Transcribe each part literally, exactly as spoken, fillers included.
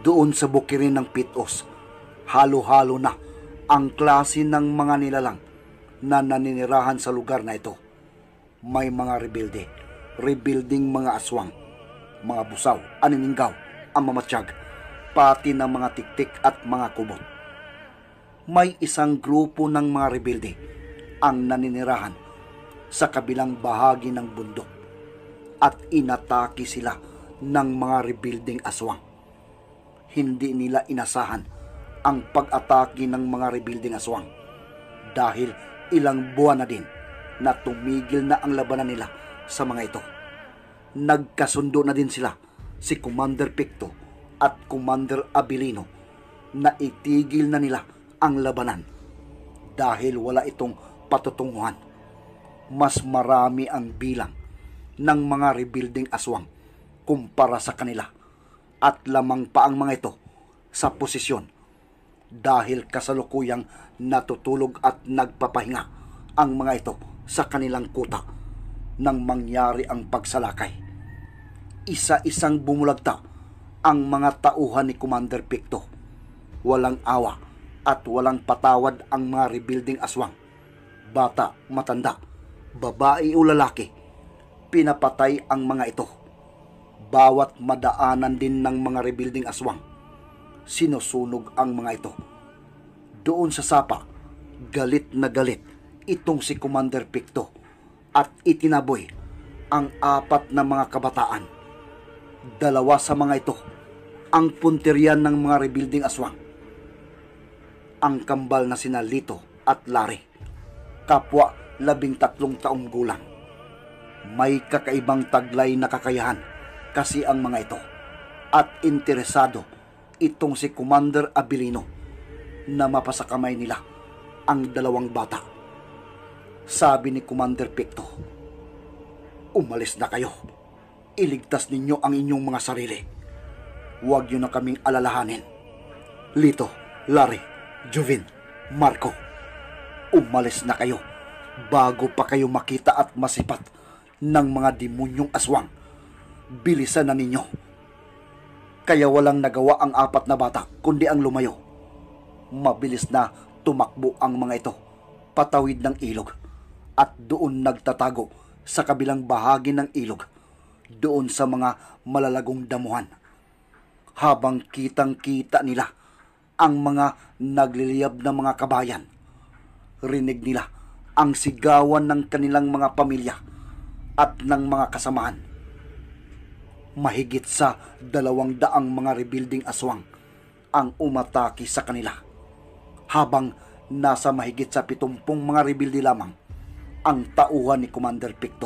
Doon sa bukirin ng Pitos, halo-halo na ang klase ng mga nilalang na naninirahan sa lugar na ito. May mga rebelde, rebuilding mga aswang, mga busaw, anininggaw, ang mamatsyag, pati ng mga tiktik at mga kubot. May isang grupo ng mga rebelde ang naninirahan sa kabilang bahagi ng bundok at inatake sila ng mga rebuilding aswang. Hindi nila inasahan ang pag-atake ng mga rebuilding aswang dahil ilang buwan na din na tumigil na ang labanan nila sa mga ito. Nagkasundo na din sila, si Commander Picto at Commander Abilino, na itigil na nila ang labanan dahil wala itong patutunguhan. Mas marami ang bilang ng mga rebuilding aswang kumpara sa kanila at lamang pa ang mga ito sa posisyon dahil kasalukuyang natutulog at nagpapahinga ang mga ito sa kanilang kuta nang mangyari ang pagsalakay. Isa-isang bumulagta ang mga tauhan ni Commander Picto. Walang awa at walang patawad ang mga rebuilding aswang. Bata, matanda, babae o lalaki, pinapatay ang mga ito. Bawat madaanan din ng mga rebuilding aswang, sinusunog ang mga ito. Doon sa sapa, galit na galit itong si Commander Picto at itinaboy ang apat na mga kabataan. Dalawa sa mga ito ang punteriyan ng mga rebuilding aswang. Ang kambal na sina Lito at Larry, kapwa labing tatlong taong gulang. May kakaibang taglay na kakayahan kasi ang mga ito at interesado itong si Commander Abilino na mapasakamay nila ang dalawang bata. Sabi ni Commander Picto, "Umalis na kayo. Iligtas ninyo ang inyong mga sarili. Huwag nyo na kaming alalahanin. Lito, Larry, Juvin, Marco, umalis na kayo bago pa kayo makita at masipat ng mga demonyong aswang. Bilisan na ninyo." Kaya walang nagawa ang apat na bata kundi ang lumayo. Mabilis na tumakbo ang mga ito patawid ng ilog at doon nagtatago sa kabilang bahagi ng ilog, doon sa mga malalagong damuhan. Habang kitang-kita nila ang mga nagliliyab na mga kabayan, rinig nila ang sigawan ng kanilang mga pamilya at ng mga kasamahan. Mahigit sa dalawang daang mga rebuilding aswang ang umatake sa kanila, habang nasa mahigit sa pitumpung mga rebuilde lamang ang tauhan ni Commander Picto.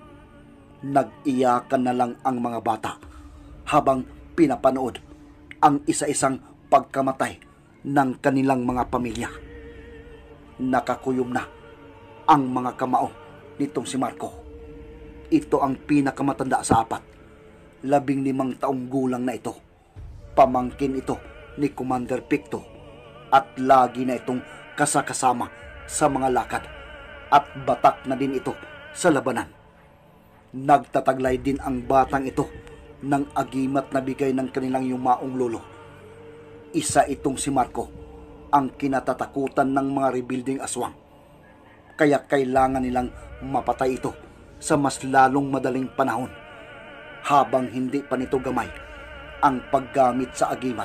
Nag-iyakan na lang ang mga bata habang pinapanood ang isa-isang pagkamatay ng kanilang mga pamilya. Nakakuyom na ang mga kamao nitong si Marco. Ito ang pinakamatanda sa apat. Labing limang taong gulang na ito. Pamangkin ito ni Commander Picto at lagi na itong kasakasama sa mga lakad at batak na din ito sa labanan. Nagtataglay din ang batang ito ng agimat na bigay ng kanilang yumaong lolo. Isa itong si Marco ang kinatatakutan ng mga rebuilding aswang. Kaya kailangan nilang mapatay ito sa mas lalong madaling panahon, habang hindi pa nito gamay ang paggamit sa agimat.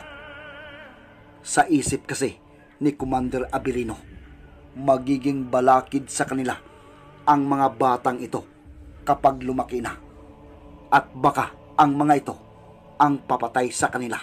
Sa isip kasi ni Commander Abilino, magiging balakid sa kanila ang mga batang ito kapag lumaki na, at baka ang mga ito ang papatay sa kanila.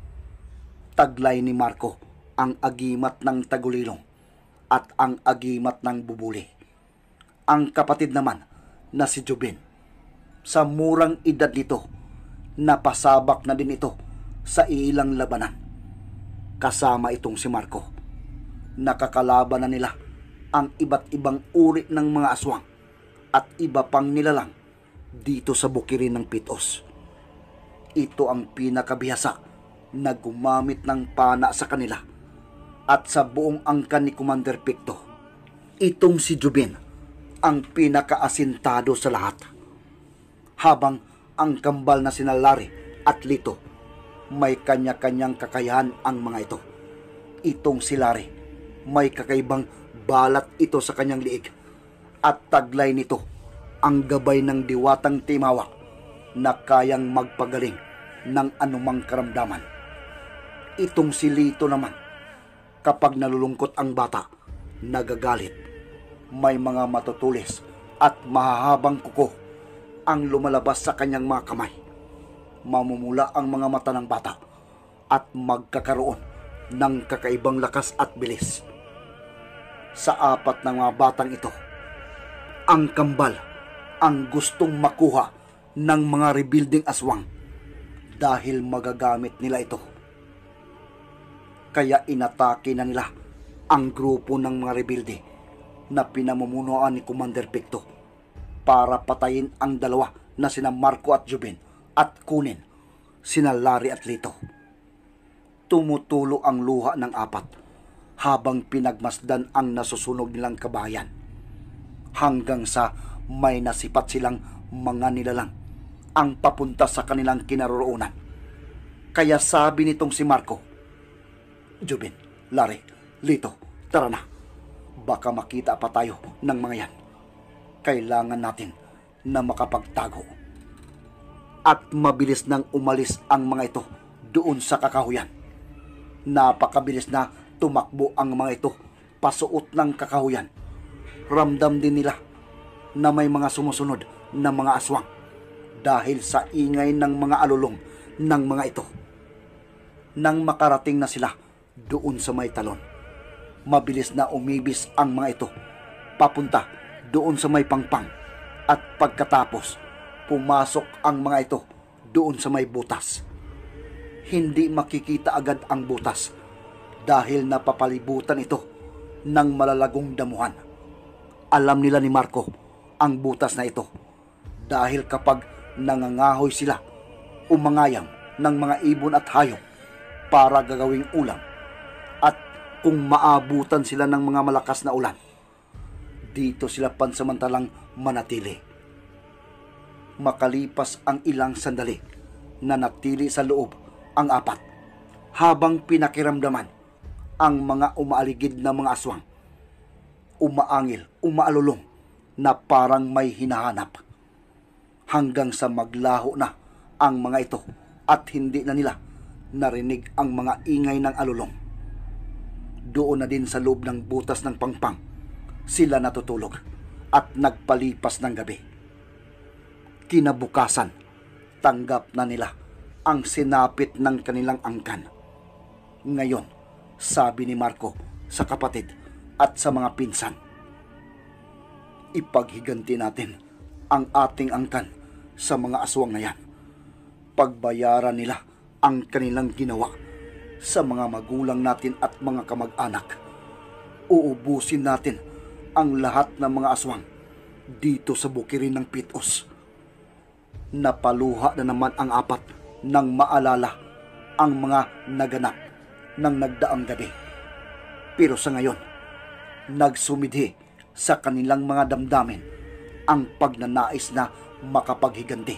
Taglay ni Marco ang agimat ng tagulilong at ang agimat ng bubuli. Ang kapatid naman na si Jubin, sa murang edad nito, napasabak na din ito sa ilang labanan. Kasama itong si Marco, nakakalaban na nila ang iba't ibang uri ng mga aswang at iba pang nilalang dito sa bukirin ng Pitos. Ito ang pinakabihasa na gumamit ng pana sa kanila at sa buong angkan ni Commander Picto. Itong si Jubin ang pinakaasintado sa lahat, habang ang kambal na sina Larry at Lito May kanya-kanyang kakayahan ang mga ito. Itong si Larry, may kakaibang balat ito sa kanyang liig at taglay nito ang gabay ng diwatang timawak na kayang magpagaling ng anumang karamdaman. Itong si Lito naman, kapag nalulungkot ang bata, nagagalit. May mga matutulis at mahahabang kuko ang lumalabas sa kanyang mga kamay. Mamumula ang mga mata ng bata at magkakaroon ng kakaibang lakas at bilis. Sa apat ng mga batang ito, ang kambal ang gustong makuha ng mga rebuilding aswang dahil magagamit nila ito. Kaya inatake na nila ang grupo ng mga rebelde na pinamumunuan ni Commander Picto para patayin ang dalawa na sina Marco at Jubin at kunin sina Larry at Lito. Tumutulo ang luha ng apat habang pinagmasdan ang nasusunog nilang kabayan, hanggang sa may nasipat silang mga nilalang ang papunta sa kanilang kinaroroonan. Kaya sabi nitong si Marco, "Jubin, Larry, Lito, tara na. Baka makita pa tayo ng mga yan. Kailangan natin na makapagtago." At mabilis nang umalis ang mga ito doon sa kakahuyan. Napakabilis na tumakbo ang mga ito pasuot ng kakahuyan. Ramdam din nila na may mga sumusunod na mga aswang dahil sa ingay ng mga alulong ng mga ito. Nang makarating na sila doon sa may talon, mabilis na umibis ang mga ito papunta doon sa may pangpang, at pagkatapos pumasok ang mga ito doon sa may butas. Hindi makikita agad ang butas dahil napapalibutan ito ng malalagong damuhan. Alam nila ni Marco ang butas na ito dahil kapag nangangahoy sila, umangayam ng mga ibon at hayop para gagawing ulam, at kung maabutan sila ng mga malakas na ulan, dito sila pansamantalang manatili. Makalipas ang ilang sandali, nanatili sa loob ang apat habang pinakiramdaman ang mga umaaligid na mga aswang. Umaangil, umaalulong na parang may hinahanap, hanggang sa maglaho na ang mga ito at hindi na nila narinig ang mga ingay ng alulong. Doon na din sa loob ng butas ng pangpang sila natutulog at nagpalipas ng gabi. Kinabukasan, tanggap na nila ang sinapit ng kanilang angkan. Ngayon, sabi ni Marco sa kapatid at sa mga pinsan, "Ipaghiganti natin ang ating angkan sa mga aswang na yan. Pagbayaran nila ang kanilang ginawa sa mga magulang natin at mga kamag-anak. Uubusin natin ang lahat ng mga aswang dito sa bukirin ng Pitos." Napaluha na naman ang apat nang maalala ang mga naganap ng nagdaang gabi. Pero sa ngayon, nagsumidhi sa kanilang mga damdamin ang pagnanais na makapaghiganti.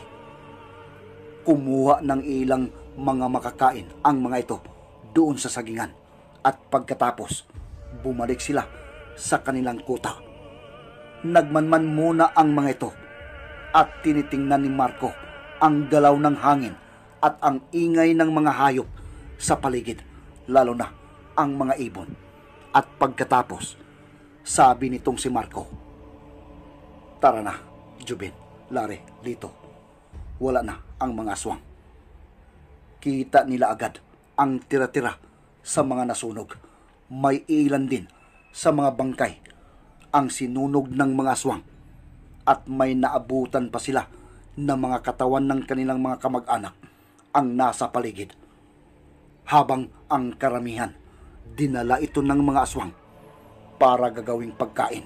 Kumuha ng ilang mga makakain ang mga ito doon sa sagingan, at pagkatapos bumalik sila sa kanilang kuta. Nagmanman muna ang mga ito at tinitingnan ni Marco ang galaw ng hangin at ang ingay ng mga hayop sa paligid, lalo na ang mga ibon. At pagkatapos, sabi nitong si Marco, "Tara na, Jubin, Larry, Lito. Wala na ang mga aswang." Kita nila agad ang tira-tira sa mga nasunog. May ilan din sa mga bangkay ang sinunog ng mga aswang, at may naabutan pa sila na mga katawan ng kanilang mga kamag-anak ang nasa paligid. Habang ang karamihan, dinala ito ng mga aswang para gagawing pagkain.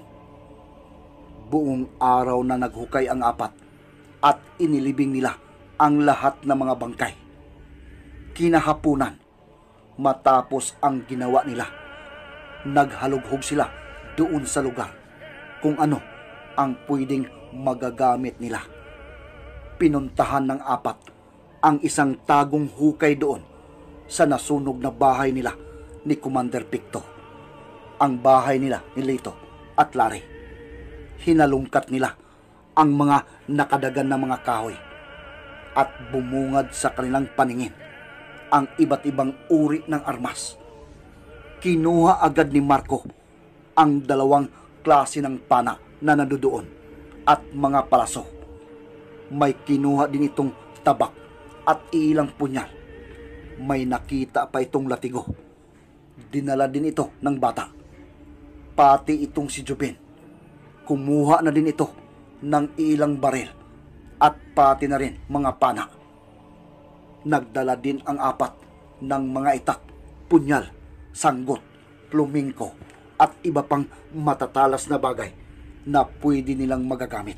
Buong araw na naghukay ang apat at inilibing nila ang lahat ng mga bangkay. Kinahapunan, matapos ang ginawa nila, naghalughog sila doon sa lugar kung ano ang pwedeng magagamit nila. Pinuntahan ng apat ang isang tagong hukay doon sa nasunog na bahay nila ni Commander Picto, ang bahay nila ni Lito at Larry. Hinalungkat nila ang mga nakadagan na mga kahoy at bumungad sa kanilang paningin ang iba't ibang uri ng armas. Kinuha agad ni Marco ang dalawang klase ng pana na nandoon at mga palaso. May kinuha din itong tabak at ilang punyal. May nakita pa itong latigo. Dinala din ito ng bata. Pati itong si Jubin. Kumuha na din ito ng ilang baril at pati na rin mga pana. Nagdala din ang apat ng mga itak, punyal, sanggot, plumingko at iba pang matatalas na bagay na pwede nilang magagamit.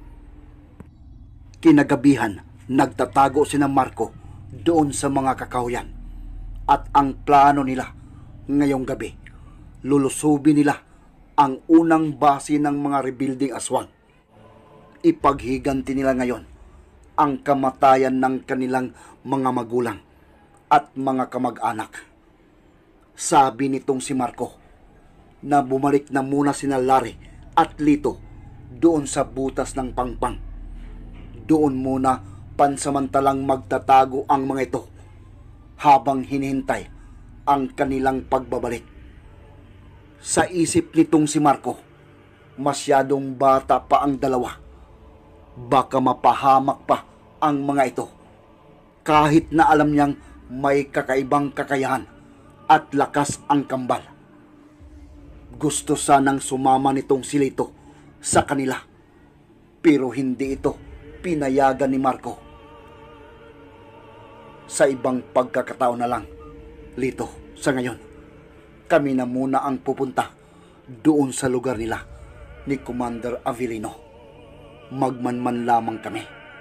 Kinagabihan, nagtatago sina Marco doon sa mga kakahuyan at ang plano nila ngayong gabi, lulusubin nila ang unang base ng mga rebuilding aswang. Ipaghiganti nila ngayon ang kamatayan ng kanilang mga magulang at mga kamag-anak. Sabi nitong si Marco na bumalik na muna sina Larry at Lito doon sa butas ng pangpang. Doon muna pansamantalang magtatago ang mga ito habang hinihintay ang kanilang pagbabalik. Sa isip nitong si Marco, masyadong bata pa ang dalawa. Baka mapahamak pa ang mga ito kahit na alam niyang may kakaibang kakayahan at lakas ang kambal. Gusto sanang sumama nitong si Lito sa kanila pero hindi ito pinayagan ni Marco. Sa ibang pagkakataon na lang, Lito, sa ngayon, kami na muna ang pupunta doon sa lugar nila ni Commander Avelino. Magmanman lamang kami.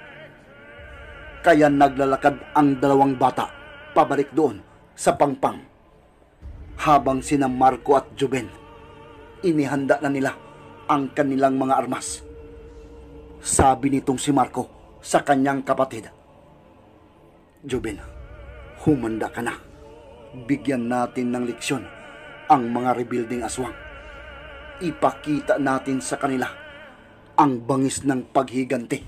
Kaya naglalakad ang dalawang bata pabalik doon sa pangpang. Habang sina Marco at Juben, inihanda na nila ang kanilang mga armas. Sabi nitong si Marco sa kanyang kapatid, Juben, humanda ka na. Bigyan natin ng leksyon ang mga rebuilding aswang. Ipakita natin sa kanila ang bangis ng paghiganti.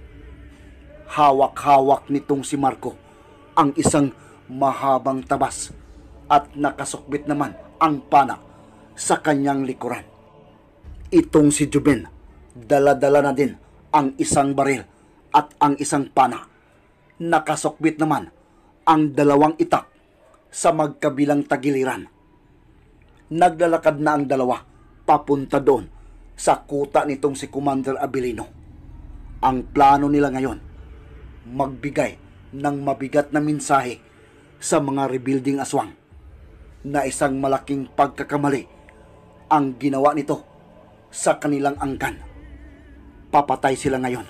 Hawak-hawak nitong si Marco ang isang mahabang tabas at nakasukbit naman ang pana sa kanyang likuran. Itong si Juben, dala-dala na din ang isang baril at ang isang pana. Nakasukbit naman ang dalawang itak sa magkabilang tagiliran. Naglalakad na ang dalawa papunta doon sa kuta nitong si Commander Avelino. Ang plano nila ngayon, magbigay ng mabigat na mensahe sa mga rebuilding aswang na isang malaking pagkakamali ang ginawa nito sa kanilang angkan. Papatay sila ngayon.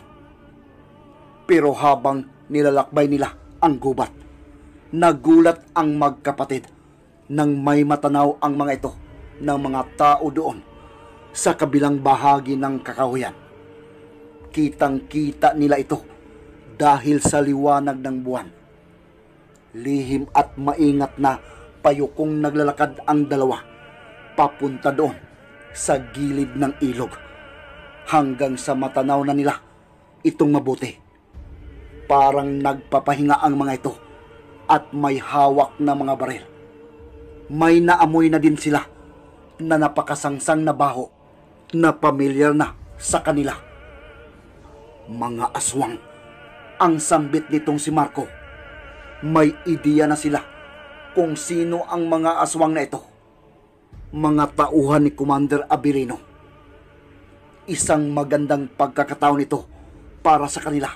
Pero habang nilalakbay nila ang gubat, nagulat ang magkapatid nang may matanaw ang mga ito ng mga tao doon sa kabilang bahagi ng kakahuyan. Kitang-kita nila ito dahil sa liwanag ng buwan. Lihim at maingat na payukong naglalakad ang dalawa papunta doon sa gilid ng ilog hanggang sa matanaw na nila itong mabuti. Parang nagpapahinga ang mga ito at may hawak na mga baril. May naamoy na din sila na napakasangsang na baho na pamilyar na sa kanila. Mga aswang ang sambit nitong si Marco. May ideya na sila kung sino ang mga aswang na ito. Mga tauhan ni Commander Avelino. Isang magandang pagkakataon ito para sa kanila.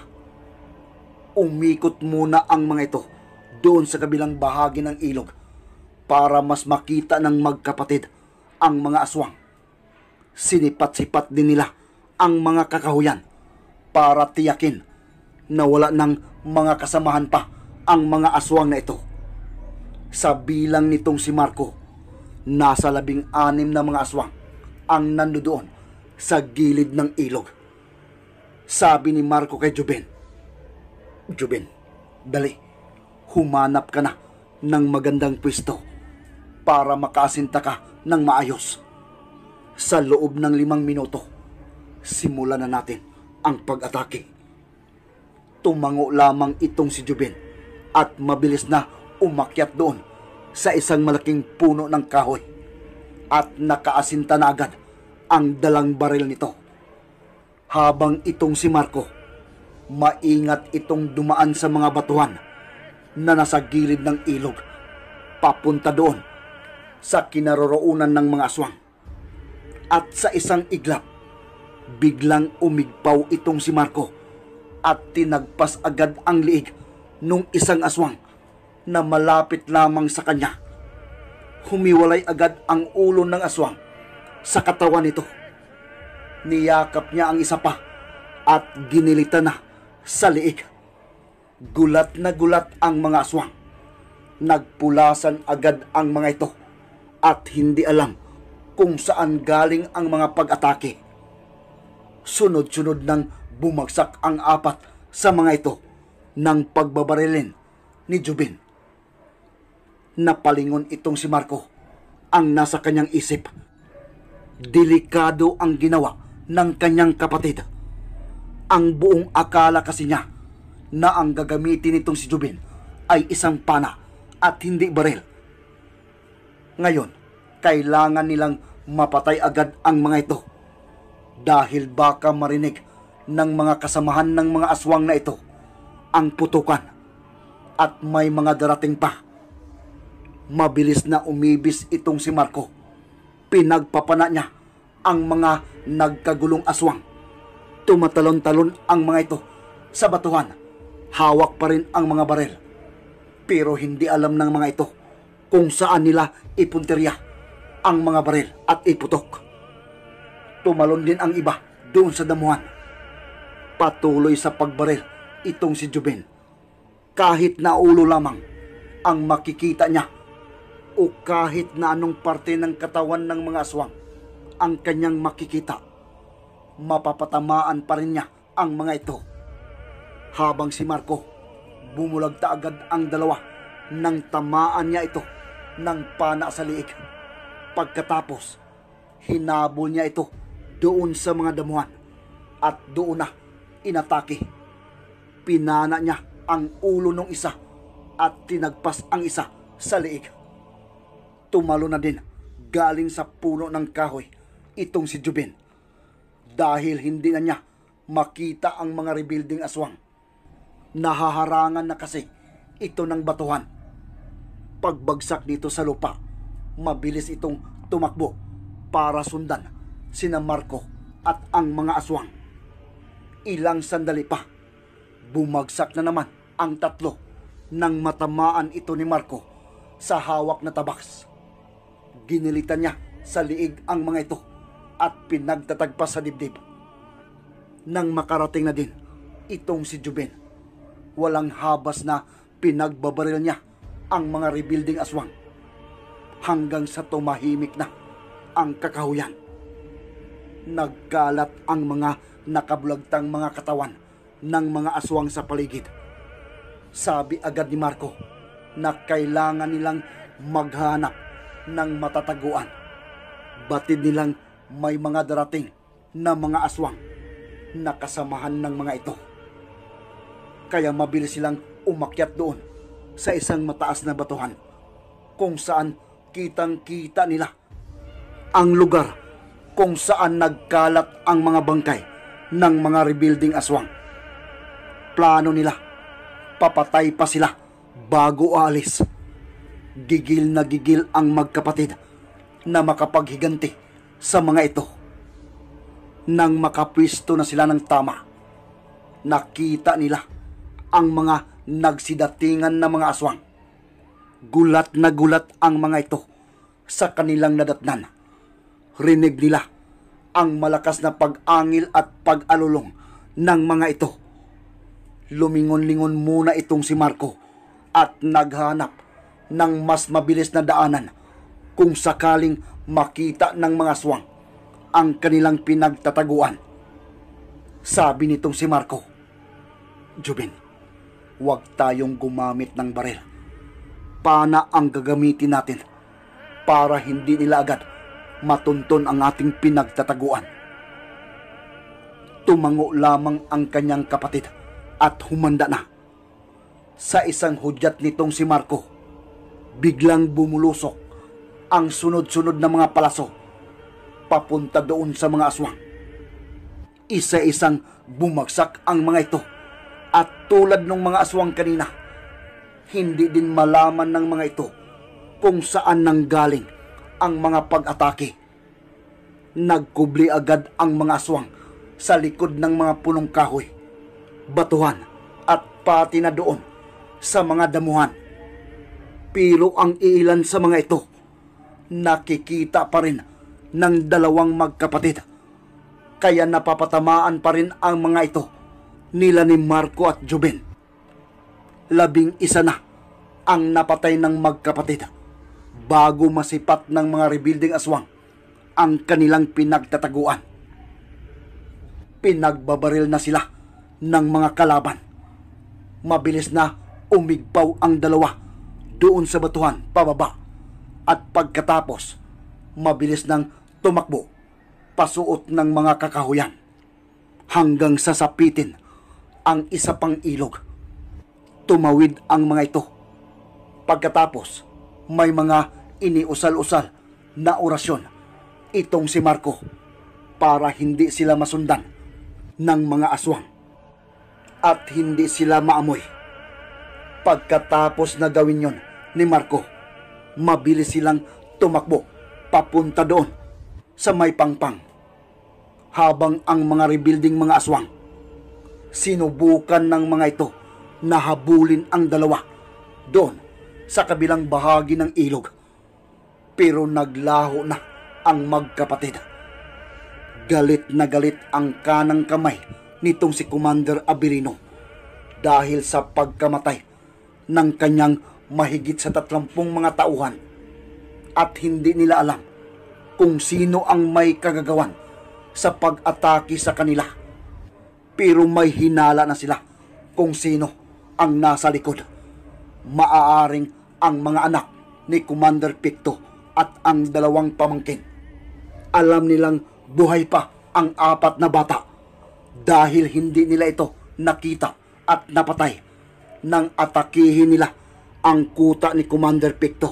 Umikot muna ang mga ito doon sa kabilang bahagi ng ilog para mas makita ng magkapatid ang mga aswang. Sinipat-sipat din nila ang mga kakahuyan para tiyakin na wala ng mga kasamahan pa ang mga aswang na ito. Sa bilang nitong si Marco, nasa labing anim na mga aswang ang nandoon sa gilid ng ilog. Sabi ni Marco kay Juben, Juben, dali, humanap ka na ng magandang pwesto para makaasinta ka ng maayos. Sa loob ng limang minuto, simulan na natin ang pag-atake. Tumango lamang itong si Jubin at mabilis na umakyat doon sa isang malaking puno ng kahoy at nakaasinta na agad ang dalang baril nito. Habang itong si Marco, maingat itong dumaan sa mga batuhan na nasa gilid ng ilog papunta doon sa kinaroroonan ng mga aswang. At sa isang iglap, biglang umigpaw itong si Marco at tinagpas agad ang liig nung isang aswang na malapit lamang sa kanya. Humiwalay agad ang ulo ng aswang sa katawan nito. Niyakap niya ang isa pa at ginilitan na sa liig. Gulat na gulat ang mga aswang. Nagpulasan agad ang mga ito at hindi alam kung saan galing ang mga pag-atake. Sunod-sunod nang bumagsak ang apat sa mga ito ng pagbabarilin ni Jubin. Napalingon itong si Marco. Ang nasa kanyang isip, delikado ang ginawa ng kanyang kapatid. Ang buong akala kasi niya na ang gagamitin nitong si Jubin ay isang pana at hindi baril. Ngayon, kailangan nilang mapatay agad ang mga ito dahil baka marinig ng mga kasamahan ng mga aswang na ito ang putukan at may mga darating pa. Mabilis na umibis itong si Marco. Pinagpapana niya ang mga nagkagulong aswang. Tumatalon-talon ang mga ito sa batuhan. Hawak pa rin ang mga baril. Pero hindi alam ng mga ito kung saan nila ipunterya ang mga baril at iputok. Tumalon din ang iba doon sa damuhan. Patuloy sa pagbaril itong si Jubin. Kahit na ulo lamang ang makikita niya o kahit na anong parte ng katawan ng mga aswang ang kanyang makikita, mapapatamaan pa rin niya ang mga ito. Habang si Marco, bumulagta agad ang dalawa nang tamaan niya ito ng pana sa liig. Pagkatapos, hinabol niya ito doon sa mga damuhan at doon na inatake. Pinana niya ang ulo ng isa at tinagpas ang isa sa liig. Tumalo na din galing sa puno ng kahoy itong si Jubin dahil hindi na niya makita ang mga rebuilding aswang. Nahaharangan na kasi ito ng batuhan. Pagbagsak dito sa lupa, mabilis itong tumakbo para sundan sina Marco at ang mga aswang. Ilang sandali pa, bumagsak na naman ang tatlo nang matamaan ito ni Marco sa hawak na tabaks. Ginilitan niya sa liig ang mga ito at pinagtatagpas sa dibdib. Nang makarating na din itong si Jubin, walang habas na pinagbabaril niya ang mga rebuilding aswang hanggang sa tumahimik na ang kakahuyan. Nagkalat ang mga nakabulagtang mga katawan ng mga aswang sa paligid. Sabi agad ni Marco na kailangan nilang maghanap ng matataguan. Batid nilang may mga darating na mga aswang na kasamahan ng mga ito. Kaya mabilis silang umakyat doon sa isang mataas na batuhan kung saan kitang-kita nila ang lugar kung saan nagkalat ang mga bangkay ng mga rebuilding aswang. Plano nila, papatay pa sila bago aalis. Gigil na gigil ang magkapatid na makapaghiganti sa mga ito. Nang makapwisto na sila ng tama, nakita nila ang mga nagsidatingan na mga aswang. Gulat na gulat ang mga ito sa kanilang nadatnan. Rinig nila ang malakas na pag-angil at pag-alulong ng mga ito. Lumingon-lingon muna itong si Marco at naghanap ng mas mabilis na daanan kung sakaling makita ng mga aswang ang kanilang pinagtataguan. Sabi nitong si Marco, "Jubin, huwag tayong gumamit ng baril. pana ang gagamitin natin para hindi nila agad matunton ang ating pinagtataguan. Tumango lamang ang kanyang kapatid at humanda na. Sa isang hudyat nitong si Marco, biglang bumulusok ang sunod-sunod na mga palaso papunta doon sa mga aswang. Isa-isang bumagsak ang mga ito at tulad ng mga aswang kanina, hindi din malaman ng mga ito kung saan nanggaling ang mga pag-atake. Nagkubli agad ang mga aswang sa likod ng mga punong kahoy, batuhan at pati na doon sa mga damuhan. Pero ang ilan sa mga ito, nakikita pa rin ng dalawang magkapatid. Kaya napapatamaan pa rin ang mga ito nila ni Marco at Joben. Labing isa na ang napatay ng magkapatid bago masipat ng mga rebuilding aswang ang kanilang pinagtataguan. Pinagbabaril na sila ng mga kalaban. Mabilis na umigpaw ang dalawa doon sa batuhan pababa at pagkatapos mabilis nang tumakbo pasuot ng mga kakahuyan hanggang sasapitin ang isa pang ilog. Tumawid ang mga ito. Pagkatapos may mga iniusal-usal na orasyon itong si Marco para hindi sila masundan ng mga aswang at hindi sila maamoy. Pagkatapos na gawin yon ni Marco, mabilis silang tumakbo papunta doon sa may pangpang, habang ang mga rebuilding mga aswang sinubukan ng mga ito na habulin ang dalawa doon sa kabilang bahagi ng ilog. Pero naglaho na ang magkapatid. Galit na galit ang kanang kamay nitong si Commander Abilino dahil sa pagkamatay ng kanyang mahigit sa tatlumpung mga tauhan, at hindi nila alam kung sino ang may kagagawan sa pag-atake sa kanila. Pero may hinala na sila kung sino ang nasa likod. Maaaring ang mga anak ni Commander Picto at ang dalawang pamangkin. Alam nilang buhay pa ang apat na bata dahil hindi nila ito nakita at napatay nang atakihin nila ang kuta ni Commander Picto.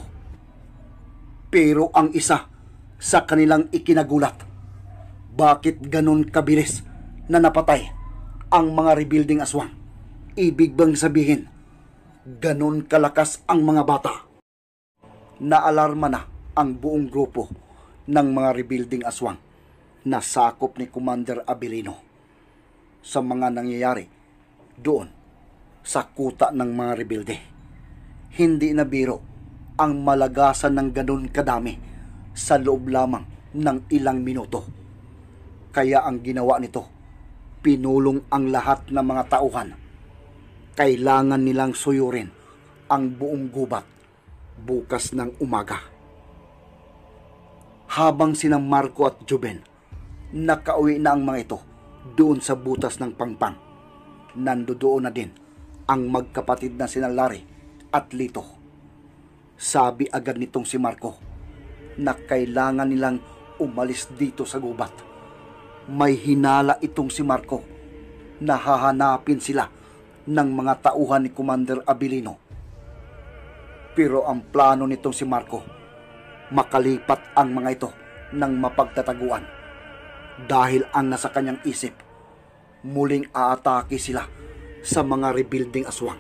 Pero ang isa sa kanilang ikinagulat, bakit ganon kabilis na napatay ang mga rebuilding aswang? Ibig bang sabihin, ganon kalakas ang mga bata? Naalarma na ang buong grupo ng mga rebuilding aswang na sakop ni Commander Abilino sa mga nangyayari doon sa kuta ng mga rebelde. Hindi na biro ang malagasan ng ganon kadami sa loob lamang ng ilang minuto. Kaya ang ginawa nito, pinulong ang lahat ng mga tauhan. Kailangan nilang suyurin ang buong gubat bukas ng umaga. Habang sina Marco at Joben nakauwi na ang mga ito doon sa butas ng pangpang, nandoon na din ang magkapatid na sina Larry at Lito. Sabi agad nitong si Marco na kailangan nilang umalis dito sa gubat. May hinala itong si Marco na hahanapin sila ng mga tauhan ni Commander Abilino. Pero ang plano nitong si Marco, makalipat ang mga ito ng mapagtataguan, dahil ang nasa kanyang isip, muling aatake sila sa mga rebuilding aswang.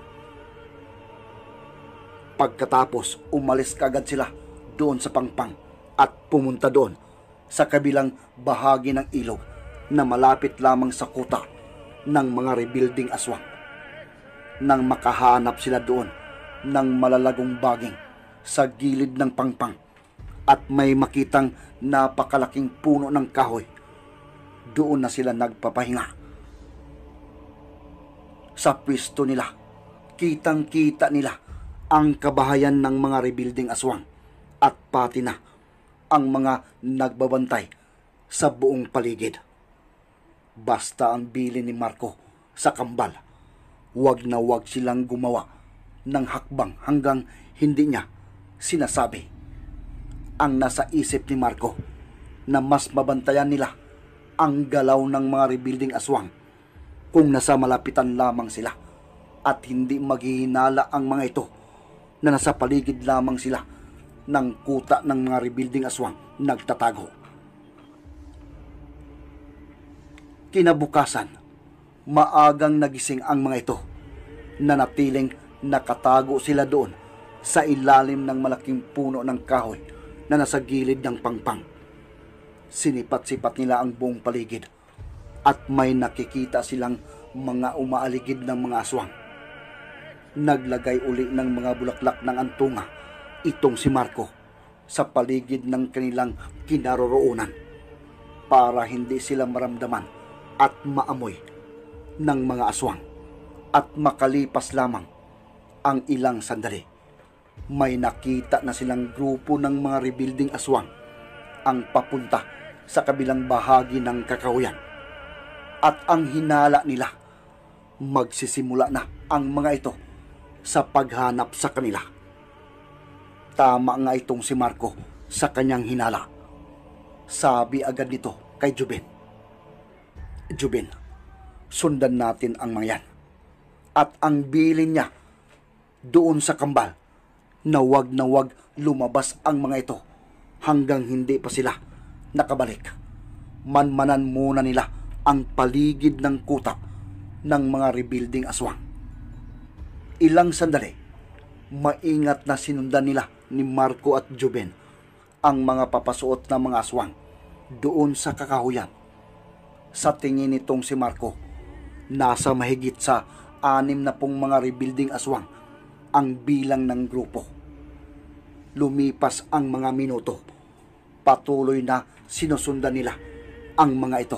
Pagkatapos, umalis kaagad sila doon sa pangpang at pumunta doon sa kabilang bahagi ng ilog na malapit lamang sa kuta ng mga rebuilding aswang. Nang makahanap sila doon ng malalagong baging sa gilid ng pangpang at may makitang napakalaking puno ng kahoy, doon na sila nagpapahinga. Sa pwesto nila, kitang-kita nila ang kabahayan ng mga rebuilding aswang at pati na ang mga nagbabantay sa buong paligid. Basta ang bilin ni Marco sa kambal, wag na wag silang gumawa ng hakbang hanggang hindi niya sinasabi. Ang nasa isip ni Marco na mas mabantayan nila ang galaw ng mga rebuilding aswang kung nasa malapitan lamang sila at hindi maghihinala ang mga ito na nasa paligid lamang sila ng kuta ng mga rebuilding aswang nagtatago. Kinabukasan, maagang nagising ang mga ito na natiling nakatago sila doon sa ilalim ng malaking puno ng kahoy na nasa gilid ng pangpang. Sinipat-sipat nila ang buong paligid at may nakikita silang mga umaaligid ng mga aswang. Naglagay uli ng mga bulaklak ng antunga itong si Marco sa paligid ng kanilang kinaroroonan para hindi sila maramdaman at maamoy ng mga aswang. At makalipas lamang ang ilang sandali, may nakita na silang grupo ng mga rebuilding aswang ang papunta sa kabilang bahagi ng kakahuyan. At ang hinala nila, magsisimula na ang mga ito sa paghanap sa kanila. Tama nga itong si Marco sa kanyang hinala. Sabi agad nito kay Jubin, Jubin, sundan natin ang mga yan. At ang bilin niya doon sa kambal na wag na wag lumabas ang mga ito hanggang hindi pa sila nakabalik. Manmanan muna nila ang paligid ng kuta ng mga rebuilding aswang. Ilang sandali, maingat na sinundan nila ni Marco at Jubin ang mga papasuot na mga aswang doon sa kakahuyan. Sa tingin nitong si Marco, nasa mahigit sa anim na pong mga rebuilding aswang ang bilang ng grupo. Lumipas ang mga minuto, patuloy na sinusundan nila ang mga ito.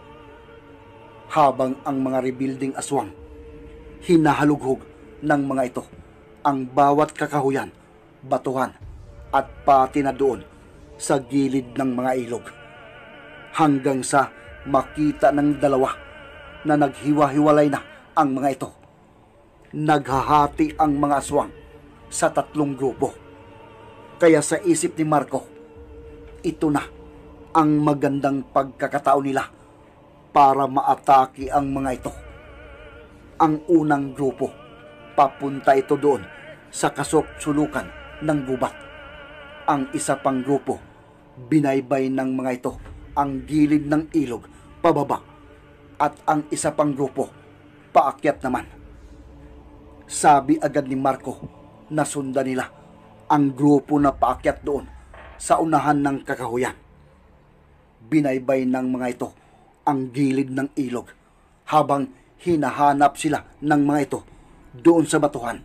Habang ang mga rebuilding aswang hinahalughog ng mga ito ang bawat kakahuyan, batuhan at pati na doon sa gilid ng mga ilog, hanggang sa makita ng dalawa na naghiwa-hiwalay na ang mga ito. Naghahati ang mga aswang sa tatlong grupo. Kaya sa isip ni Marco, ito na ang magandang pagkakataon nila para maatake ang mga ito. Ang unang grupo, papunta ito doon sa kasok-sulukan ng gubat. Ang isa pang grupo, binaybay ng mga ito ang gilid ng ilog pababa, at ang isa pang grupo paakyat naman. Sabi agad ni Marco na sundan nila ang grupo na paakyat doon sa unahan ng kakahuyan. Binaybay ng mga ito ang gilid ng ilog habang hinahanap sila ng mga ito doon sa batuhan.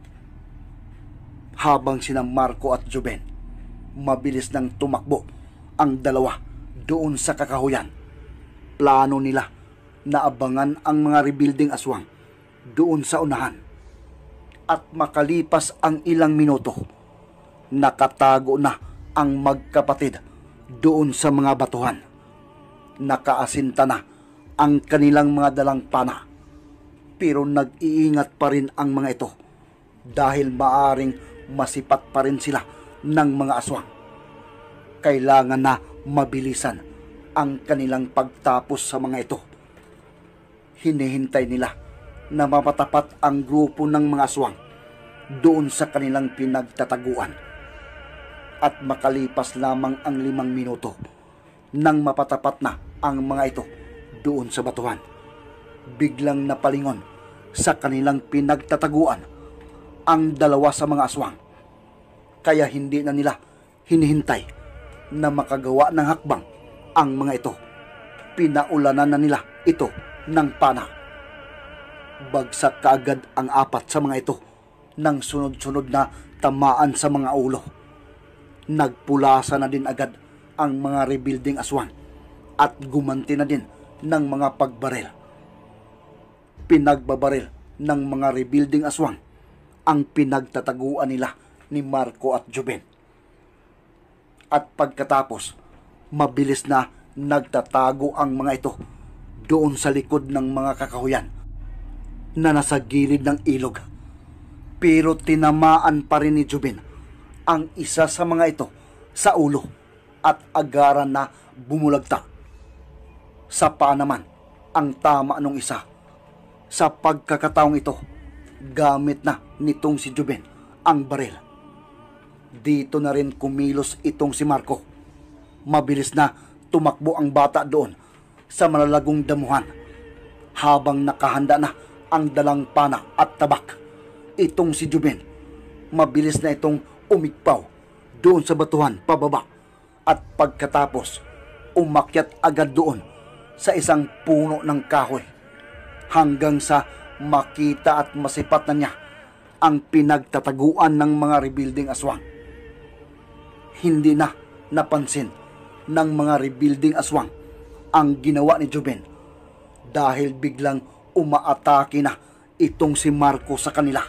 Habang sina Marco at Jubin, mabilis nang tumakbo ang dalawa doon sa kakahuyan. Plano nila na abangan ang mga rebuilding aswang doon sa unahan. At makalipas ang ilang minuto, nakatago na ang magkapatid doon sa mga batuhan. Nakaasinta na ang kanilang mga dalang pana, pero nag-iingat pa rin ang mga ito dahil maaring masipat pa rin sila ng mga aswang. Kailangan na mabilisan ang kanilang pagtapos sa mga ito. Hinihintay nila na mapatapat ang grupo ng mga aswang doon sa kanilang pinagtataguan. At makalipas lamang ang limang minuto nang mapatapat na ang mga ito doon sa batuhan, biglang napalingon sa kanilang pinagtataguan ang dalawa sa mga aswang. Kaya hindi na nila hinihintay na makagawa ng hakbang ang mga ito. Pinaulanan na nila ito ng pana. Bagsak kaagad ang apat sa mga ito nang sunod-sunod na tamaan sa mga ulo. Nagpulasa na din agad ang mga rebuilding aswang at gumanti na din ng mga pagbaril. Pinagbabaril ng mga rebuilding aswang ang pinagtataguan nila ni Marco at Jubin. At pagkatapos, mabilis na nagtatago ang mga ito doon sa likod ng mga kakahuyan na nasa gilid ng ilog. Pero tinamaan pa rin ni Jubin ang isa sa mga ito sa ulo at agaran na bumulagta. Sa paa naman ang tama nung isa. Sa pagkakataong ito, gamit na nitong si Jubin ang baril. Dito na rin kumilos itong si Marco. Mabilis na tumakbo ang bata doon sa malalagong damuhan habang nakahanda na ang dalang pana at tabak. Itong si Jubin, mabilis na itong umigpaw doon sa batuhan pababa at pagkatapos umakyat agad doon sa isang puno ng kahoy hanggang sa makita at masipat na niya ang pinagtataguan ng mga rebuilding aswang. Hindi na napansin ng mga rebuilding aswang ang ginawa ni Jubin dahil biglang umaatake na itong si Marco sa kanila.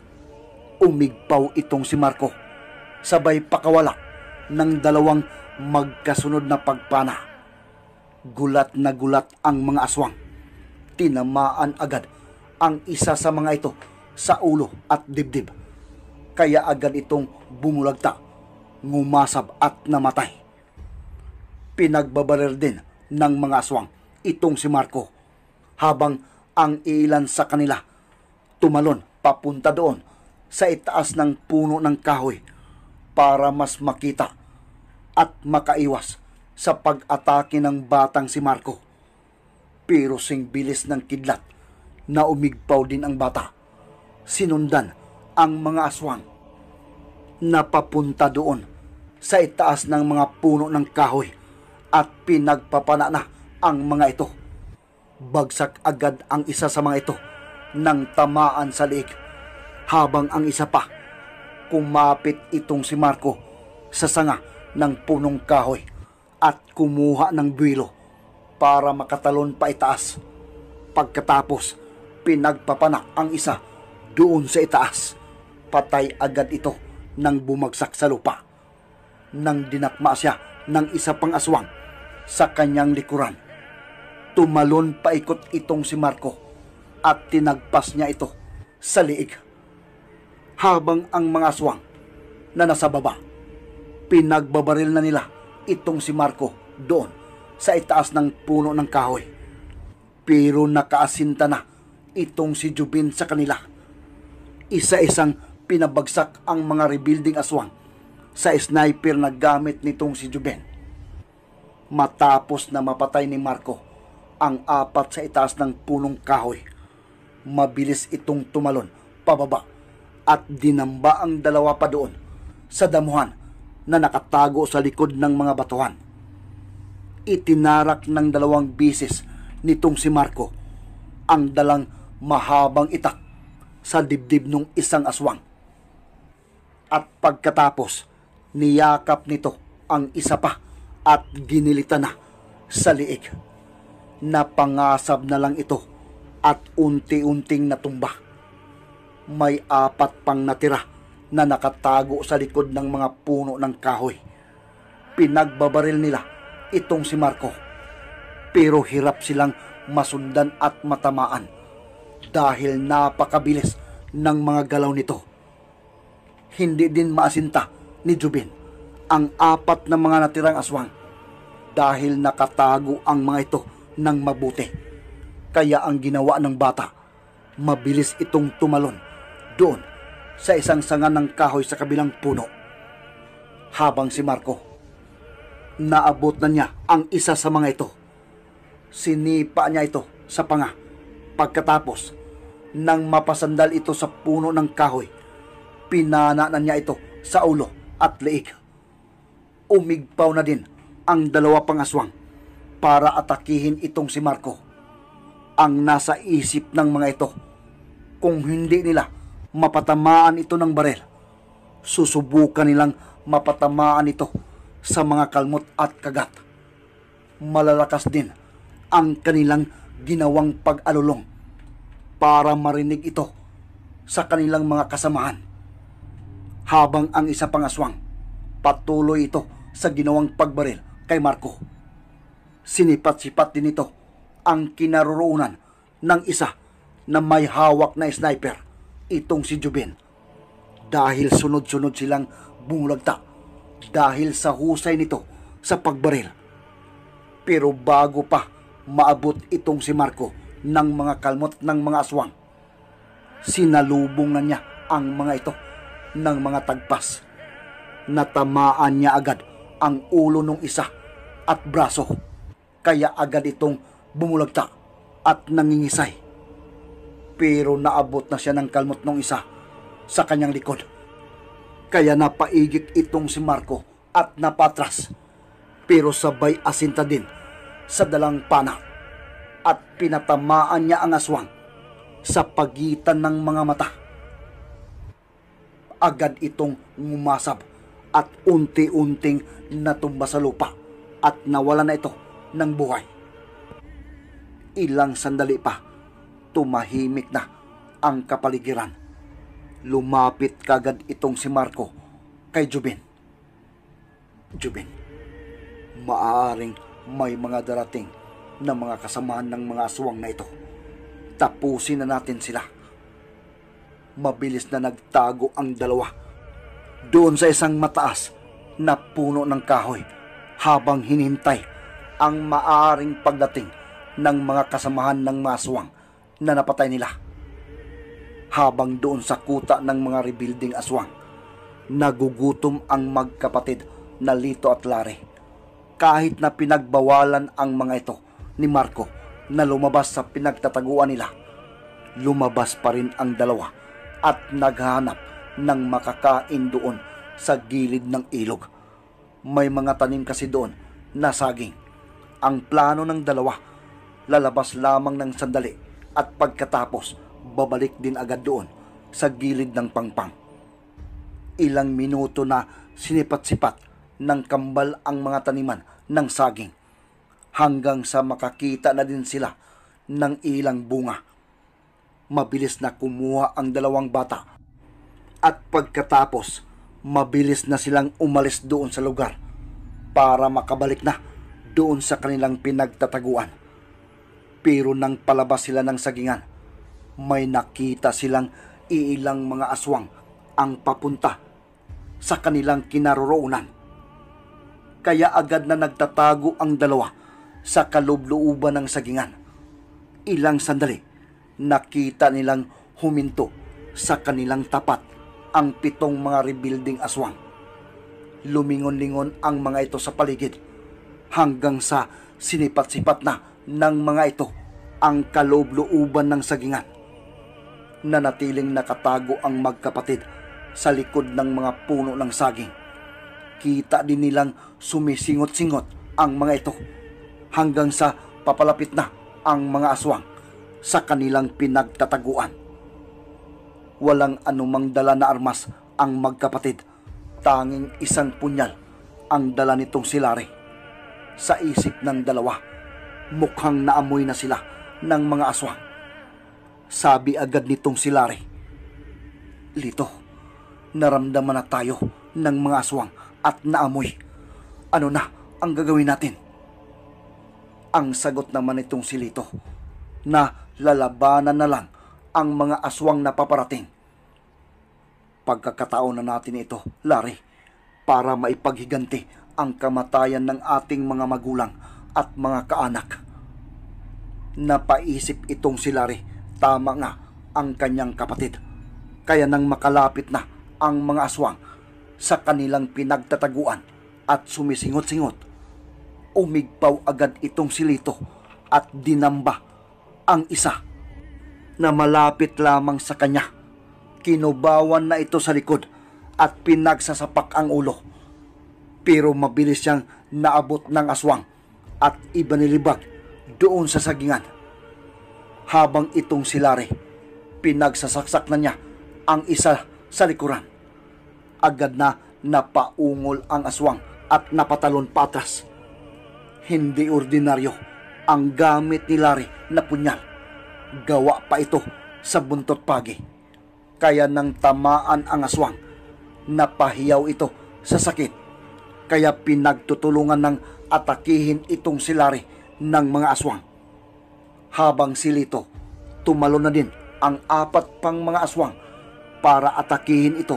Umigpaw itong si Marco, sabay pakawala ng dalawang magkasunod na pagpana. Gulat na gulat ang mga aswang. Tinamaan agad ang isa sa mga ito sa ulo at dibdib. Kaya agad itong bumulagta, ngumasab at namatay. Pinagbabaril din ng mga aswang itong si Marco habang ang ilan sa kanila tumalon papunta doon sa itaas ng puno ng kahoy para mas makita at makaiwas sa pag-atake ng batang si Marco. Pero sing bilis ng kidlat na umigpaw din ang bata. Sinundan ang mga aswang na papunta doon sa itaas ng mga puno ng kahoy at pinagpapana na ang mga ito. Bagsak agad ang isa sa mga ito nang tamaan sa liig, habang ang isa pa kumapit itong si Marco sa sanga ng punong kahoy at kumuha ng buwilo para makatalon pa itaas. Pagkatapos, pinagpapana ang isa doon sa itaas. Patay agad ito nang bumagsak sa lupa. Nang dinakma siya ng isa pang aswang sa kanyang likuran, tumalon paikot itong si Marco at tinagpas niya ito sa liig. Habang ang mga aswang na nasa baba, pinagbabaril na nila itong si Marco doon sa itaas ng puno ng kahoy. Pero nakaasinta na itong si Jubin sa kanila. Isa-isang pinabagsak ang mga rebuilding aswang sa sniper na gamit nitong si Jubin. Matapos na mapatay ni Marco ang apat sa itaas ng punong kahoy, mabilis itong tumalon pababa at dinamba ang dalawa pa doon sa damuhan na nakatago sa likod ng mga batuhan. Itinarak ng dalawang bisis nitong si Marco ang dalang mahabang itak sa dibdib ng isang aswang. At pagkatapos, niyakap nito ang isa pa at ginilita na sa liig. Napangasab na lang ito at unti-unting natumba. May apat pang natira na nakatago sa likod ng mga puno ng kahoy. Pinagbabaril nila itong si Marco, pero hirap silang masundan at matamaan dahil napakabilis ng mga galaw nito. Hindi din maasinta ni Jubin ang apat na mga natirang aswang dahil nakatago ang mga ito ng mabuti. Kaya ang ginawa ng bata, mabilis itong tumalon doon sa isang sanga ng kahoy sa kabilang puno. Habang si Marco, naabot na niya ang isa sa mga ito. Sinipa niya ito sa panga. Pagkatapos, nang mapasandal ito sa puno ng kahoy, pinana na niya ito sa ulo at leeg. Umigpaw na din ang dalawa pang aswang para atakihin itong si Marco. Ang nasa isip ng mga ito, kung hindi nila mapatamaan ito ng barel, susubukan nilang mapatamaan ito sa mga kalmot at kagat. Malalakas din ang kanilang ginawang pag-alulong para marinig ito sa kanilang mga kasamahan. Habang ang isa pang aswang, patuloy ito sa ginawang pagbaril kay Marco. Sinipat-sipat din ito ang kinaroroonan ng isa na may hawak na sniper, itong si Jubin. dahil sunod-sunod silang bumulagta dahil sa husay nito sa pagbaril. Pero bago pa maabot itong si Marco ng mga kalmot ng mga aswang, sinalubong na niya ang mga ito ng mga tagpas. Natamaan niya agad ang ulo ng isa at braso, kaya agad itong bumulagta at nangingisay. Pero naabot na siya ng kalmot ng isa sa kanyang likod, kaya napaigit itong si Marco at napatras, pero sabay asinta din sa dalang pana at pinatamaan niya ang aswang sa pagitan ng mga mata. Agad itong ngumasab at unti-unting natumba sa lupa at nawala na ito ng buhay. Ilang sandali pa, tumahimik na ang kapaligiran. Lumapit kagad itong si Marco kay Jubin. Jubin, maaaring may mga darating na mga kasamahan ng mga aswang na ito. Tapusin na natin sila. Mabilis na nagtago ang dalawa doon sa isang mataas na puno ng kahoy habang hinihintay ang maaaring pagdating ng mga kasamahan ng mga aswang na napatay nila. Habang doon sa kuta ng mga rebuilding aswang, nagugutom ang magkapatid na Lito at Larry. Kahit na pinagbawalan ang mga ito ni Marco na lumabas sa pinagtataguan nila, lumabas pa rin ang dalawa at naghahanap ng makakain doon sa gilid ng ilog. May mga tanim kasi doon na saging. Ang plano ng dalawa, lalabas lamang ng sandali at pagkatapos babalik din agad doon sa gilid ng pangpang. Ilang minuto na sinipat-sipat ng kambal ang mga taniman ng saging hanggang sa makakita na din sila ng ilang bunga. Mabilis na kumuha ang dalawang bata at pagkatapos mabilis na silang umalis doon sa lugar para makabalik na doon sa kanilang pinagtataguan. Pero nang palabas sila ng sagingan, may nakita silang iilang mga aswang ang papunta sa kanilang kinaroroonan. Kaya agad na nagtatago ang dalawa sa kaloob-looban ng sagingan. Ilang sandali, nakita nilang huminto sa kanilang tapat ang pitong mga rebuilding aswang. Lumingon-lingon ang mga ito sa paligid hanggang sa sinipat-sipat na ng mga ito ang kaloob-looban ng sagingan. Nanatiling nakatago ang magkapatid sa likod ng mga puno ng saging. Kita din nilang sumisingot-singot ang mga ito hanggang sa papalapit na ang mga aswang sa kanilang pinagtataguan. Walang anumang dala na armas ang magkapatid. Tanging isang punyal ang dala nitong si Larry. Sa isip ng dalawa, mukhang naamoy na sila ng mga aswang. Sabi agad nitong si Larry, "Lito, naramdaman na tayo ng mga aswang at naamoy. Ano na ang gagawin natin?" Ang sagot naman nitong si Lito, na lalabanan na lang ang mga aswang na paparating. Pagkakataon na natin ito, Larry, para maipaghiganti ang kamatayan ng ating mga magulang at mga kaanak. Napaisip itong si Larry, tama nga ang kanyang kapatid. Kaya nang makalapit na ang mga aswang sa kanilang pinagtataguan at sumisingot-singot, umigpaw agad itong si Lito at dinamba ang isa na malapit lamang sa kanya. Kinubawan na ito sa likod at pinagsasapak ang ulo. Pero mabilis siyang naabot ng aswang at ibanilibag doon sa sagingan. Habang itong si Larry, pinagsasaksak na niya ang isa sa likuran. Agad na napaungol ang aswang at napatalon patras. Hindi ordinaryo ang gamit ni Larry na punyal. Gawa pa ito sa buntot pagi. Kaya nang tamaan ang aswang, napahiyaw ito sa sakit. Kaya pinagtutulungan ng atakihin itong si Larry ng mga aswang. Habang si Lito, tumalo na din ang apat pang mga aswang para atakihin ito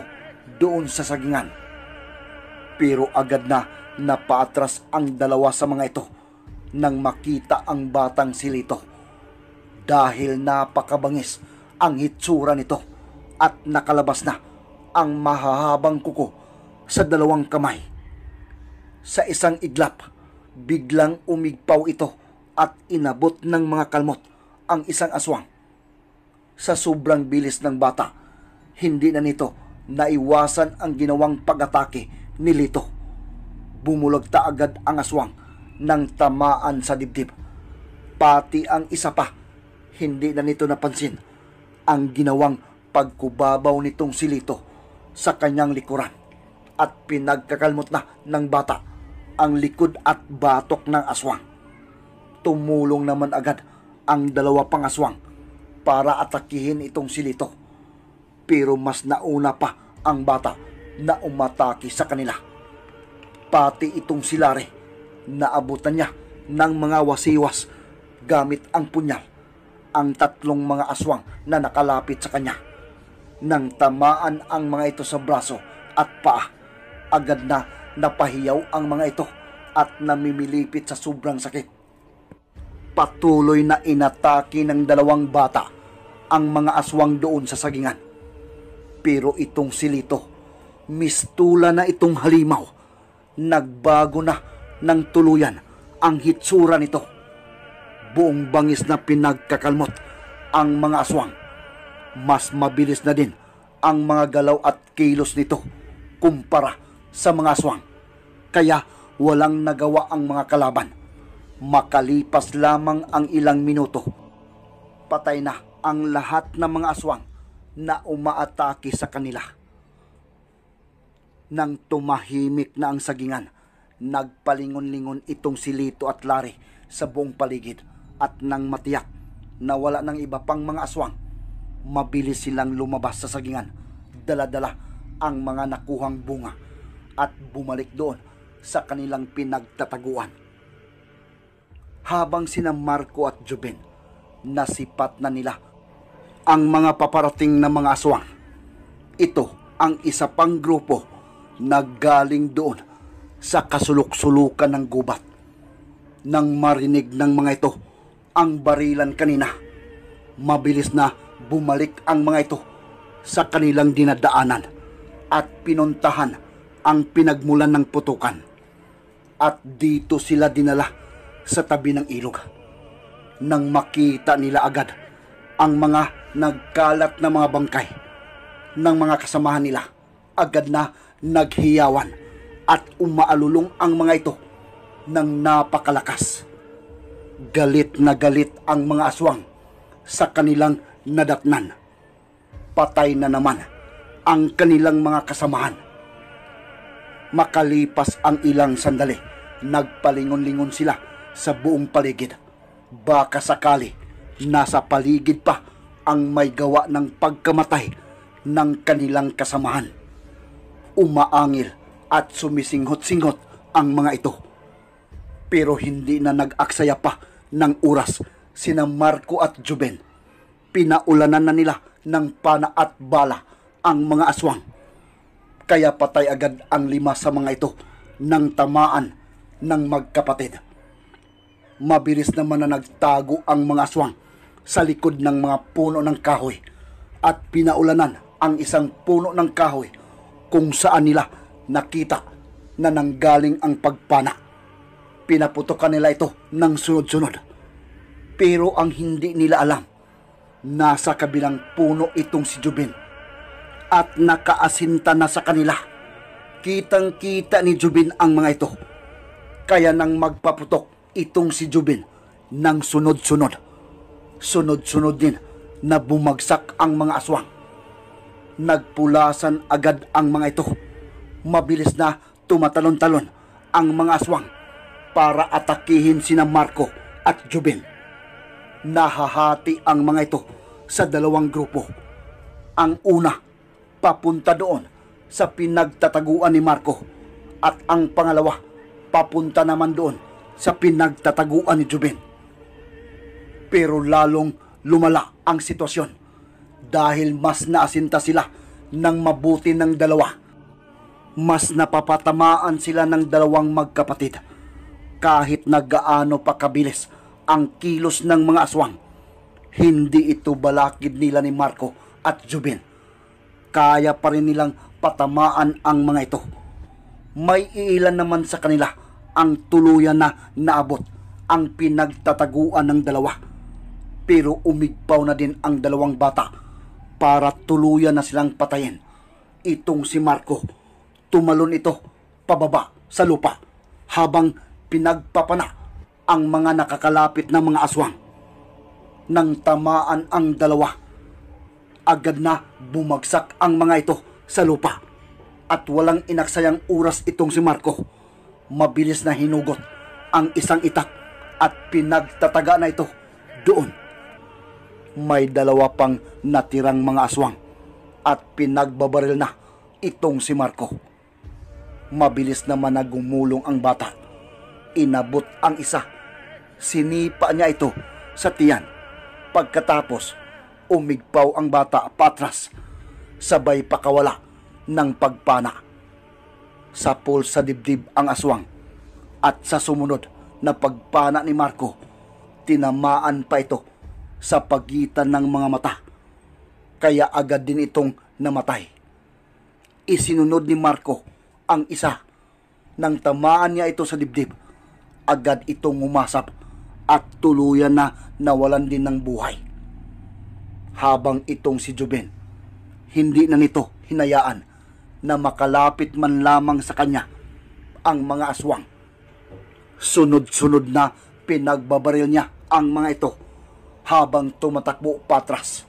doon sa sagingan. Pero agad na napaatras ang dalawa sa mga ito nang makita ang batang si Lito, dahil napakabangis ang hitsura nito at nakalabas na ang mahahabang kuko sa dalawang kamay. Sa isang iglap, biglang umigpaw ito at inabot ng mga kalmot ang isang aswang. Sa sobrang bilis ng bata, hindi na nito naiwasan ang ginawang pag-atake ni Lito. Bumulagta agad ang aswang nang tamaan sa dibdib. Pati ang isa pa, hindi na nito napansin ang ginawang pagkubabaw nitong si Lito sa kanyang likuran, at pinagkakalmot na ng bata ang likod at batok ng aswang. Tumulong naman agad ang dalawa pang aswang para atakihin itong si Lito, pero mas nauna pa ang bata na umatake sa kanila. Pati itong si Larry, naabutan niya ng mga wasiwas gamit ang punyal ang tatlong mga aswang na nakalapit sa kanya. Nang tamaan ang mga ito sa braso at paa, agad na napahiyaw ang mga ito at namimilipit sa sobrang sakit. Patuloy na inatake ng dalawang bata ang mga aswang doon sa sagingan. Pero itong si Lito, mistula na itong halimaw. Nagbago na ng tuluyan ang hitsura nito. Buong bangis na pinagkakalmot ang mga aswang. Mas mabilis na din ang mga galaw at kilos nito kumpara sa mga aswang. Kaya walang nagawa ang mga kalaban. Makalipas lamang ang ilang minuto, patay na ang lahat ng mga aswang na umaatake sa kanila. Nang tumahimik na ang sagingan, nagpalingon-lingon itong si Lito at Larry sa buong paligid, at nang matiyak na wala ng iba pang mga aswang, mabilis silang lumabas sa sagingan, dala-dala ang mga nakuhang bunga, at bumalik doon sa kanilang pinagtataguan. Habang sina Marco at Jubin, nasipat na nila ang mga paparating na mga aswang. Ito ang isa pang grupo na galing doon sa kasulok-sulukan ng gubat. Nang marinig ng mga ito ang barilan kanina, mabilis na bumalik ang mga ito sa kanilang dinadaanan at pinuntahan ang pinagmulan ng putukan. At dito sila dinala sa tabi ng ilog. Nang makita nila agad ang mga nagkalat na mga bangkay ng mga kasamahan nila, agad na naghiyawan at umaalulong ang mga ito ng napakalakas. Galit na galit ang mga aswang sa kanilang nadatnan. Patay na naman ang kanilang mga kasamahan. Makalipas ang ilang sandali, nagpalingon-lingon sila sa buong paligid. Baka sakali nasa paligid pa ang may gawa ng pagkamatay ng kanilang kasamahan. Umaangil at sumisinghot-singhot ang mga ito. Pero hindi na nag-aksaya pa ng oras sina Marco at Juben. Pinaulanan na nila ng pana at bala ang mga aswang. Kaya patay agad ang lima sa mga ito nang tamaan ng magkapatid. Mabilis naman na nagtago ang mga aswang sa likod ng mga puno ng kahoy, at pinaulanan ang isang puno ng kahoy kung saan nila nakita na nanggaling ang pagpana. Pinaputokan nila ito ng sunod-sunod. Pero ang hindi nila alam, nasa kabilang puno itong si Jubin at nakaasinta na sa kanila. Kitang-kita ni Jubin ang mga ito. Kaya nang magpaputok itong si Jubin ng sunod-sunod, sunod-sunod din na bumagsak ang mga aswang. Nagpulasan agad ang mga ito. Mabilis na tumatalon-talon ang mga aswang para atakihin sina Marco at Jubin. Nahahati ang mga ito sa dalawang grupo. Ang una, papunta doon sa pinagtataguan ni Marco, at ang pangalawa, papunta naman doon sa pinagtataguan ni Jubin. Pero lalong lumala ang sitwasyon dahil mas naasinta sila ng mabuti ng dalawa. Mas napapatamaan sila ng dalawang magkapatid. Kahit na gaano pa kabilis ang kilos ng mga aswang, hindi ito balakid nila ni Marco at Jubin. Kaya pa rin nilang patamaan ang mga ito. May ilan naman sa kanila ang tuluyan na naabot ang pinagtataguan ng dalawa. Pero umigpaw na din ang dalawang bata para tuluyan na silang patayin. Itong si Marco, tumalon ito pababa sa lupa habang pinagpapana ang mga nakakalapit na mga aswang. Nang tamaan ang dalawa, agad na bumagsak ang mga ito sa lupa at walang inaksayang oras itong si Marco. Mabilis na hinugot ang isang itak at pinagtataga na ito doon. May dalawa pang natirang mga aswang at pinagbabaril na itong si Marco. Mabilis naman na gumulong ang bata. Inabot ang isa. Sinipa niya ito sa tiyan. Pagkatapos, umigpaw ang bata patras. Sabay pakawala ng pagpana. Sapol sa dibdib ang aswang. At sa sumunod na pagpana ni Marco, tinamaan pa ito sa pagitan ng mga mata. Kaya agad din itong namatay. Isinunod ni Marco ang isa. Nang tamaan niya ito sa dibdib, agad itong umasap at tuluyan na nawalan din ng buhay. Habang itong si Jubin, hindi na nito hinayaan na makalapit man lamang sa kanya ang mga aswang. Sunod-sunod na pinagbabaril niya ang mga ito habang tumatakbo patras.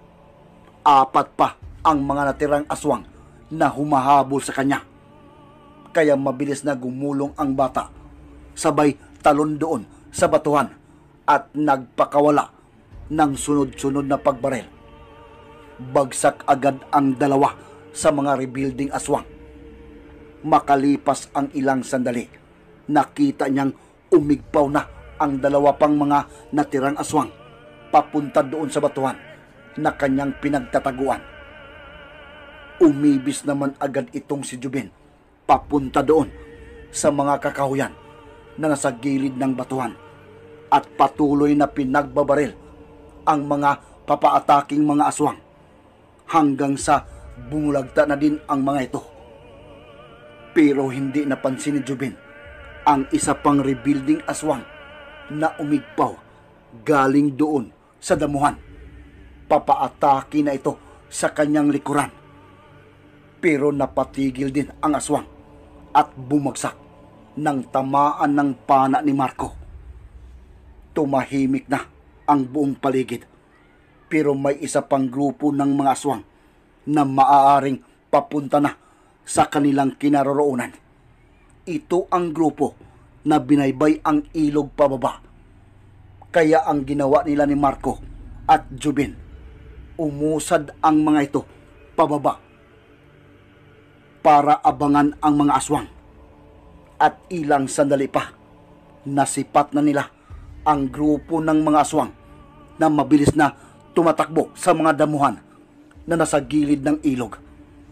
Apat pa ang mga natirang aswang na humahabol sa kanya. Kaya mabilis na gumulong ang bata. Sabay talon doon sa batuhan at nagpakawala ng sunod-sunod na pagbaril. Bagsak agad ang dalawa sa mga rebuilding aswang. Makalipas ang ilang sandali, nakita niyang umigpaw na ang dalawa pang mga natirang aswang papunta doon sa batuhan na kanyang pinagtataguan. Umibis naman agad itong si Jubin papunta doon sa mga kakahuyan na nasa gilid ng batuhan at patuloy na pinagbabaril ang mga papaataking mga aswang hanggang sa bumulagta na din ang mga ito. Pero hindi napansin ni Jubin ang isa pang rebuilding aswang na umigpaw galing doon sa damuhan. Papaatake na ito sa kanyang likuran. Pero napatigil din ang aswang at bumagsak nang tamaan ng pana ni Marco. Tumahimik na ang buong paligid. Pero may isa pang grupo ng mga aswang na maaaring papunta na sa kanilang kinaroroonan. Ito ang grupo na binaybay ang ilog pababa. Kaya ang ginawa nila ni Marco at Jubin, umusad ang mga ito pababa para abangan ang mga aswang. At ilang sandali pa, nasipat na nila ang grupo ng mga aswang na mabilis na tumatakbo sa mga damuhan na nasa gilid ng ilog.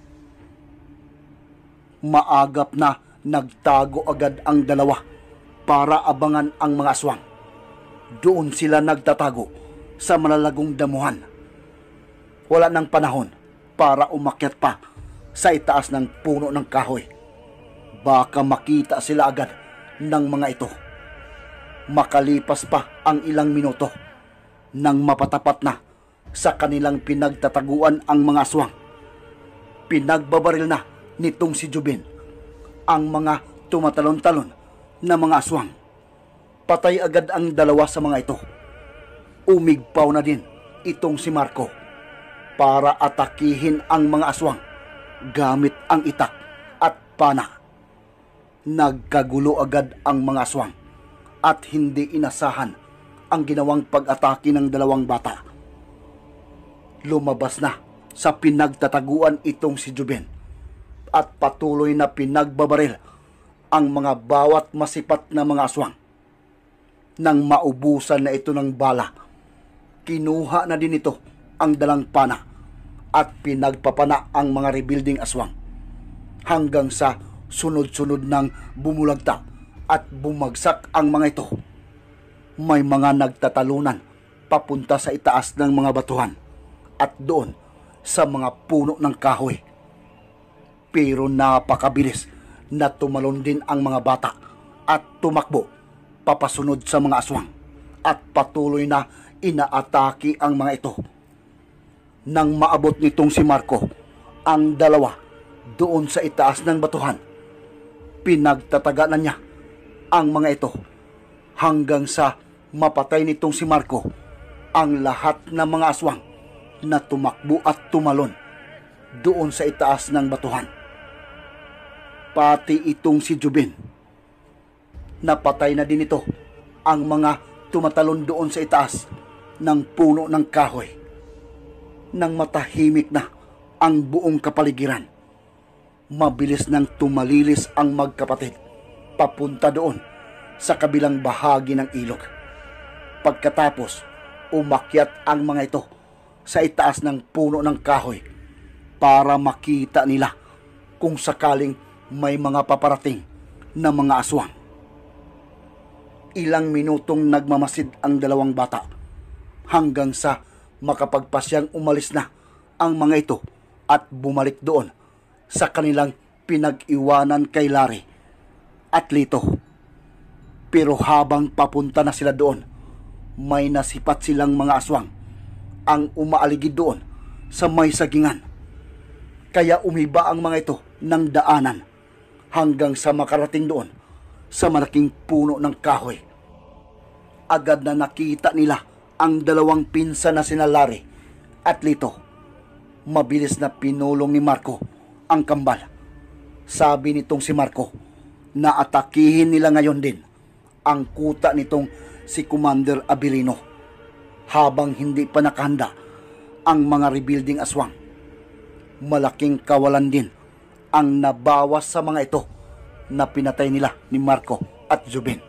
Maagap na nagtago agad ang dalawa para abangan ang mga aswang. Doon sila nagtatago sa malalagong damuhan. Wala nang panahon para umakyat pa sa itaas ng puno ng kahoy. Baka makita sila agad ng mga ito. Makalipas pa ang ilang minuto nang mapatapat na sa kanilang pinagtataguan ang mga aswang. Pinagbabaril na nitong si Jubin ang mga tumatalon-talon na mga aswang. Patay agad ang dalawa sa mga ito. Umigpaw na din itong si Marco para atakihin ang mga aswang gamit ang itak at pana. Nagkagulo agad ang mga aswang at hindi inasahan ang ginawang pag-atake ng dalawang bata. Lumabas na sa pinagtataguan itong si Jubin at patuloy na pinagbabaril ang mga bawat masipat na mga aswang. Nang maubusan na ito ng bala, kinuha na din ito ang dalang pana at pinagpapana ang mga rebuilding aswang hanggang sa sunod-sunod ng bumulagta at bumagsak ang mga ito. May mga nagtatalunan papunta sa itaas ng mga batuhan at doon sa mga puno ng kahoy. Pero napakabilis na tumalon din ang mga bata at tumakbo papasunod sa mga aswang at patuloy na inaatake ang mga ito. Nang maabot nitong si Marco ang dalawa doon sa itaas ng batuhan, pinagtataganan niya ang mga ito hanggang sa mapatay nitong si Marco ang lahat ng mga aswang na tumakbo at tumalon doon sa itaas ng batuhan. Pati itong si Jubin, napatay na din ito ang mga tumatalon doon sa itaas ng puno ng kahoy. Nang matahimik na ang buong kapaligiran, mabilis nang tumalilis ang magkapatid papunta doon sa kabilang bahagi ng ilog. Pagkatapos, umakyat ang mga ito sa itaas ng puno ng kahoy para makita nila kung sakaling may mga paparating na mga aswang. Ilang minutong nagmamasid ang dalawang bata hanggang sa makapagpasyang umalis na ang mga ito at bumalik doon sa kanilang pinag-iwanan kay Larry at Lito. Pero habang papunta na sila doon, may nasipat silang mga aswang ang umaaligid doon sa may sagingan. Kaya umiba ang mga ito ng daanan hanggang sa makarating doon sa malaking puno ng kahoy. Agad na nakita nila ang dalawang pinsan na sina Larry at Lito. Mabilis na pinulong ni Marco ang kambal. Sabi nitong si Marco na atakihin nila ngayon din ang kuta nitong si Commander Abilino habang hindi pa nakahanda ang mga rebuilding aswang. Malaking kawalan din ang nabawas sa mga ito na pinatay nila ni Marco at Jubin.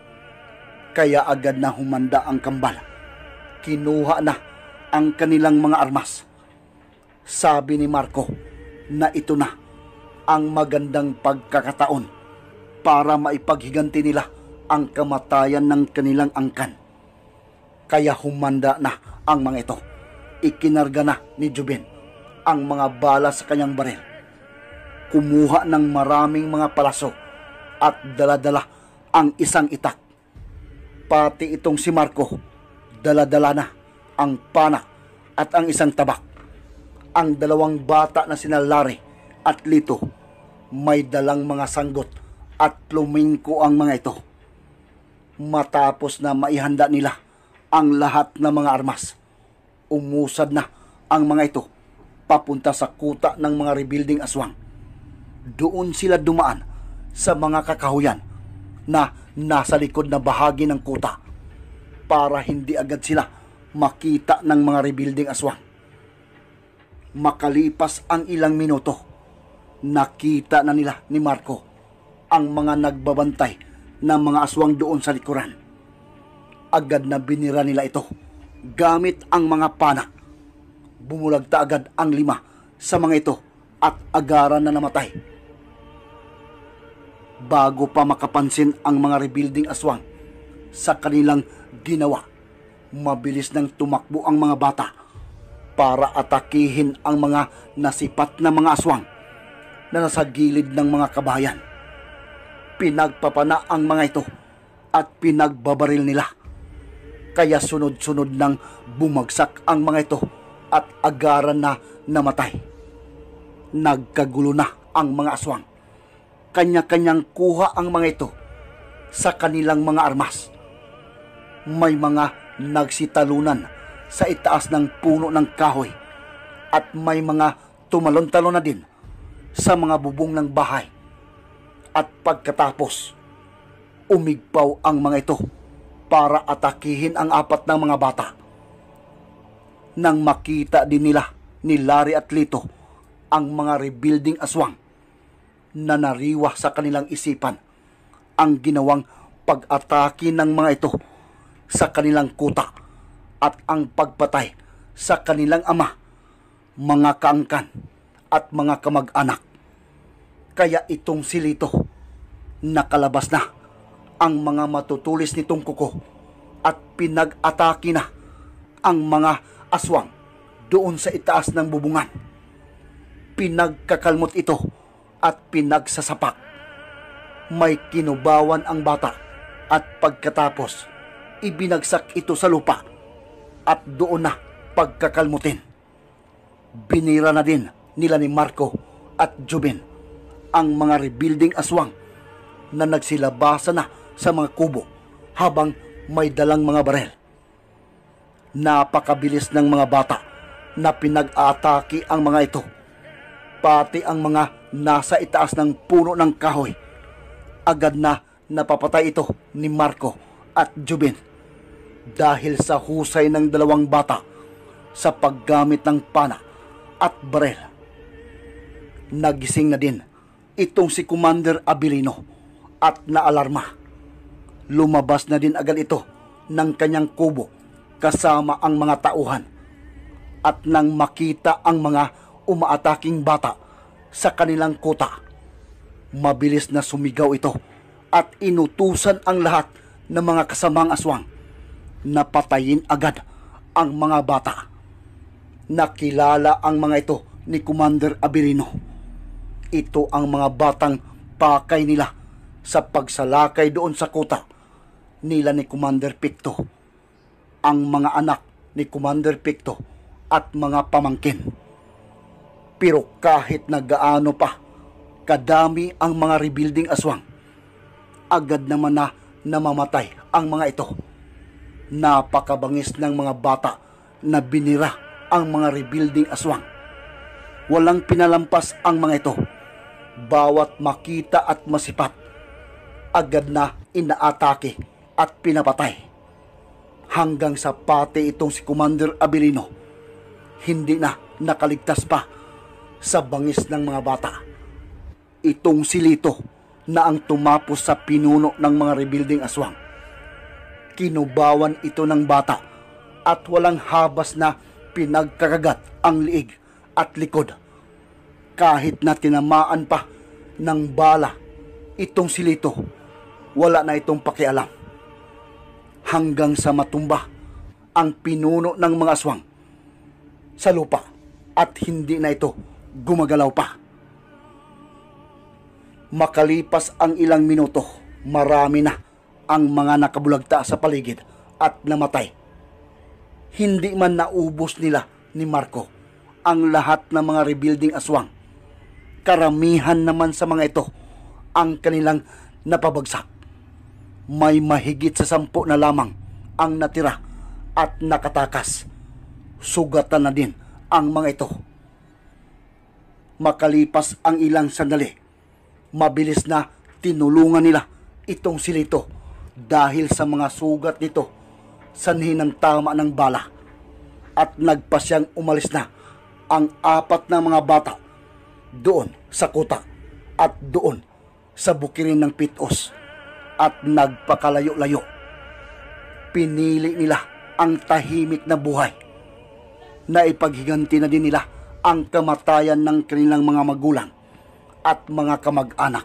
Kaya agad na humanda ang kambal. Kinuha na ang kanilang mga armas. Sabi ni Marco na ito na ang magandang pagkakataon para maipaghiganti nila ang kamatayan ng kanilang angkan. Kaya humanda na ang mga ito. Ikinarga na ni Jubin ang mga bala sa kanyang baril. Kumuha ng maraming mga palaso at daladala ang isang itak. Pati itong si Marco, daladala na ang pana at ang isang tabak. Ang dalawang bata na sina Larry at Lito, may dalang mga sanggot at plumingko ang mga ito. Matapos na maihanda nila ang lahat ng mga armas, umusad na ang mga ito papunta sa kuta ng mga rebuilding aswang. Doon sila dumaan sa mga kakahuyan na nasa likod na bahagi ng kuta para hindi agad sila makita ng mga rebuilding aswang. Makalipas ang ilang minuto, nakita na nila ni Marco ang mga nagbabantay ng mga aswang doon sa likuran. Agad na binira nila ito gamit ang mga pana. Bumulagta agad ang lima sa mga ito at agaran na namatay. Bago pa makapansin ang mga rebuilding aswang sa kanilang ginawa, mabilis nang tumakbo ang mga bata para atakihin ang mga nasipat na mga aswang na nasa gilid ng mga kabayan. Pinagpapana ang mga ito at pinagbabaril nila. Kaya sunod-sunod nang bumagsak ang mga ito at agaran na namatay. Nagkagulo na ang mga aswang. Kanya-kanyang kuha ang mga ito sa kanilang mga armas. May mga nagsitalunan sa itaas ng puno ng kahoy at may mga tumalon-talon na din sa mga bubong ng bahay. At pagkatapos, umigpaw ang mga ito para atakihin ang apat ng mga bata. Nang makita din nila ni Larry at Lito ang mga rebuilding aswang, na nariwa sa kanilang isipan ang ginawang pag-atake ng mga ito sa kanilang kuta at ang pagpatay sa kanilang ama mga kaangkan at mga kamag-anak. Kaya itong si Lito, nakalabas na ang mga matutulis nitong kuko at pinag-atake na ang mga aswang doon sa itaas ng bubungan. Pinagkakalmot ito at pinagsasapak. May kinubawan ang bata at pagkatapos ibinagsak ito sa lupa at doon na pagkakalmutin. Binira na din nila ni Marco at Jubin ang mga rebuilding aswang na nagsilabasa na sa mga kubo habang may dalang mga barel. Napakabilis ng mga bata na pinag-aatake ang mga ito, pati ang mga nasa itaas ng puno ng kahoy. Agad na napapatay ito ni Marco at Jubin dahil sa husay ng dalawang bata sa paggamit ng pana at barel. Nagising na din itong si Commander Abilino at naalarma. Lumabas na din agad ito ng kanyang kubo kasama ang mga tauhan. At nang makita ang mga umaataking bata sa kanilang kuta, mabilis na sumigaw ito at inutusan ang lahat ng mga kasamang aswang na patayin agad ang mga bata. Nakilala ang mga ito ni Commander Abilino. Ito ang mga batang pakay nila sa pagsalakay doon sa kuta nila ni Commander Picto, ang mga anak ni Commander Picto at mga pamangkin. Pero kahit na gaano pa kadami ang mga rebuilding aswang, agad naman na namamatay ang mga ito. Napakabangis ng mga bata na binira ang mga rebuilding aswang. Walang pinalampas ang mga ito. Bawat makita at masipat, agad na inaatake at pinapatay. Hanggang sa pati itong si Commander Abilino, hindi na nakaligtas pa sa bangis ng mga bata. Itong si Lito na ang tumapos sa pinuno ng mga rebuilding aswang. Kinubawan ito ng bata at walang habas na pinagkakagat ang liig at likod. Kahit na tinamaan pa ng bala itong si Lito, wala na itong pakialam. Hanggang sa matumba ang pinuno ng mga aswang sa lupa at hindi na ito gumagalaw pa. Makalipas ang ilang minuto, marami na ang mga nakabulagta sa paligid at namatay. Hindi man naubos nila ni Marco ang lahat ng mga rebuilding aswang. Karamihan naman sa mga ito ang kanilang napabagsak. May mahigit sa sampu na lamang ang natira at nakatakas. Sugatan na din ang mga ito. Makalipas ang ilang sandali, mabilis na tinulungan nila itong si Lito dahil sa mga sugat nito sanhi ng tama ng bala, at nagpasyang umalis na ang apat na mga bata doon sa kuta at doon sa bukirin ng Pitos at nagpakalayo-layo. Pinili nila ang tahimik na buhay na ipaghiganti na din nila ang kamatayan ng kanilang mga magulang at mga kamag-anak.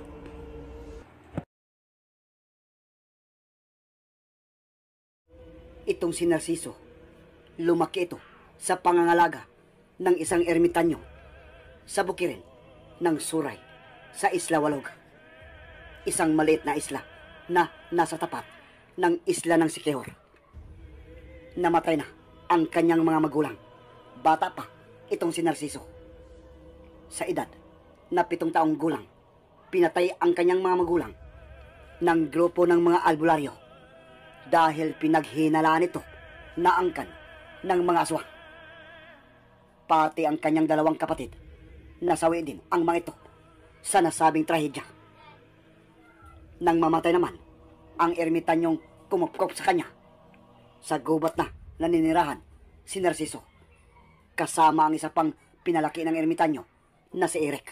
Itong si Narciso, lumaki ito sa pangangalaga ng isang ermitanyo sa bukirin ng Suray sa Isla Walog. Isang maliit na isla na nasa tapat ng isla ng Siquijor. Namatay na ang kanyang mga magulang. Bata pa itong si Narciso. Sa edad na pitong taong gulang, pinatay ang kanyang mga magulang ng grupo ng mga albularyo dahil pinaghinalaan ito na angkan ng mga aswang. Pati ang kanyang dalawang kapatid, nasawi din ang mga ito sa nasabing trahedya. Nang mamatay naman ang ermitanyong kumupkop sa kanya, sa gubat na naninirahan si Narciso, kasama ang isa pang pinalaki ng ermitanyo na si Eric.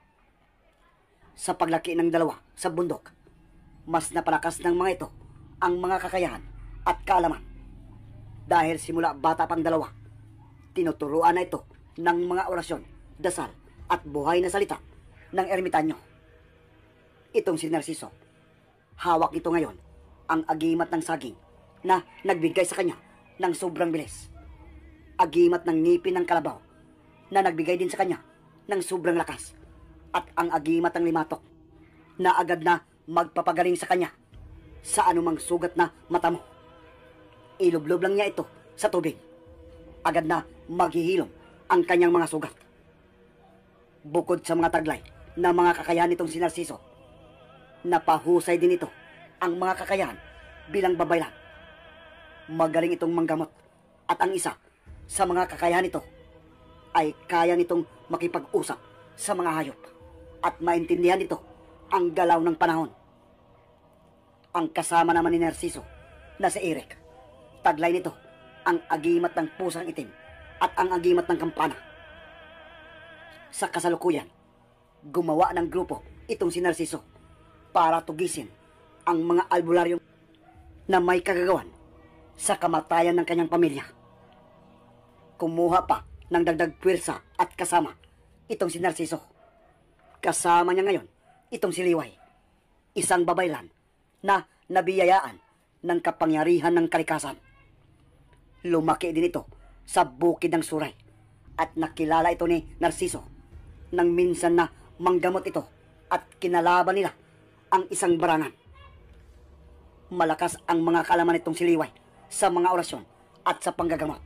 Sa paglaki ng dalawa sa bundok, mas napalakas ng mga ito ang mga kakayahan at kaalaman. Dahil simula bata pang dalawa, tinuturuan na ito ng mga orasyon, dasal at buhay na salita ng ermitanyo. Itong si Narciso, hawak nito ngayon ang agimat ng saging na nagbigay sa kanya ng sobrang bilis. Agimat ng ngipin ng kalabaw na nagbigay din sa kanya ng sobrang lakas. At ang agimat ng limatok na agad na magpapagaling sa kanya sa anumang sugat na mata mo. Ilublob lang niya ito sa tubig. Agad na maghihilom ang kanyang mga sugat. Bukod sa mga taglay na mga kakayahan nitong si Narciso, napahusay din ito ang mga kakayahan bilang babaylan. Magaling itong manggamot at ang isa sa mga kakayahan nito ay kaya nitong makipag-usap sa mga hayop at maintindihan nito ang galaw ng panahon. Ang kasama naman ni Narciso na si Eric, taglay nito ang agimat ng pusang itim at ang agimat ng kampana. Sa kasalukuyan, gumawa ng grupo itong si Narciso para tugisin ang mga albularyong na may kagagawan sa kamatayan ng kanyang pamilya. Kumuha pa ng dagdag pwersa at kasama itong si Narciso. Kasama niya ngayon itong si Liway, isang babaylan na nabiyayaan ng kapangyarihan ng kalikasan. Lumaki din ito sa bukid ng Suray at nakilala ito ni Narciso nang minsan na manggamot ito at kinalaban nila ang isang barangan. Malakas ang mga kaalaman nitong si Liway sa mga orasyon at sa panggagamot.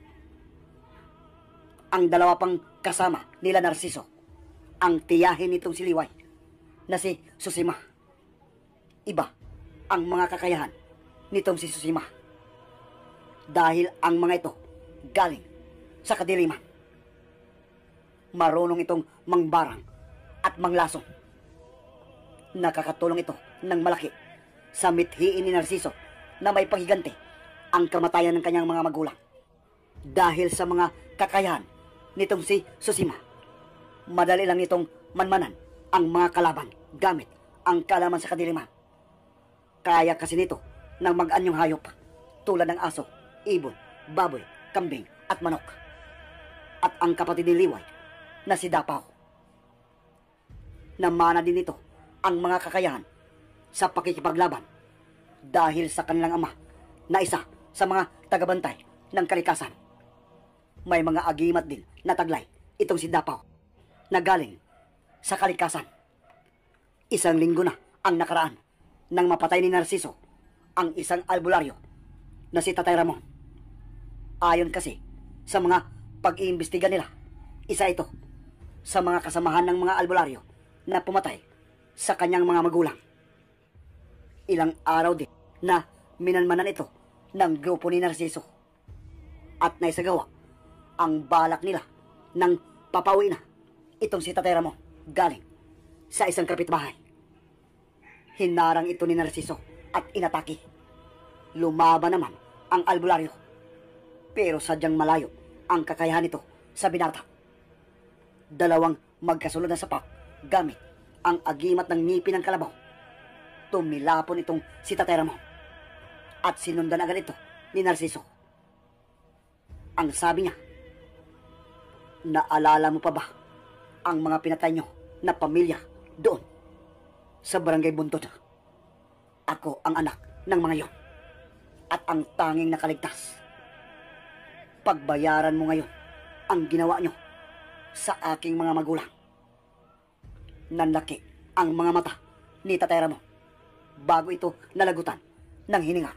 Ang dalawa pang kasama nila Narciso, ang tiyahin nitong si Liway na si Susima. Iba ang mga kakayahan nitong si Susima dahil ang mga ito galing sa kadiliman. Marunong itong mangbarang at manglasong. Nakakatulong ito ng malaki sa mithiin ni Narciso na may paghiganti ang kamatayan ng kanyang mga magulang. Dahil sa mga kakayahan nitong si Susima, madali lang itong manmanan ang mga kalaban gamit ang kalaman sa kadiliman. Kaya kasi nito ng mag-anyong hayop tulad ng aso, ibon, baboy, kambing at manok. At ang kapatid ni Liway na si Dapaw, namana din nito ang mga kakayahan sa pakikipaglaban dahil sa kanilang ama na isa sa mga tagabantay ng kalikasan. May mga agimat din na taglay itong si Dapaw na galing sa kalikasan. Isang linggo na ang nakaraan nang mapatay ni Narciso ang isang albularyo na si Tatay Ramon. Ayon kasi sa mga pag-iimbestiga nila, isa ito sa mga kasamahan ng mga albularyo na pumatay sa kanyang mga magulang. Ilang araw din na minanmanan ito ng grupo ni Narciso at naisagawa ang balak nila ng papawi na itong si Tatay Ramon galing sa isang kapitbahay. Hinarang ito ni Narciso at inatake. Lumaban naman ang albularyo, pero sadyang malayo ang kakayahan nito sa binata. Dalawang magkasunod na sapak gamit ang agimat ng ngipin ng kalabaw. Tumilapon itong si Tatay Ramon at sinundan agad ito ni Narciso. Ang sabi niya, "Naalala mo pa ba ang mga pinatay nyo na pamilya doon sa barangay Buntod? Ako ang anak ng mga yon at ang tanging nakaligtas. Pagbayaran mo ngayon ang ginawa nyo sa aking mga magulang." Nanlaki ang mga mata ni Tatay Ramon bago ito nalagutan ng hininga.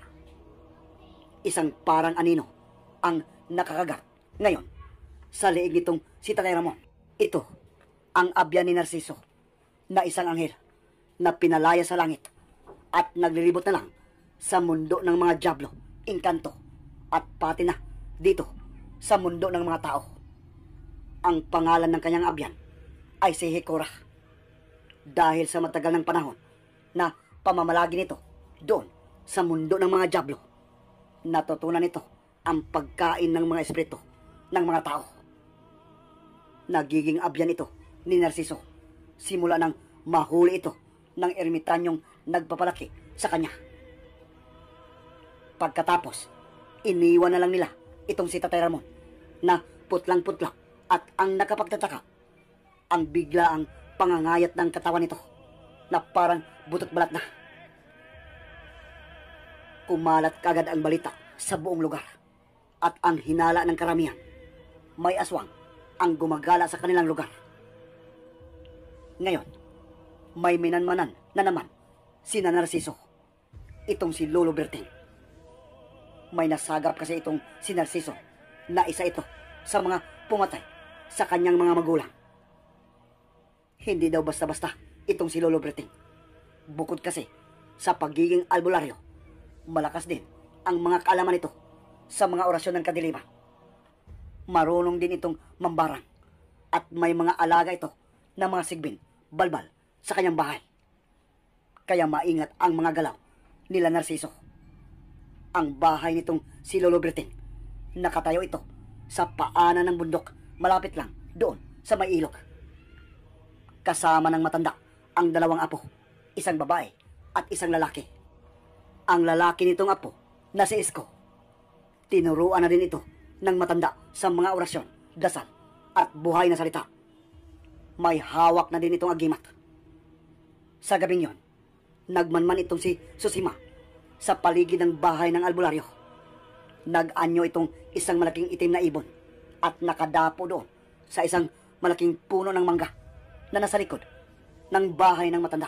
Isang parang anino ang nakakagat ngayon sa liig nitong si Tatay Ramon. Ito ang abyan ni Narciso na isang anghel na pinalaya sa langit at naglilibot na lang sa mundo ng mga diablo, engkanto at pati na dito sa mundo ng mga tao. Ang pangalan ng kanyang abyan ay si Hekora. Dahil sa matagal ng panahon na pamamalagi nito doon sa mundo ng mga diablo, natutunan nito ang pagkain ng mga espiritu ng mga tao. Nagiging abyan ito ni Narciso simula nang mahuli ito ng ermitanyong nagpapalaki sa kanya. Pagkatapos, iniwan na lang nila itong si Tatay Ramon na putlang-putlang At ang nakapagtataka, ang bigla ang pangangayat ng katawan nito na parang butot balat na. Kumalat kagad ang balita sa buong lugar at ang hinala ng karamihan, may aswang ang gumagala sa kanilang lugar. Ngayon, may minanmanan na naman si Narciso, itong si Lolo Berting. May nasagap kasi itong si Narciso na isa ito sa mga pumatay sa kanyang mga magulang. Hindi daw basta-basta itong si Lolo Berting. Bukod kasi sa pagiging albularyo, malakas din ang mga kaalaman nito sa mga orasyon ng kadiliman. Marunong din itong mambarang at may mga alaga ito na mga sigbin, balbal sa kanyang bahay. Kaya maingat ang mga galaw nila Narciso. Ang bahay nitong si Lolo Berting, nakatayo ito sa paanan ng bundok malapit lang doon sa may ilog. Kasama ng matanda ang dalawang apo, isang babae at isang lalaki. Ang lalaki nitong apo na si Isko, tinuruan na din ito ng matanda sa mga orasyon, dasal at buhay na salita. May hawak na din itong agimat. Sa gabing yon, nagmanman itong si Susima sa paligid ng bahay ng albularyo. Nag-anyo itong isang malaking itim na ibon at nakadapo doon sa isang malaking puno ng mangga na nasa likod ng bahay ng matanda.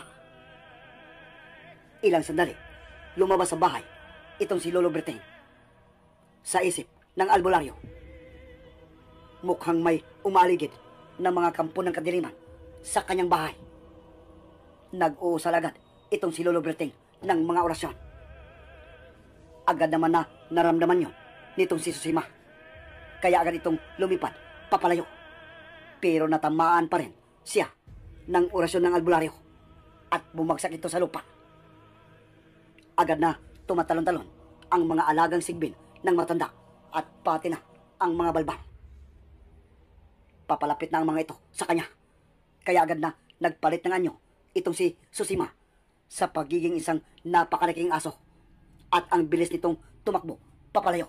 Ilang sandali, lumabas sa bahay itong si Lolo Berting. Sa isip ng albularyo, mukhang may umaligid na mga kampo ng kadiliman sa kanyang bahay. Nag-uusal agad itong si Lolo Berting ng mga orasyon. Agad naman na naramdaman yon nitong si Susima. Kaya agad itong lumipad papalayo. Pero natamaan pa rin siya ng orasyon ng albularyo at bumagsak ito sa lupa. Agad na tumatalon-talon ang mga alagang sigbin ng matanda at pati na ang mga balbal. Papalapit na ang mga ito sa kanya. Kaya agad na nagpalit ng anyo itong si Susima sa pagiging isang napakalaking aso at ang bilis nitong tumakbo papalayo.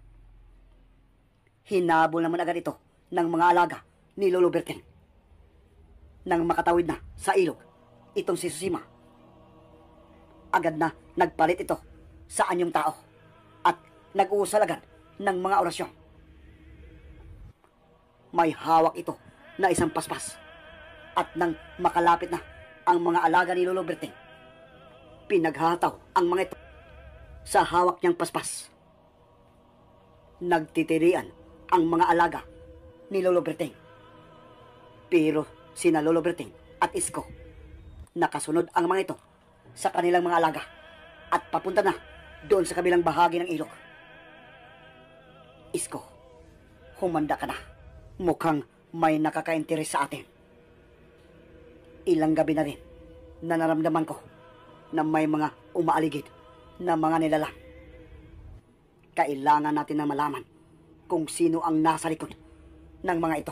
Hinabol naman agad ito ng mga alaga ni Lolo Berting. Nang makatawid na sa ilog itong si Susima, agad na nagpalit ito sa anyong tao at nag-uusal agad ng mga orasyon. May hawak ito na isang paspas at nang makalapit na ang mga alaga ni Lolo Berting, pinaghataw ang mga ito sa hawak niyang paspas. Nagtitirian ang mga alaga ni Lolo Berting. Pero sina Lolo Berting at Isko, nakasunod ang mga ito sa kanilang mga alaga at papunta na doon sa kabilang bahagi ng ilog. Isko, humanda ka na. Mukhang may nakaka-interes sa atin. Ilang gabi na rin na naramdaman ko na may mga umaaligid na mga nilalang. Kailangan natin na malaman kung sino ang nasa likod ng mga ito.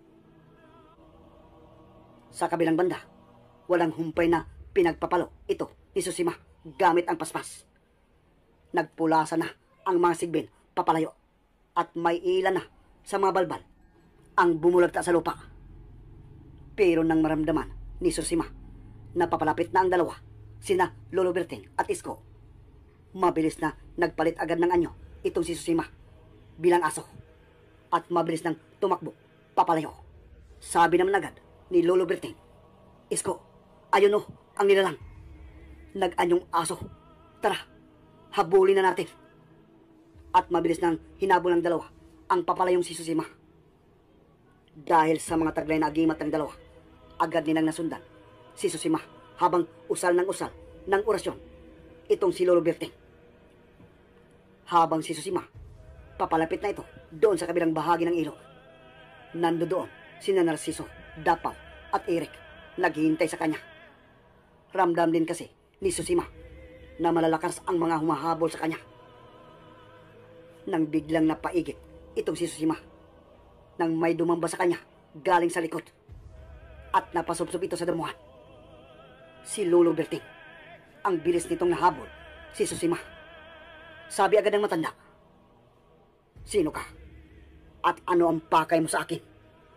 Sa kabilang banda, walang humpay na pinagpapalo ito ni Susima gamit ang paspas. Nagpulasa na ang mga sigbin papalayo at may ilan na sa mga balbal ang bumulagta sa lupa. Pero nang maramdaman ni Susima na papalapit na ang dalawa, sina Lolo Berting at Isko, mabilis na nagpalit agad ng anyo itong si Susima bilang aso at mabilis nang tumakbo papalayo. Sabi naman agad ni Lolo Berting, Isko, ayun o ang nilalang. Nag-anyong aso. Tara, habulin na natin. At mabilis nang hinabol ng dalawa ang papalayong si Susima. Dahil sa mga taglay na agimat ng dalawa, agad nilang nasundan si Susima habang usal ng usal ng orasyon itong si Lolo Berting. Habang si Susima papalapit na ito doon sa kabilang bahagi ng ilog, nando doon si Narciso, Dapaw at Eric naghihintay sa kanya. Ramdam din kasi ni Susima na malalakas ang mga humahabol sa kanya. Nang biglang napaigit itong si Susima, nang may dumamba sa kanya galing sa likod at napasubsob ito sa damuhan, si Lolo Berting. Ang bilis nitong nahabol si Susima. Sabi agad ng matanda, sino ka? At ano ang pakay mo sa akin?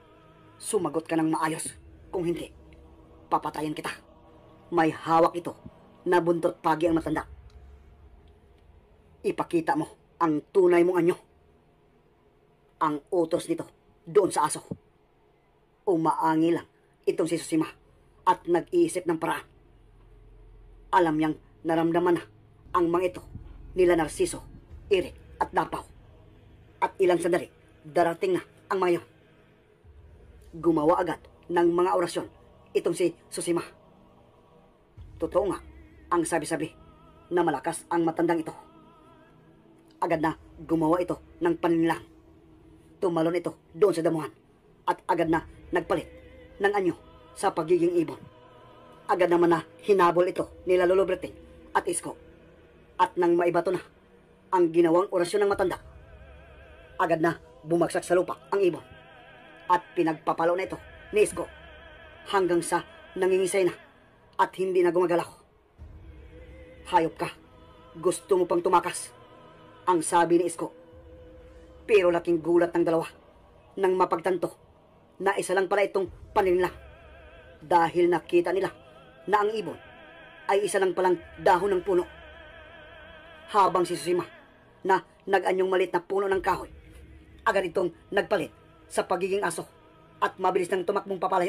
Sumagot ka ng maayos. Kung hindi, papatayin kita. May hawak ito na buntot pagi ang matanda. Ipakita mo ang tunay mong anyo. Ang utos nito doon sa aso. Umaangi lang itong si Susima at nag-iisip ng paraan. Alam niyang naramdaman na ang mga ito nila Narciso, Eric at Dapaw. At ilang sandali, darating na ang mga yun. Gumawa agad ng mga orasyon itong si Susima. Totoo nga ang sabi-sabi na malakas ang matandang ito. Agad na gumawa ito ng paninlang. Tumalon ito doon sa damuhan at agad na nagpalit ng anyo sa pagiging ibon. Agad naman na hinabol ito nila Lolo Berting at Isko. At nang maibato na ang ginawang orasyon ng matanda, agad na bumagsak sa lupa ang ibon at pinagpapalo na ito ni Isko hanggang sa nangingisay na at hindi na gumagalaw. Hayop ka, gusto mo pang tumakas, ang sabi ni Isko. Pero laking gulat ng dalawa nang mapagtanto na isa lang pala itong paninlang, dahil nakita nila na ang ibon ay isa lang palang dahon ng puno. Habang si Susima na nag-anyong malit na puno ng kahoy, agad itong nagpalit sa pagiging aso at mabilis nang tumakbong papalayo.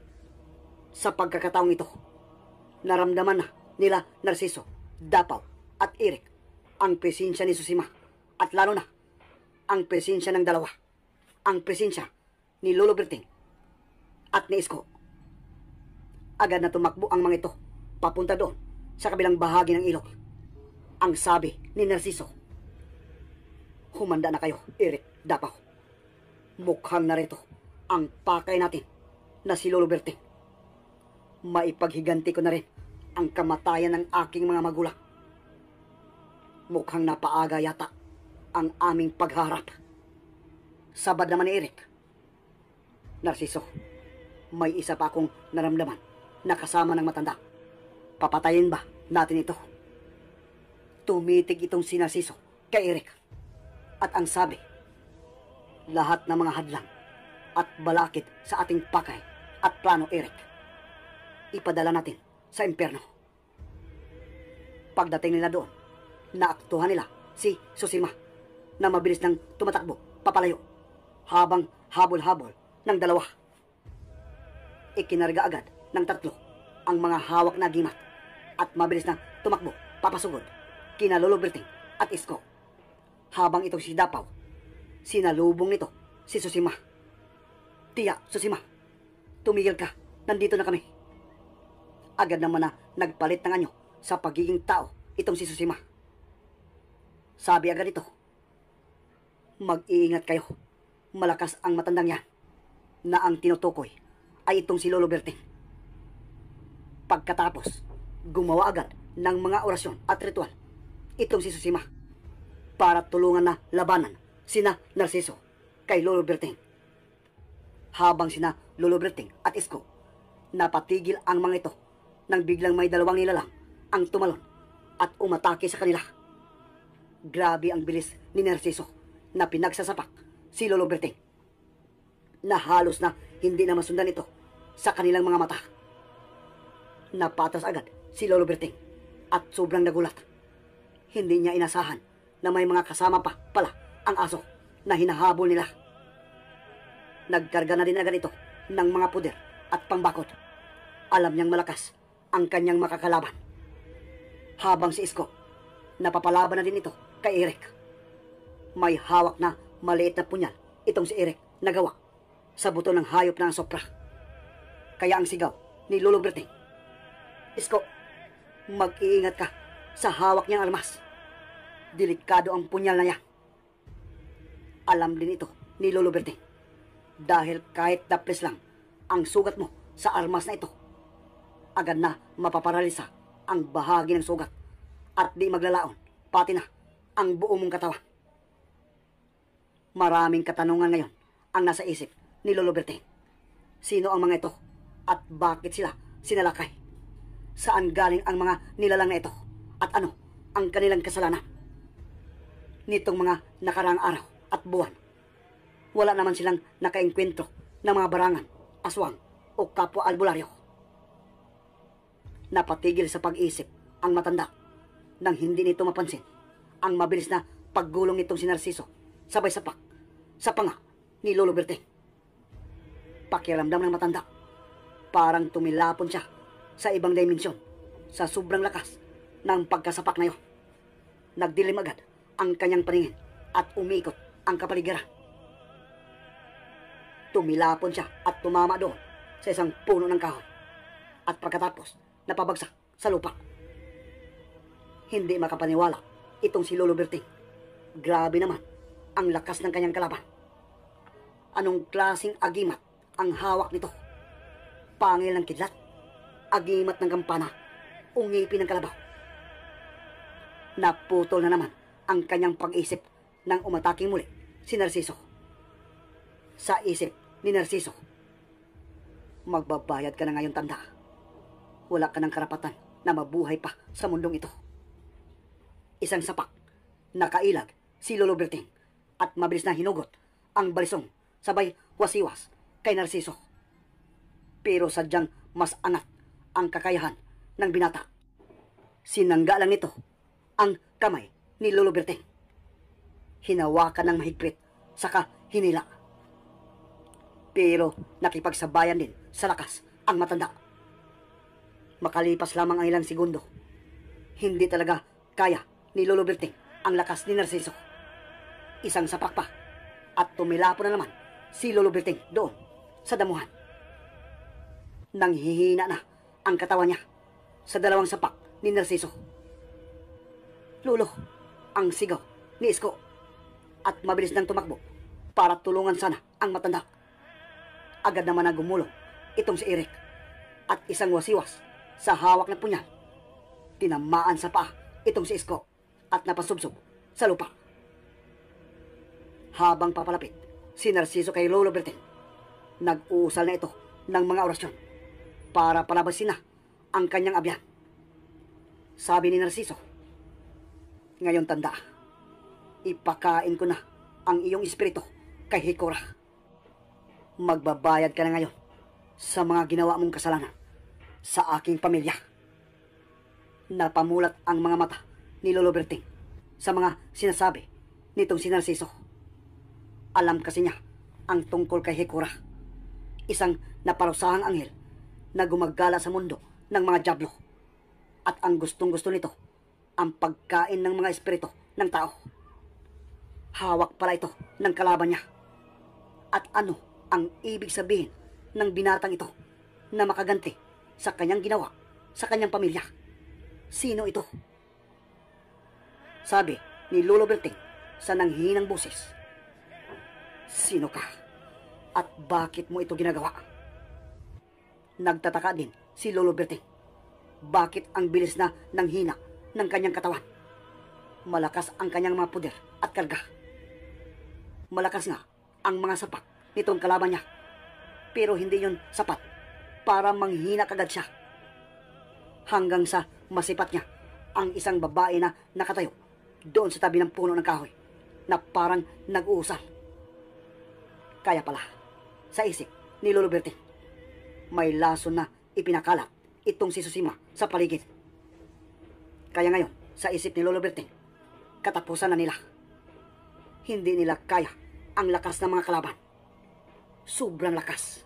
Sa pagkakataong ito, naramdaman na nila Narciso, Dapaw at Eric ang presensya ni Susima at lalo na ang presensya ng dalawa, ang presensya ni Lolo Berting at ni Isko. Agad na tumakbo ang mga ito papunta doon sa kabilang bahagi ng ilog. Ang sabi ni Narciso, "Humanda na kayo, Eric, Dapaw. Mukhang narito ang pakay natin na si Lolo Berting. Maipaghiganti ko na rin ang kamatayan ng aking mga magulang. Mukhang napaaga yata ang aming pagharap." Sabad naman ni Eric, "Narciso, may isa pa akong naramdaman na kasama ng matanda. Papatayin ba natin ito?" Tumitig itong si Narciso kay Eric at ang sabi, "Lahat ng mga hadlang at balakid sa ating pakay at plano, Eric, ipadala natin sa impyerno." Pagdating nila doon, naaktuhan nila si Susima na mabilis nang tumatakbo papalayo habang habol-habol ng dalawa. Ikinarga agad ng tatlo ang mga hawak na gimat at mabilis nang tumakbo papasugod kina Lolo Berting at Isko. Habang itong si Dapaw, sinalubong nito si Susima. "Tiya, Susima, tumigil ka, nandito na kami." Agad naman na nagpalit ng anyo sa pagiging tao itong si Susima. Sabi agad ito, "Mag-iingat kayo, malakas ang matandang yan na ang tinutukoy ay itong si Lolo Berting." Pagkatapos, gumawa agad ng mga orasyon at ritual itong si Susima para tulungan na labanan sina Narciso kay Lolo Berting. Habang sina Lolo Berting at Isko napatigil ang mga ito nang biglang may dalawang nilalang ang tumalon at umatake sa kanila. Grabe ang bilis ni Narciso na pinagsasapak si Lolo Berting, na halos na hindi na masundan ito sa kanilang mga mata. Napatas agad si Lolo Berting at sobrang nagulat. Hindi niya inasahan na may mga kasama pa pala ang aso na hinahabol nila. Nagkarga na din agad ito ng mga puder at pangbakod. Alam niyang malakas ang kanyang makakalaban. Habang si Isko, napapalaban na din ito kay Eric. May hawak na maliit na punyal itong si Eric na gawa sa buto ng hayop na sopra. Kaya ang sigaw ni Lolo Berting, "Isko, mag-iingat ka sa hawak niyang armas. Delikado ang punyal na yan." Alam din ito ni Lolo Berting, dahil kahit daples lang ang sugat mo sa armas na ito, agad na mapaparalisa ang bahagi ng sugat at di maglalaon pati na ang buo mong katawan. Maraming katanungan ngayon ang nasa isip ni Lolo Berting. Sino ang mga ito at bakit sila sinalakay? Saan galing ang mga nilalang na ito at ano ang kanilang kasalanan? Nitong mga nakaraang araw at buwan, wala naman silang nakaengkwentro ng mga barangan, aswang o kapwa albularyo. Napatigil sa pag-isip ang matanda nang hindi nito mapansin ang mabilis na paggulong nitong si Narciso sabay sapak sa panga ni Lolo Berting. Pakiramdam ng matanda, parang tumilapon siya sa ibang dimensyon sa sobrang lakas ng pagkasapak na yun. Nagdilim agad ang kanyang paningin at umikot ang kapaligiran. Tumilapon siya at tumama doon sa isang puno ng kahoy at pagkatapos napabagsak sa lupa. Hindi makapaniwala itong si Lolo Berting. Grabe naman ang lakas ng kanyang kalaban. Anong klaseng agimat ang hawak nito? Pangil ng kidlat, agimat ng kampana, ungipin ng kalabaw. Naputol na naman ang kanyang pag-isip nang umataking muli si Narciso. Sa isip ni Narciso, magbabayad ka na ngayon, tanda. Wala ka ng karapatan na mabuhay pa sa mundong ito. Isang sapak, nakailag si Lolo Berting at mabilis na hinugot ang balisong sabay wasiwas kay Narciso. Pero sadyang mas angat ang kakayahan ng binata. Sinangga lang nito ang kamay ni Lolo Berting. Hinawakan ng mahigpit, saka hinila. Pero nakipagsabayan din sa lakas ang matanda. Makalipas lamang ang ilang segundo, hindi talaga kaya ni Lolo Berting ang lakas ni Narciso. Isang sapak pa at tumilapon na naman si Lolo Berting doon sa damuhan. Nanghihina na ang katawan niya sa dalawang sapak ni Narciso. Lolo, ang sigaw ni Isko at mabilis nang tumakbo para tulungan sana ang matanda. Agad naman na gumulong itong si Eric at isang wasiwas sa hawak na punyal. Tinamaan sa paa itong si Isko at napasubsob sa lupa. Habang papalapit si Narciso kay Lolo Berting, nag-uusal na ito ng mga orasyon para palabasin na ang kanyang abyan. Sabi ni Narciso, "Ngayon, tanda, ipakain ko na ang iyong espiritu kay Hikora. Magbabayad ka na ngayon sa mga ginawa mong kasalanan sa aking pamilya." Napamulat ang mga mata ni Lolo Berting sa mga sinasabi nitong si Narciso. Alam kasi niya ang tungkol kay Hikora, isang naparusahang anghel na gumagala sa mundo ng mga dyablo, at ang gustong-gusto nito ang pagkain ng mga espiritu ng tao. Hawak pala ito ng kalaban niya. At ano ang ibig sabihin ng binatang ito na makaganti sa kanyang ginawa sa kanyang pamilya? Sino ito? Sabi ni Lolo Berting sa nanghihinang boses, "Sino ka? At bakit mo ito ginagawa?" Nagtataka din si Lolo Berting. Bakit ang bilis na nanghina ng kanyang katawan? Malakas ang kanyang mga puder at karga. Malakas nga ang mga sapak nitong kalaban niya. Pero hindi yun sapat para manghina kagad siya. Hanggang sa masipat niya ang isang babae na nakatayo doon sa tabi ng puno ng kahoy na parang nag-uusal. Kaya pala, sa isip ni Lolo Berting, may lason na ipinakalat itong si Susima sa paligid. Kaya ngayon, sa isip ni Lolo Berting, katapusan na nila. Hindi nila kaya ang lakas ng mga kalaban. Sobrang lakas.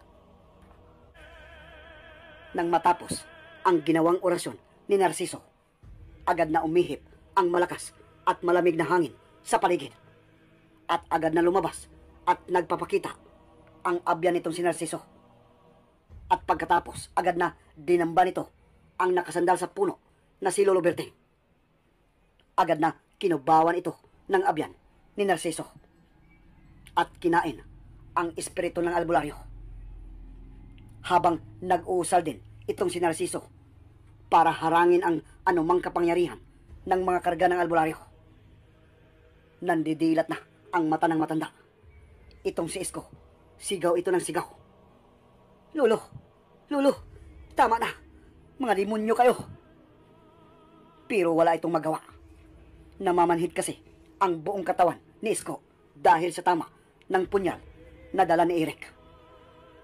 Nang matapos ang ginawang orasyon ni Narciso, agad na umihip ang malakas at malamig na hangin sa paligid. At agad na lumabas at nagpapakita ang abyan nitong si Narciso. At pagkatapos, agad na dinamba nito ang nakasandal sa puno na si Lolo Berting. Agad na kinubawan ito ng abyan ni Narciso at kinain ang espiritu ng albularyo. Habang nag-uusal din itong si Narciso para harangin ang anumang kapangyarihan ng mga karga ng albularyo. Nandidilat na ang mata ng matanda. Itong si Isko, sigaw ito ng sigaw, "Lolo! Lolo! Tama na! Mga demonyo kayo!" Pero wala itong magawa. Namamanhid kasi ang buong katawan ni Isko dahil sa tama ng punyal na dala ni Eric.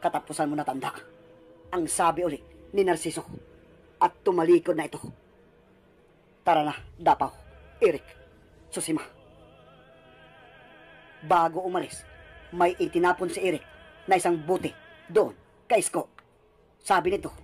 Katapusan mo natanda, ang sabi uli ni Narciso at tumalikod na ito. Tara na, Dapaw, Eric, Susima. Bago umalis, may itinapon si Eric na isang buti doon kay Isko. Sabi nito,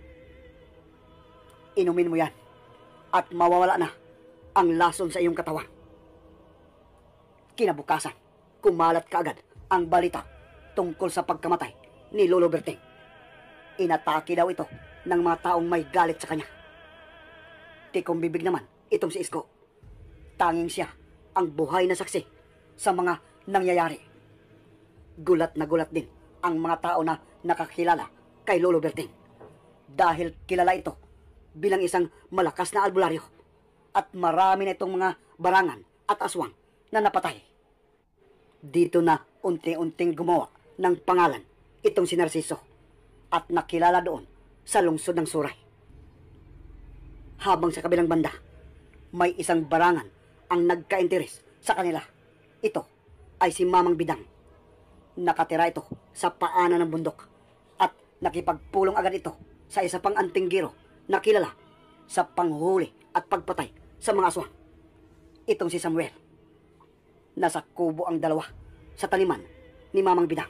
inumin mo yan at mawawala na ang lason sa iyong katawan. Kinabukasan, kumalat kaagad ang balita tungkol sa pagkamatay ni Lolo Berting. Inatake daw ito ng mga taong may galit sa kanya. Tikong bibig naman itong si Isko. Tanging siya ang buhay na saksi sa mga nangyayari. Gulat na gulat din ang mga tao na nakakilala kay Lolo Berting dahil kilala ito bilang isang malakas na albularyo at marami na itong mga barangan at aswang na napatay. Dito na unti-unting gumawa ng pangalan itong si Narciso at nakilala doon sa lungsod ng Suray. Habang sa kabilang banda, may isang barangan ang nagka-interes sa kanila. Ito ay si Mamang Bidang. Nakatira ito sa paanan ng bundok at nakipagpulong agad ito sa isa pang antinggiro na kilala sa panghuli at pagpatay sa mga aswang. Itong si Samuel. Nasa kubo ang dalawa sa taniman ni Mamang Bidang.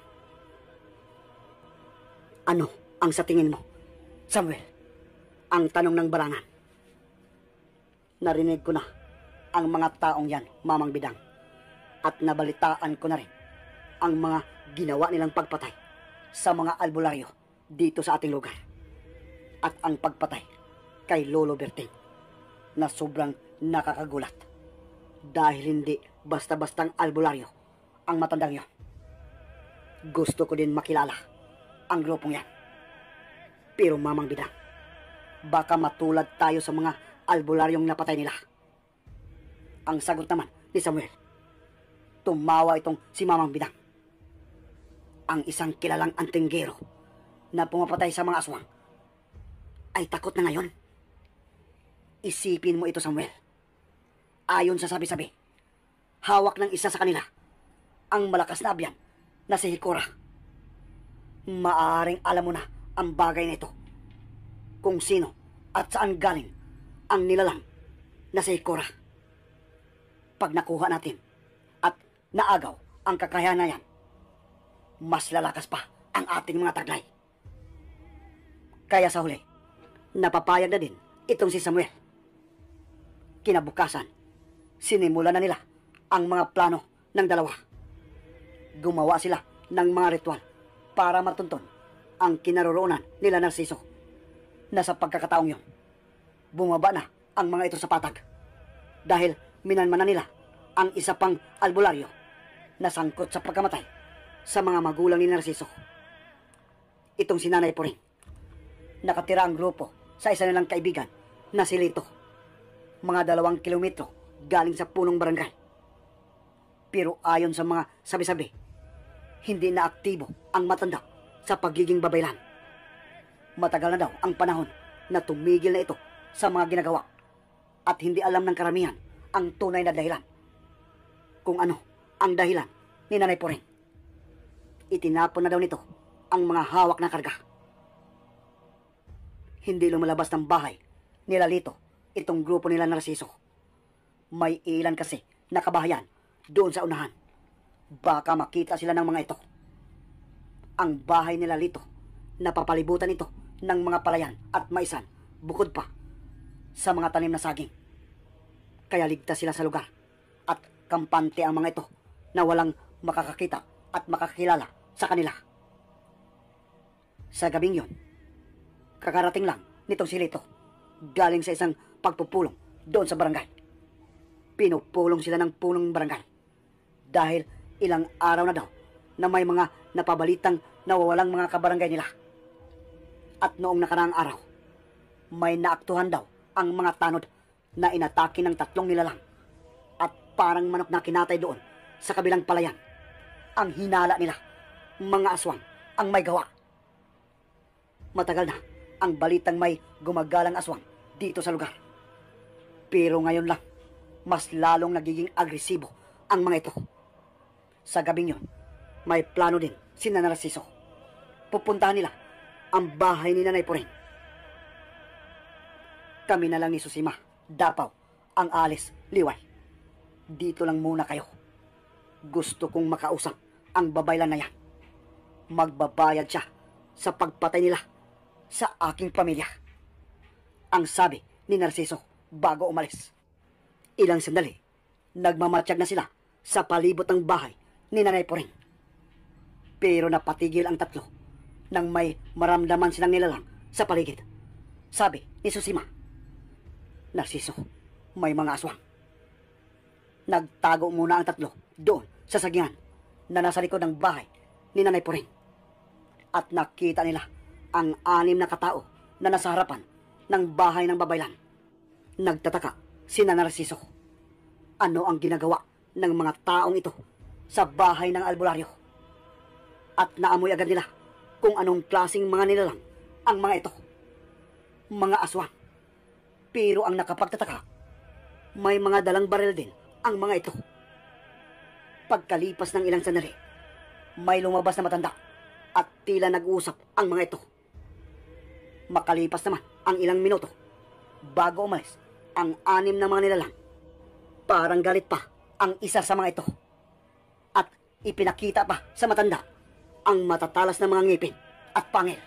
Ano ang sa tingin mo, Samuel? Ang tanong ng barangan. Narinig ko na ang mga taong yan, Mamang Bidang. At nabalitaan ko na rin ang mga ginawa nilang pagpatay sa mga albularyo dito sa ating lugar. At ang pagpatay kay Lolo Berting na sobrang nakakagulat dahil hindi basta-bastang albularyo ang matandang yon. Gusto ko din makilala ang grupong yan. Pero Mamang Bidang, baka matulad tayo sa mga albularyong napatay nila. Ang sagot naman ni Samuel. Tumawa itong si Mamang Bidang. Ang isang kilalang antinggero na pumapatay sa mga aswang ay takot na ngayon. Isipin mo ito, Samuel. Ayon sa sabi-sabi, hawak ng isa sa kanila ang malakas na abyan na si Hikora. Maaring alam mo na ang bagay na ito, kung sino at saan galing ang nilalang na si Hikora. Pag nakuha natin at naagaw ang kakayahan na yan, mas lalakas pa ang ating mga taglay. Kaya sa huli, napapayag na din itong si Samuel. Kinabukasan, sinimula na nila ang mga plano ng dalawa. Gumawa sila ng mga ritual para matunton ang kinaroroonan nila Narciso, na sa pagkakataong yon, bumaba na ang mga ito sa patag dahil minanman na nila ang isa pang albularyo na sangkot sa pagkamatay sa mga magulang ni Narciso. Itong si Nanay Puring. Nakatira ang grupo sa isa nilang kaibigan na si Lito, mga dalawang kilometro galing sa punong barangay. Pero ayon sa mga sabi-sabi, hindi na aktibo ang matanda sa pagiging babaylan. Matagal na daw ang panahon na tumigil na ito sa mga ginagawa at hindi alam ng karamihan ang tunay na dahilan. Kung ano ang dahilan ni Nanay Puring. Itinapon na daw nito ang mga hawak na karga. Hindi lumalabas ng bahay nila Lito itong grupo nila Narciso. May ilan kasi na kabahayan doon sa unahan. Baka makita sila ng mga ito. Ang bahay nila Lito, napapalibutan ito ng mga palayan at maisan, bukod pa sa mga tanim na saging. Kaya ligtas sila sa lugar at kampante ang mga ito na walang makakakita at makakilala sa kanila. Sa gabing yon, kakarating lang nitong si Lito galing sa isang pagpupulong doon sa barangay. Pinupulong sila ng punong barangay dahil ilang araw na daw na may mga napabalitang nawawalang mga kabarangay nila. At noong nakaraang araw, may naaktuhan daw ang mga tanod na inatake ng tatlong nilalang at parang manok na kinatay doon sa kabilang palayan. Ang hinala nila, mga aswang ang may gawa. Matagal na ang balitang may gumagalang aswang dito sa lugar. Pero ngayon lang, mas lalong nagiging agresibo ang mga ito. Sa gabing yon, may plano din si Narciso. pupuntahan nila ang bahay ni Nanay Puring. Kami na lang ni Susima, Dapaw, ang alis, Liway. Dito lang muna kayo. Gusto kong makausap ang babaylan na yan. Magbabayad siya sa pagpatay nila sa aking pamilya. Ang sabi ni Narciso bago umalis. Ilang sandali, nagmamatsyag na sila sa palibot ng bahay ni Nanay Puring. Pero napatigil ang tatlo nang may maramdaman silang nilalang sa paligid. Sabi ni Susima, Narciso, may mga aswang. Nagtago muna ang tatlo doon sa sagyan na nasa likod ng bahay ni Nanay Puring. At nakita nila ang anim na katao na nasa harapan ng bahay ng babaylan. Nagtataka si Narciso. Ano ang ginagawa ng mga taong ito sa bahay ng albularyo? At naamoy agad nila kung anong klaseng mga nilalang ang mga ito. Mga aswang. Pero ang nakapagtataka, may mga dalang baril din ang mga ito. Pagkalipas ng ilang sandali, may lumabas na matanda at tila nag-uusap ang mga ito. Makalipas naman ang ilang minuto, bago umalis ang anim na mga nilalang, parang galit pa ang isa sa mga ito. At ipinakita pa sa matanda ang matatalas na mga ngipin at pangil.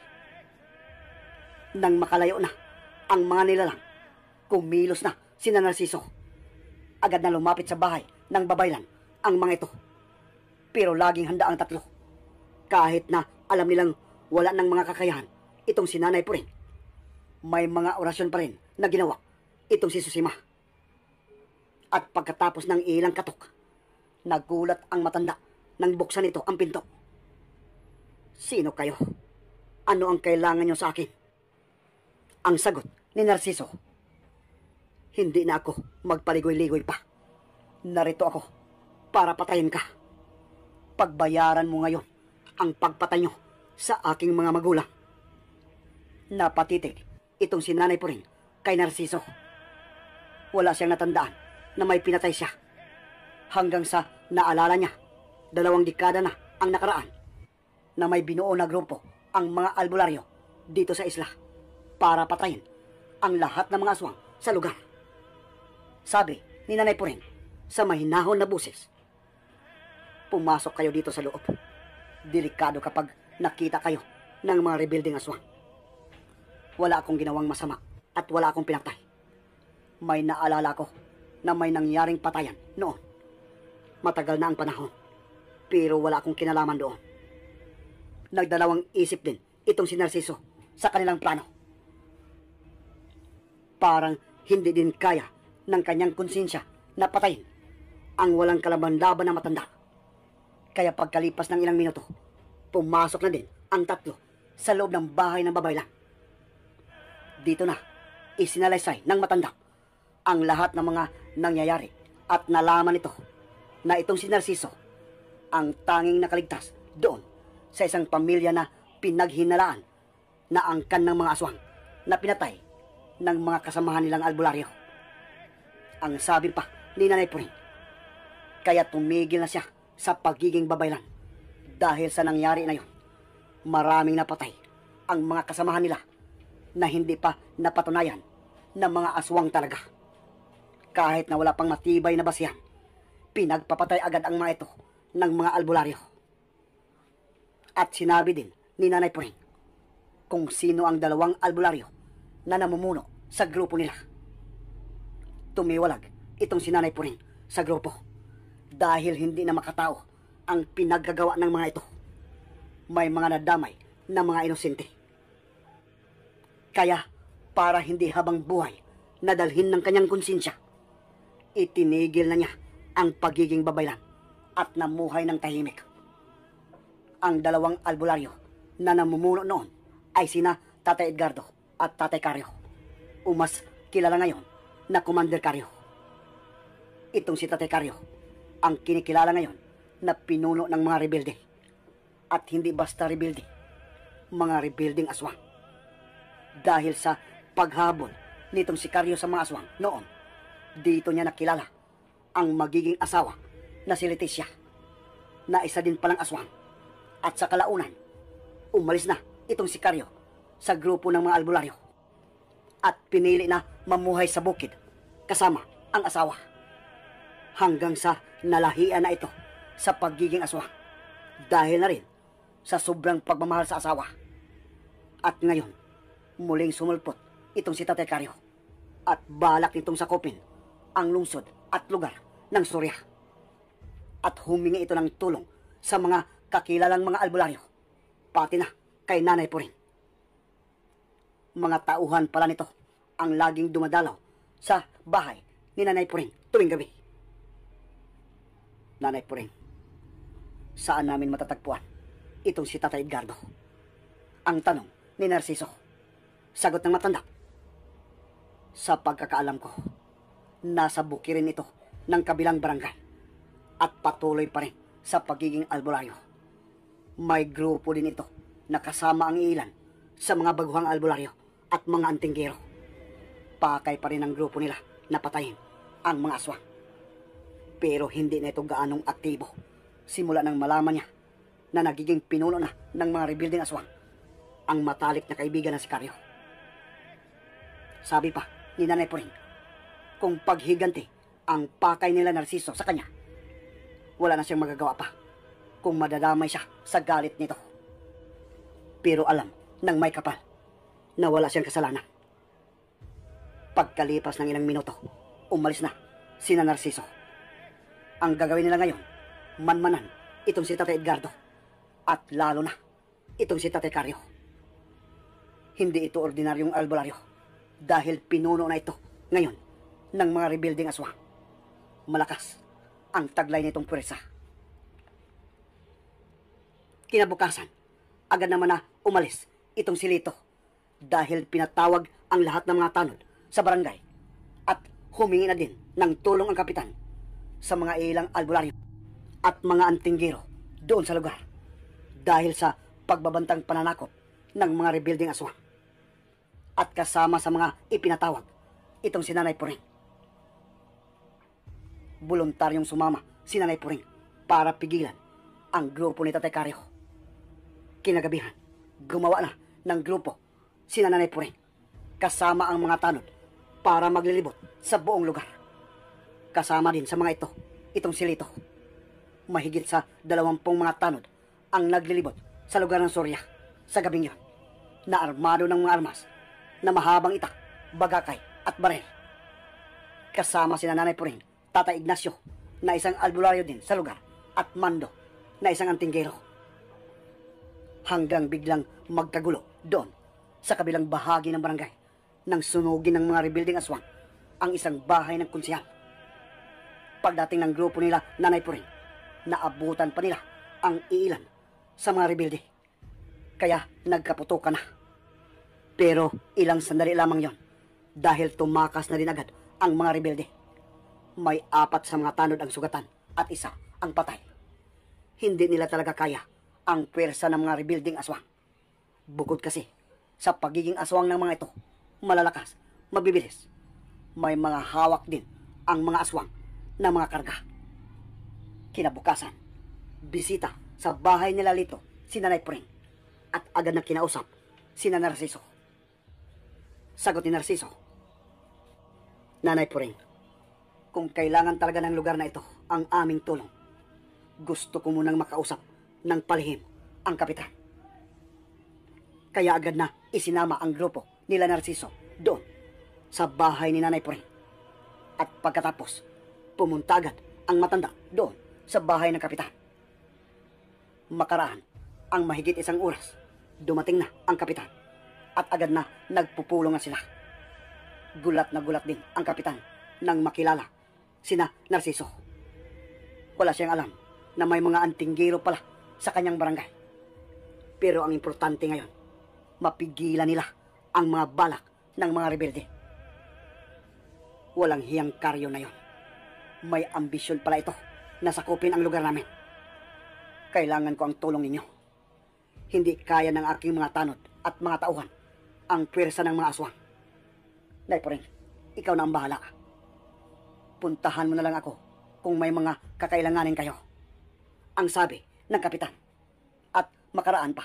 Nang makalayo na ang mga nilalang, kumilos na si Narciso. Agad na lumapit sa bahay ng babaylan ang mga ito. Pero laging handa ang tatlo. Kahit na alam nilang wala ng mga kakayahan itong si Nanay Puring, may mga orasyon pa rin na ginawa itong si Susima. At pagkatapos ng ilang katok, nagulat ang matanda nang buksan ito ang pinto. Sino kayo? Ano ang kailangan nyo sa akin? Ang sagot ni Narciso, hindi na ako magpaligoy-ligoy pa. Narito ako para patayin ka. Pagbayaran mo ngayon ang pagpatay nyo sa aking mga magulang. Napatitig itong si Nanay Puring kay Narciso. Wala siyang natandaan na may pinatay siya. Hanggang sa naalala niya, dalawang dekada na ang nakaraan na may binuo na grupo ang mga albularyo dito sa isla para patayin ang lahat ng mga aswang sa lugar. Sabi ni Nanay Puring sa mahinahon na buses, pumasok kayo dito sa loob. Delikado kapag nakita kayo ng mga rebuilding aswang. Wala akong ginawang masama at wala akong pinatay. May naalala ko na may nangyaring patayan noon. Matagal na ang panahon, pero wala akong kinalaman doon. Nagdalawang isip din itong si Narciso sa kanilang plano. Parang hindi din kaya ng kanyang konsensya na patayin ang walang kalaban-laban na matanda. Kaya pagkalipas ng ilang minuto, pumasok na din ang tatlo sa loob ng bahay ng babaylan. Dito na isinalaysay ng matanda ang lahat ng mga nangyayari at nalaman ito na itong si Narciso ang tanging nakaligtas doon sa isang pamilya na pinaghinalaan na angkan ng mga aswang na pinatay ng mga kasamahan nilang albularyo. Ang sabi pa ni Nanay Puring, kaya tumigil na siya sa pagiging babaylan dahil sa nangyari na yun. Maraming napatay ang mga kasamahan nila na hindi pa napatunayan na mga aswang talaga. Kahit na wala pang matibay na basihan, pinagpapatay agad ang mga ito ng mga albularyo. At sinabi din ni Nanay Puring kung sino ang dalawang albularyo na namumuno sa grupo nila. Tumiwalag itong si Nanay Puring sa grupo dahil hindi na makatao ang pinaggagawa ng mga ito. May mga nadamay na mga inosente. Kaya para hindi habang buhay nadalhin ng kanyang konsensya, itinigil na niya ang pagiging babaylan at namuhay ng tahimik. Ang dalawang albularyo na namumuno noon ay sina Tatay Edgardo at Tatay Caryo, o mas kilala ngayon na Commander Caryo. Itong si Tatay Caryo ang kinikilala ngayon na pinuno ng mga rebelde. At hindi basta rebelde, mga rebelding aswang. Dahil sa paghabol nitong si Caryo sa mga aswang noon, dito niya nakilala ang magiging asawa na si Leticia, na isa din palang aswang. At sa kalaunan, umalis na itong sikaryo sa grupo ng mga albularyo at pinili na mamuhay sa bukid kasama ang asawa. Hanggang sa nalahian na ito sa pagiging aswang dahil na rin sa sobrang pagmamahal sa asawa. At ngayon, muling sumulpot itong si Tatay Karyo at balak nitong sakupin ang lungsod at lugar ng Surya. At humingi ito ng tulong sa mga kakilalang mga albularyo, pati na kay Nanay Puring. Mga tauhan pala nito ang laging dumadalaw sa bahay ni Nanay Puring tuwing gabi. Nanay Puring, saan namin matatagpuan itong si Tatay Edgardo? Ang tanong ni Narciso. Sagot ng matanda. Sa pagkakaalam ko, nasa bukirin ito ng kabilang barangay at patuloy pa rin sa pagiging albularyo. May grupo din ito na kasama ang ilan sa mga baguhang albularyo at mga antinggero. Pakay pa rin ang grupo nila na patayin ang mga aswang. Pero hindi na ito gaanong aktibo simula nang malaman niya na nagiging pinuno na ng mga rebuilding aswang ang matalik na kaibigan na si Karyo. Sabi pa ni Nanay Puring, kung paghiganti ang pakay nila Narciso sa kanya, wala na siyang magagawa pa kung madadamay siya sa galit nito. Pero alam ng may kapal na wala siyang kasalanan. Pagkalipas ng ilang minuto, umalis na sina Narciso. Ang gagawin nila ngayon, manmanan itong si Tatay Edgardo at lalo na itong si Tatay Karyo. Hindi ito ordinaryong albularyo dahil pinuno na ito ngayon ng mga rebuilding aswang. Malakas ang taglay nitong pwersa. Kinabukasan, agad naman na umalis itong si Lito dahil pinatawag ang lahat ng mga tanod sa barangay at humingi na din ng tulong ang kapitan sa mga ilang albularyo at mga antinggero doon sa lugar dahil sa pagbabantang pananakop ng mga rebuilding aswang. At kasama sa mga ipinatawag itong si Nanay Puring. Voluntaryong sumama si Nanay Puring para pigilan ang grupo ni Tatay Karyo. Kinagabihan, gumawa na ng grupo si Nanay Puring kasama ang mga tanod para maglilibot sa buong lugar. Kasama din sa mga ito itong si Lito. Mahigit sa dalawampung mga tanod ang naglilibot sa lugar ng Surya sa gabing yon na armado ng mga armas na mahabang itak, bagakay at barel. Kasama sina Nanay Puring, Tatay Ignacio na isang albularyo din sa lugar at Mando na isang antinggero. Hanggang biglang magkagulo doon sa kabilang bahagi ng barangay nang sunugin ng mga rebuilding aswang ang isang bahay ng kunsihal. Pagdating ng grupo nila Nanay Puring, naabutan pa nila ang iilan sa mga rebelde. Kaya nagkaputukan na. Pero ilang sandali lamang yon dahil tumakas na din agad ang mga rebelde. May apat sa mga tanod ang sugatan at isa ang patay. Hindi nila talaga kaya ang pwersa ng mga rebuilding aswang. Bukod kasi sa pagiging aswang ng mga ito, malalakas, mabibilis. May mga hawak din ang mga aswang na mga karga. Kinabukasan, bisita sa bahay nila Lito si Nanay Puring at agad na kinausap si Narciso. Sagot ni Narciso, Nanay Puring, kung kailangan talaga ng lugar na ito ang aming tulong, gusto ko munang makausap ng palihim ang kapitan. Kaya agad na isinama ang grupo nila Narciso doon sa bahay ni Nanay Puring. At pagkatapos, pumunta agad ang matanda doon sa bahay ng kapitan. Makaraan ang mahigit isang oras, dumating na ang kapitan at agad na nagpupulong na sila. Gulat na gulat din ang kapitan nang makilala sina Narciso. Wala siyang alam na may mga antinggero pala sa kanyang barangay. Pero ang importante ngayon, mapigilan nila ang mga balak ng mga rebelde. Walang hiyang Karyo na yon. May ambisyon pala ito na sakupin ang lugar namin. Kailangan ko ang tulong ninyo. Hindi kaya ng aking mga tanod at mga tauhan ang pwersa ng mga aswang. Nay Puring, ikaw na ang bahala. Puntahan mo na lang ako kung may mga kakailanganin kayo. Ang sabi ng kapitan. At makaraan pa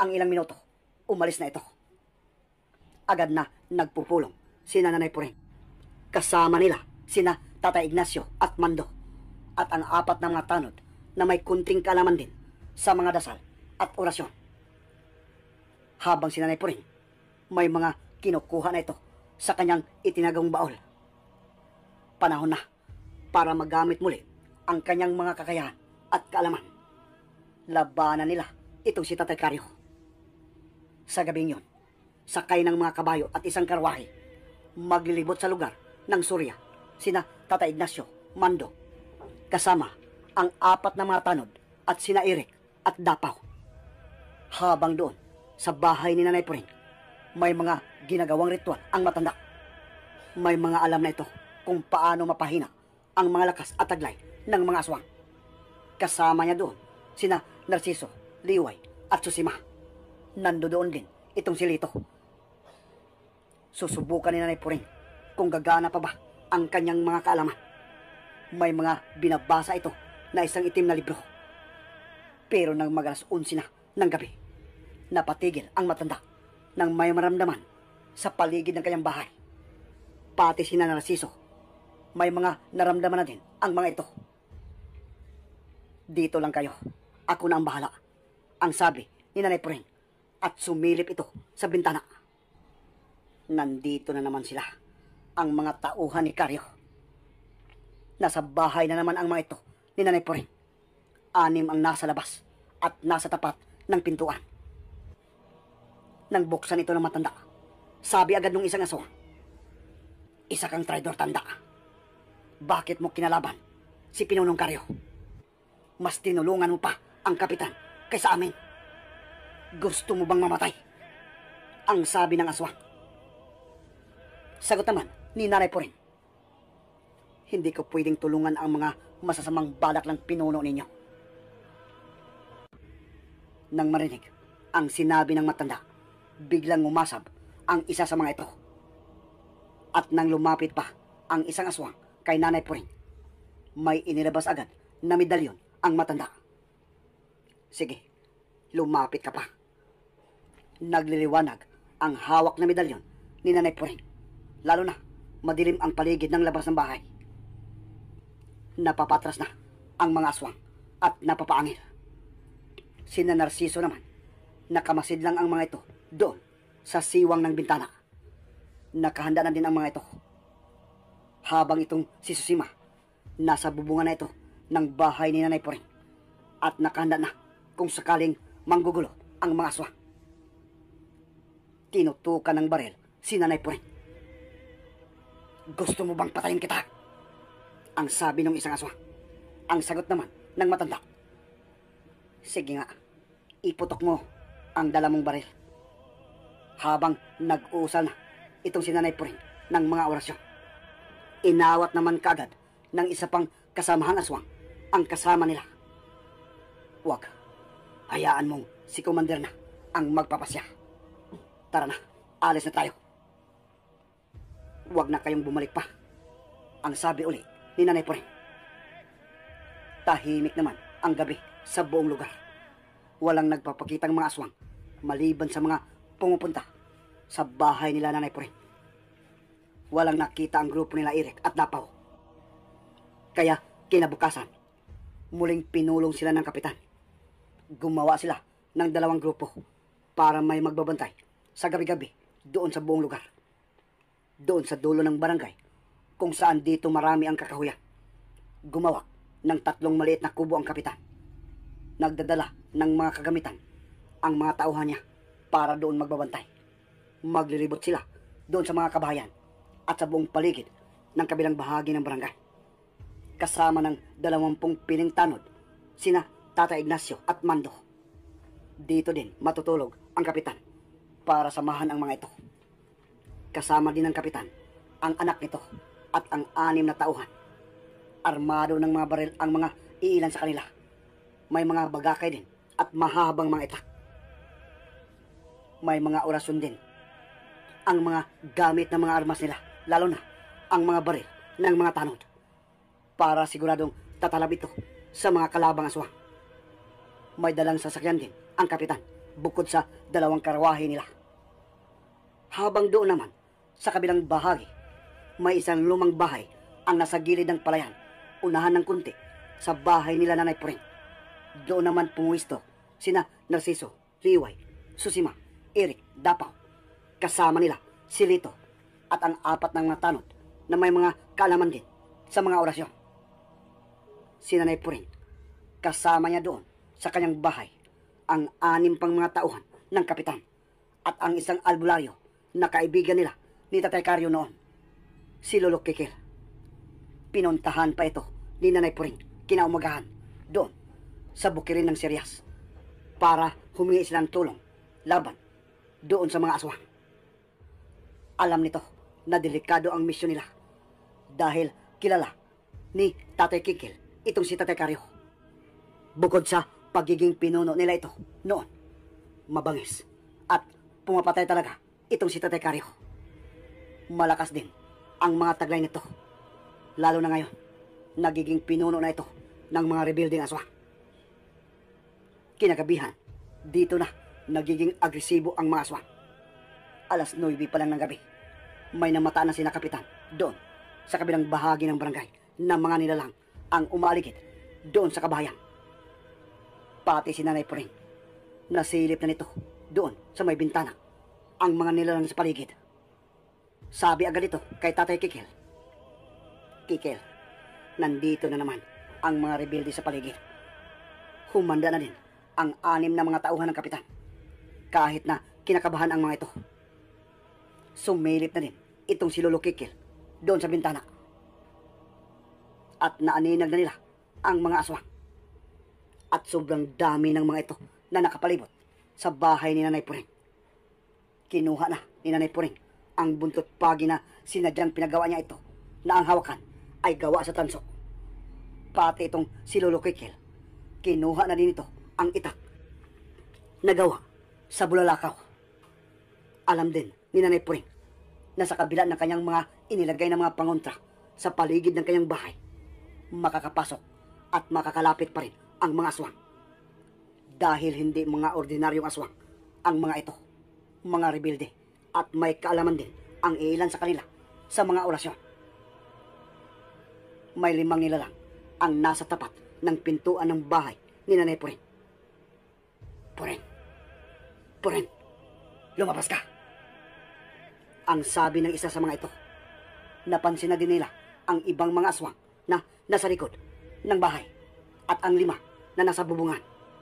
ang ilang minuto, umalis na ito. Agad na nagpupulong sina Nanay Puring. Kasama nila sina Tata Ignacio at Mando at ang apat na mga tanod na may kunting kaalaman din sa mga dasal at orasyon. Habang si Nanay Puring, may mga kinukuha na ito sa kanyang itinagong baol. Panahon na para magamit muli ang kanyang mga kakayahan at kaalaman. Labanan nila itong si Tatay Karyo. Sa gabing yun, sakay ng mga kabayo at isang karwahe, maglilibot sa lugar ng Surya sina Tata Ignacio, Mando, kasama ang apat na mga tanod at sina Eric at Dapaw. Habang doon sa bahay ni Nanay Puring, may mga ginagawang ritual ang matanda. May mga alam na ito kung paano mapahina ang mga lakas at taglay ng mga aswang. Kasama niya doon sina Narciso, Liway at Susima. Nando doon din itong si Lito. Susubukan ni Nanay Puring kung gagana pa ba ang kanyang mga kaalaman. May mga binabasa ito na isang itim na libro. Pero nang mag-alas unsi na ng gabi, napatigil ang matanda nang may maramdaman sa paligid ng kanyang bahay. Pati si Narciso, may mga naramdaman na din ang mga ito. Dito lang kayo, ako na ang bahala, ang sabi ni Nanay Puring, at sumilip ito sa bintana. Nandito na naman sila, ang mga tauhan ni Karyo. Nasa bahay na naman ang mga ito ni Nanay Puring. Anim ang nasa labas at nasa tapat ng pintuan. Nang buksan ito ng matanda, sabi agad nung isang aswang, "Isa kang traidor, tanda. Bakit mo kinalaban si Pinunong Karyo? Mas tinulungan mo pa ang kapitan kaysa amin. Gusto mo bang mamatay?" Ang sabi ng aswang. Sagot naman ni Nanay Puring, "Hindi ko pwedeng tulungan ang mga masasamang balak ng pinuno ninyo." Nang marinig ang sinabi ng matanda, biglang umasab ang isa sa mga ito. At nang lumapit pa ang isang aswang kay Nanay Puring, may inilabas agad na medalyon ang matanda. "Sige, lumapit ka pa." Nagliliwanag ang hawak na medalyon ni Nanay Puring, lalo na madilim ang paligid ng labas ng bahay. Napapatras na ang mga aswang at napapaangil. Sina Narciso naman, nakamasid lang ang mga ito doon sa siwang ng bintana. Nakahanda na din ang mga ito. Habang itong si Susima, nasa bubungan na ito ng bahay ni Nanay Puring at nakahanda na kung sakaling manggugulo ang mga aswang. Tinutukan ng baril si Nanay Puring. "Gusto mo bang patayin kita?" ang sabi ng isang aswang. Ang sagot naman ng matanda, "Sige nga, iputok mo ang dala mong baril." Habang nag-uusal na itong si Nanay Puring ng mga orasyon, inawat naman kaagad ng isa pang kasamahang aswang ang kasama nila. "Huwag, hayaan mong si Commander na ang magpapasya. Tara na, alis na tayo." "Huwag na kayong bumalik pa," ang sabi uli ni Nanay Puring. Tahimik naman ang gabi sa buong lugar. Walang nagpapakitang mga aswang maliban sa mga pumupunta sa bahay nila Nanay Puring. Walang nakita ang grupo nila Eric at Dapaw. Kaya kinabukasan, muling pinulong sila ng kapitan. Gumawa sila ng dalawang grupo para may magbabantay sa gabi-gabi doon sa buong lugar. Doon sa dulo ng barangay, kung saan dito marami ang kakahuyan, gumawa ng tatlong maliit na kubo ang kapitan. Nagdadala ng mga kagamitan ang mga tauhan niya para doon magbabantay. Maglilibot sila doon sa mga kabahayan at sa buong paligid ng kabilang bahagi ng barangay. Kasama ng dalawampung piling tanod, sina Tata Ignacio at Mando. Dito din matutulog ang kapitan para samahan ang mga ito. Kasama din ng kapitan ang anak nito at ang anim na tauhan. Armado ng mga baril ang mga iilan sa kanila. May mga bagakay din at mahabang mga itak. May mga orasyon din ang mga gamit ng mga armas nila, lalo na ang mga baril ng mga tanod, para siguradong tatalab ito sa mga kalabang aswang. May dalang sasakyan din ang kapitan bukod sa dalawang karawahe nila. Habang doon naman, sa kabilang bahagi, may isang lumang bahay ang nasa gilid ng palayan, unahan ng kunti sa bahay nila Nanay Puring. Doon naman pumuwisto sina Narciso, Liway, Susima, Eric, Dapaw. Kasama nila si Lito at ang apat ng mga tanod na may mga kaalaman din sa mga orasyon. Si Nanay Puring, kasama niya doon sa kanyang bahay ang anim pang mga tauhan ng kapitan at ang isang albularyo na kaibigan nila ni Tatay Karyo noon, si Lolo Kikil. Pinuntahan pa ito ni Nanay Puring kinaumagahan doon sa bukirin ng Sirias para humingi sila ng tulong laban doon sa mga aswang. Alam nito na delikado ang misyon nila dahil kilala ni Tatay Kikil itong si Tatay Karyo. Bukod sa pagiging pinuno nila ito noon, mabangis at pumapatay talaga itong si Tatay Karyo. Malakas din ang mga taglay nito, lalo na ngayon nagiging pinuno na ito ng mga rebuilding aswang. Kinagabihan, dito na nagiging agresibo ang mga aswang. Alas nuwebe pa lang ng gabi, may namata na sina kapitan doon sa kabilang bahagi ng barangay na mga nilalang ang umaligid doon sa kabahayan. Pati si Nanay Puring, nasilip na nito doon sa may bintana ang mga nilalang sa paligid. Sabi agad ito kay Tatay Kikil, "Kikil, nandito na naman ang mga rebelde sa paligid. Humanda na din ang anim na mga tauhan ng kapitan, kahit na kinakabahan ang mga ito." Sumilip na din itong si Lolo Kikil doon sa bintana at naaninag na nila ang mga aswang. At sobrang dami ng mga ito na nakapalibot sa bahay ni Nanay Puring. Kinuha na ni Nanay Puring ang buntot pagi na sinadyang pinagawa niya ito na ang hawakan ay gawa sa tanso. Pati itong si Lolo Kikil, kinuha na din ito ang itak na gawa sa bulalakaw. Alam din ni Nanay Puring na sa kabila ng kanyang mga inilagay na mga pangontra sa paligid ng kanyang bahay, makakapasok at makakalapit pa rin ang mga aswang. Dahil hindi mga ordinaryong aswang ang mga ito, mga rebelde, at may kaalaman din ang ilan sa kanila sa mga orasyon. May limang nilalang ang nasa tapat ng pintuan ng bahay ni Nanay Puring. "Puring, Puring, lumabas ka!" Ang sabi ng isa sa mga ito. Napansin na din nila ang ibang mga aswang na nasa likod ng bahay at ang lima na nasa bubungan.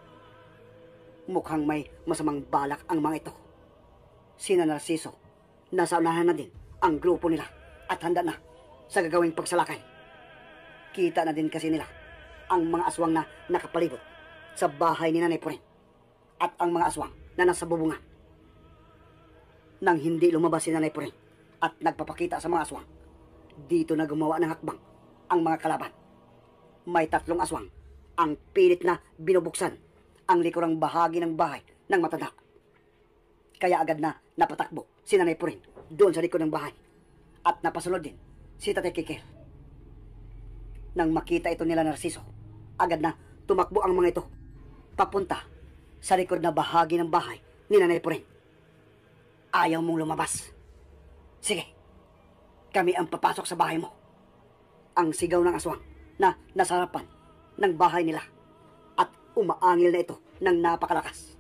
Mukhang may masamang balak ang mga ito. Sina Narciso, nasa unahan na din ang grupo nila at handa na sa gagawing pagsalakay. Kita na din kasi nila ang mga aswang na nakapalibot sa bahay ni Nanay Puring at ang mga aswang na nasa bubungan. Nang hindi lumabas si Nanay Puring at nagpapakita sa mga aswang, dito na gumawa ng hakbang ang mga kalaban. May tatlong aswang ang pilit na binubuksan ang likurang bahagi ng bahay ng matanda. Kaya agad na napatakbo si Nanay Puring doon sa likod ng bahay at napasunod din si Tatay Kikil. Nang makita ito nila Narciso, agad na tumakbo ang mga ito papunta sa likod na bahagi ng bahay ni Nanay Puring. "Ayaw mong lumabas? Sige, kami ang papasok sa bahay mo." Ang sigaw ng aswang na nasa harapan ng bahay nila at umaangil na ito ng napakalakas.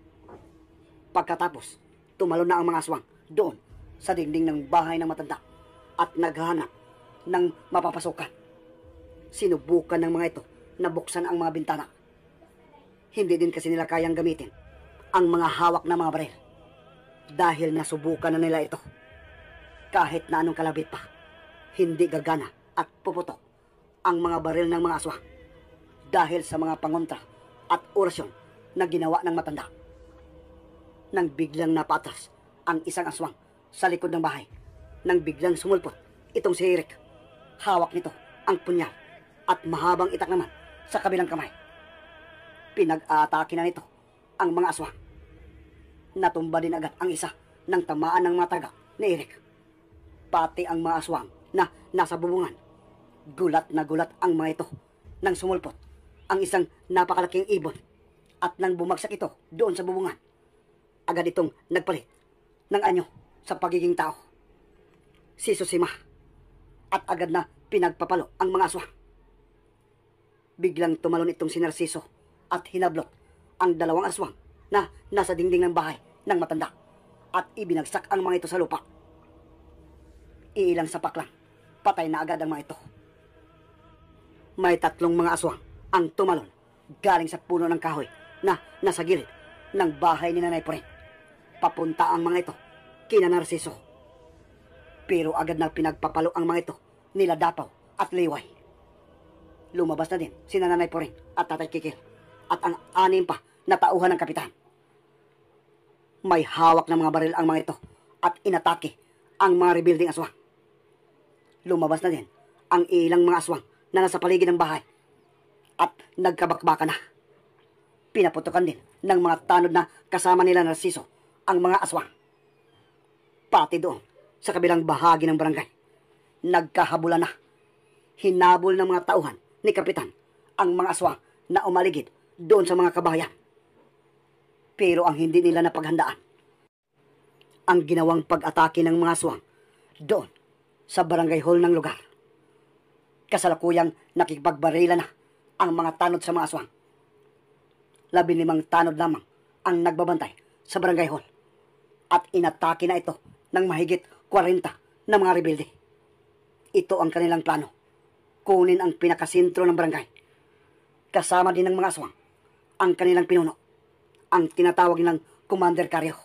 Pagkatapos, tumalon na ang mga aswang doon sa dingding ng bahay ng matanda at naghahanap ng mapapasukan. Sinubukan ng mga ito na buksan ang mga bintana. Hindi din kasi nila kayang gamitin ang mga hawak na mga baril dahil nasubukan na nila ito. Kahit na anong kalabit pa, hindi gagana at puputok ang mga baril ng mga aswang dahil sa mga pangontra at orasyon na ginawa ng matanda. Nang biglang napatras ang isang aswang sa likod ng bahay, nang biglang sumulpot itong si Eric, hawak nito ang punyal at mahabang itak naman sa kabilang kamay. Pinag-aatake na nito ang mga aswang. Natumba din agad ang isa ng tamaan ng mga taga ni Eric. Pati ang mga aswang na nasa bubungan, gulat na gulat ang mga ito nang sumulpot ang isang napakalaking ibon at nang bumagsak ito doon sa bubungan, agad itong nagpalit ng anyo sa pagiging tao. Si Susima at agad na pinagpapalo ang mga aswang. Biglang tumalon itong si Narciso at hinablot ang dalawang aswang na nasa dingding ng bahay ng matanda at ibinagsak ang mga ito sa lupa. Iilang sapak lang, patay na agad ang mga ito. May tatlong mga aswang ang tumalon galing sa puno ng kahoy na nasa gilid ng bahay ni Nanay Puring. Papunta ang mga ito kina Narciso. Pero agad na pinagpapalo ang mga ito nila Dapaw at Liway. Lumabas na din si Nanay Puring at Tatay Kikil at ang anim pa na tauhan ng kapitan. May hawak ng mga baril ang mga ito at inatake ang mga rebuilding aswang. Lumabas na din ang ilang mga aswang na nasa paligid ng bahay at nagkabakbaka na. Pinaputukan din ng mga tanod na kasama nila Narciso ang mga aswang. Pati doon sa kabilang bahagi ng barangay, nagkahabulan na. Hinabol ng mga tauhan ni kapitan ang mga aswang na umaligid doon sa mga kabahayan. Pero ang hindi nila napaghandaan, ang ginawang pag-atake ng mga aswang doon sa barangay hall ng lugar. Kasalukuyang nakipagbarila na ang mga tanod sa mga aswang. Labinlimang tanod lamang ang nagbabantay sa barangay hall at inatake na ito ng mahigit kwarenta na mga rebelde. Ito ang kanilang plano, kunin ang pinakasentro ng barangay. Kasama din ng mga aswang ang kanilang pinuno, ang tinatawag nilang Commander Caryo.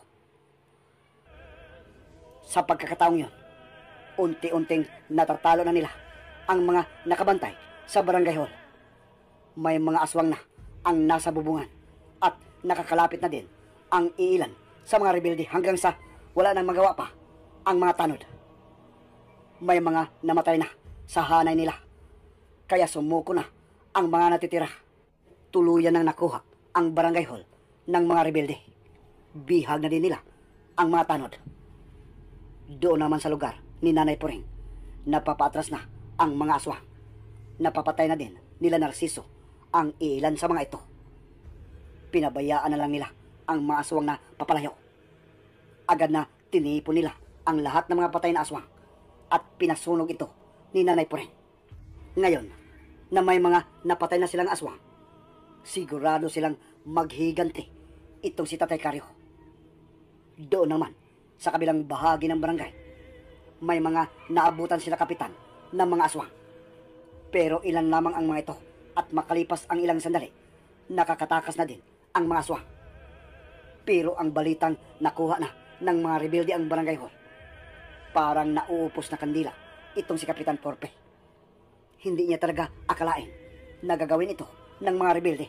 Sa pagkakataong yun, unti-unting natatalo na nila ang mga nakabantay sa barangay hall. May mga aswang na ang nasa bubungan at nakakalapit na din ang iilan sa mga rebelde hanggang sa wala nang magawa pa ang mga tanod. May mga namatay na sa hanay nila, kaya sumuko na ang mga natitira. Tuluyan nang nakuha ang barangay hall ng mga rebelde. Bihag na din nila ang mga tanod. Doon naman sa lugar ni Nanay Puring, napapatras na ang mga aswang. Napapatay na din nila Narciso ang ilan sa mga ito. Pinabayaan na lang nila ang mga aswang na papalayo. Agad na tinipon nila ang lahat ng mga patay na aswang at pinasunog ito ni Nanay Puring. Ngayon na may mga napatay na silang aswang, sigurado silang maghiganti itong si Tatay Caryo. Doon naman sa kabilang bahagi ng barangay, may mga naabutan sila kapitan ng mga aswang. Pero ilan lamang ang mga ito at makalipas ang ilang sandali, nakakatakas na din ang mga aswang. Pero ang balitang nakuha na ng mga rebelde ang barangay hall, parang nauupos na kandila itong si Kapitan Porpe. Hindi niya talaga akalain na gagawin ito ng mga rebelde.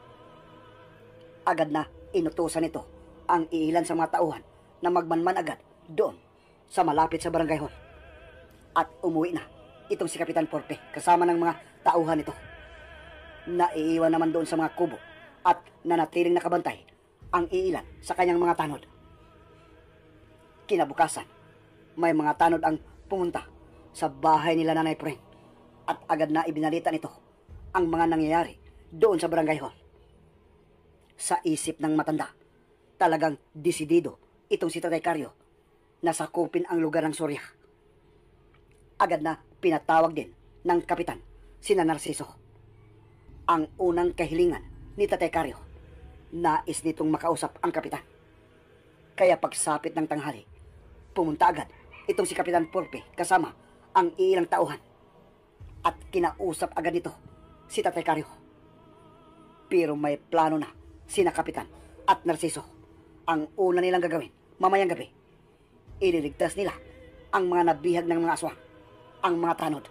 Agad na inutusan nito ang ilan sa mga tauhan na magmanman agad doon sa malapit sa barangay hall. At umuwi na itong si Kapitan Porpe kasama ng mga tauhan nito. Naiiwan naman doon sa mga kubo at nanatiling nakabantay ang iilan sa kanyang mga tanod. Kinabukasan, may mga tanod ang pumunta sa bahay nila Nanay Puring at agad na ibinalita nito ang mga nangyayari doon sa barangay hall. Sa isip ng matanda, talagang desidido itong si Tatay Caryo na sakupin ang lugar ng Surya. Agad na pinatawag din ng kapitan si Narciso. Ang unang kahilingan ni Tatay Caryo, nais nitong makausap ang kapitan. Kaya pagsapit ng tanghali, pumunta agad itong si Kapitan Porpe kasama ang ilang tauhan at kinausap agad ito si Tatay Caryo. Pero may plano na sina Kapitan at Narciso. Ang una nilang gagawin mamayang gabi, ililigtas nila ang mga nabihag ng mga aswang, ang mga tanod.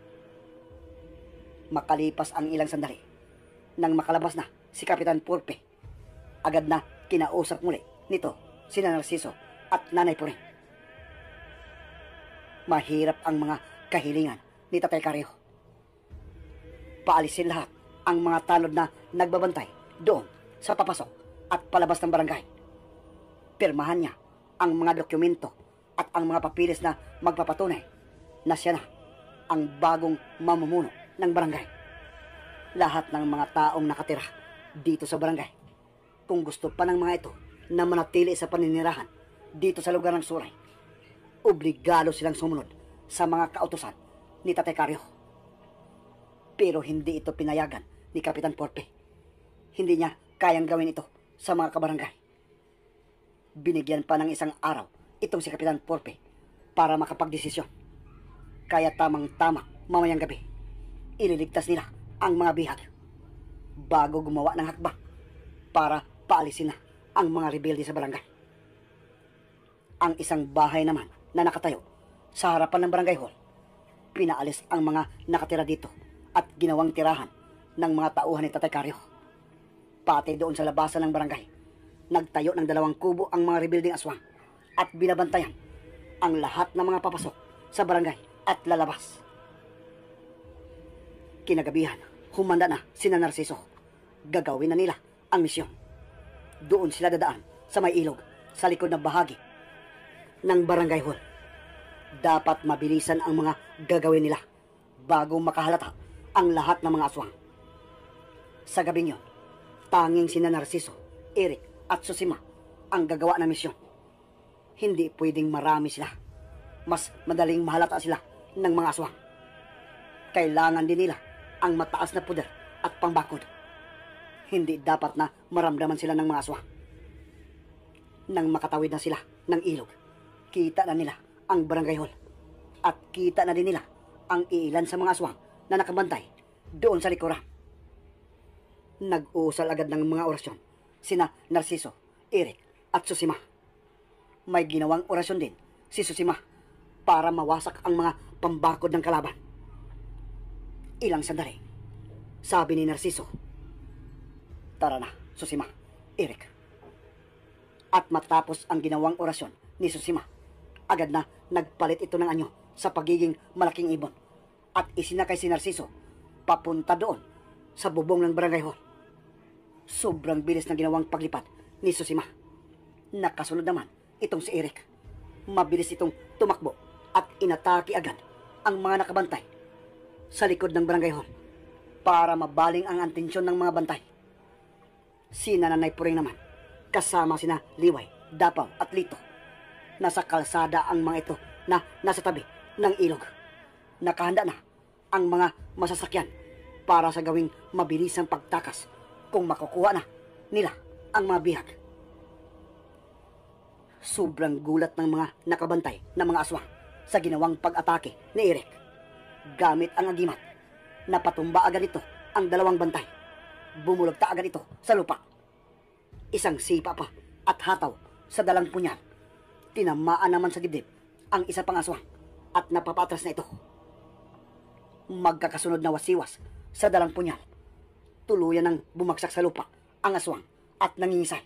Makalipas ang ilang sandali, nang makalabas na si Kapitan Porpe, agad na kinausap muli nito sina Narciso at Nanay Puring. Mahirap ang mga kahilingan ni Tatay Caryo. Paalisin lahat ang mga tanod na nagbabantay doon sa papasok at palabas ng barangay. Pirmahan niya ang mga dokumento at ang mga papilis na magpapatunay na siya na ang bagong mamumuno ng barangay. Lahat ng mga taong nakatira dito sa barangay, kung gusto pa ng mga ito na manatili sa paninirahan dito sa lugar ng Suray, obligado silang sumunod sa mga kautusan ni Tatay Karyo. Pero hindi ito pinayagan ni Kapitan Porpe. Hindi niya kayang gawin ito sa mga kabarangay. Binigyan pa ng isang araw itong si Kapitan Porpe para makapagdesisyon. Kaya tamang-tama mamayang gabi, ililigtas nila ang mga bihag bago gumawa ng hakbang para paalisin na ang mga rebelde sa barangay. Ang isang bahay naman na nakatayo sa harapan ng barangay hall, pinaalis ang mga nakatira dito at ginawang tirahan ng mga tauhan ni Tatay Karyo. Pati doon sa labasan ng barangay, nagtayo ng dalawang kubo ang mga rebuilding aswang at binabantayan ang lahat ng mga papasok sa barangay at lalabas. Kinagabihan, humanda na sina Narciso. Gagawin na nila ang misyon. Doon sila dadaan sa may ilog sa likod ng bahagi ng barangay hall. Dapat mabilisan ang mga gagawin nila bago makahalata ang lahat ng mga aswang. Sa gabing yon, tanging sina Narciso, Eric at Susima ang gagawa ng misyon. Hindi pwedeng marami sila. Mas madaling mahalata sila ng mga aswang. Kailangan din nila ang mataas na puder at pangbakod. Hindi dapat na maramdaman sila ng mga aswang. Nang makatawid na sila ng ilog, kita na nila ang barangay hall at kita na din nila ang ilan sa mga aswang na nakabantay doon sa likuran. Nag-uusal agad ng mga orasyon sina Narciso, Eric at Susima. May ginawang orasyon din si Susima para mawasak ang mga pambakod ng kalaban. Ilang sandali, sabi ni Narciso, "Tara na, Susima, Eric." At matapos ang ginawang orasyon ni Susima, agad na nagpalit ito ng anyo sa pagiging malaking ibon at isinakay si Narciso papunta doon sa bubong ng barangay hall. Sobrang bilis ng ginawang paglipad ni Susima. Nakasunod naman itong si Eric. Mabilis itong tumakbo at inatake agad ang mga nakabantay sa likod ng barangay hall para mabaling ang atensyon ng mga bantay. Si Nanay Puring naman, kasama sina Liway, Dapaw at Lito. Nasa kalsada ang mga ito na nasa tabi ng ilog. Nakahanda na ang mga masasakyan para sa gawing mabilisang pagtakas kung makukuha na nila ang mga bihag. Sobrang gulat ng mga nakabantay na mga aswang sa ginawang pag-atake ni Eric. Gamit ang agimat, napatumba agad ito ang dalawang bantay. Bumulagta agad ito sa lupa. Isang sipa pa at hataw sa dalang punyal. Tinamaan naman sa dibdib ang isa pang aswang at napapatras na ito. Magkakasunod na wasiwas sa dalang punyal. Tuluyan ng bumagsak sa lupa ang aswang at nangingisay.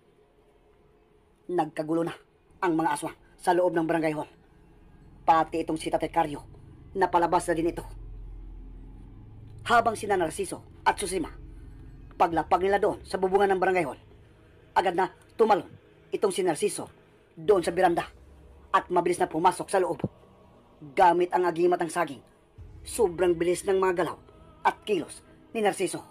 Nagkagulo na ang mga aswang sa loob ng barangay hall. Pati itong si Tatay Karyo, napalabas na din ito. Habang sina Narciso at Susima, paglapag nila doon sa bubungan ng barangay hall, agad na tumalon itong si Narciso doon sa biranda at mabilis na pumasok sa loob. Gamit ang agimat ng saging, sobrang bilis ng mga galaw at kilos ni Narciso.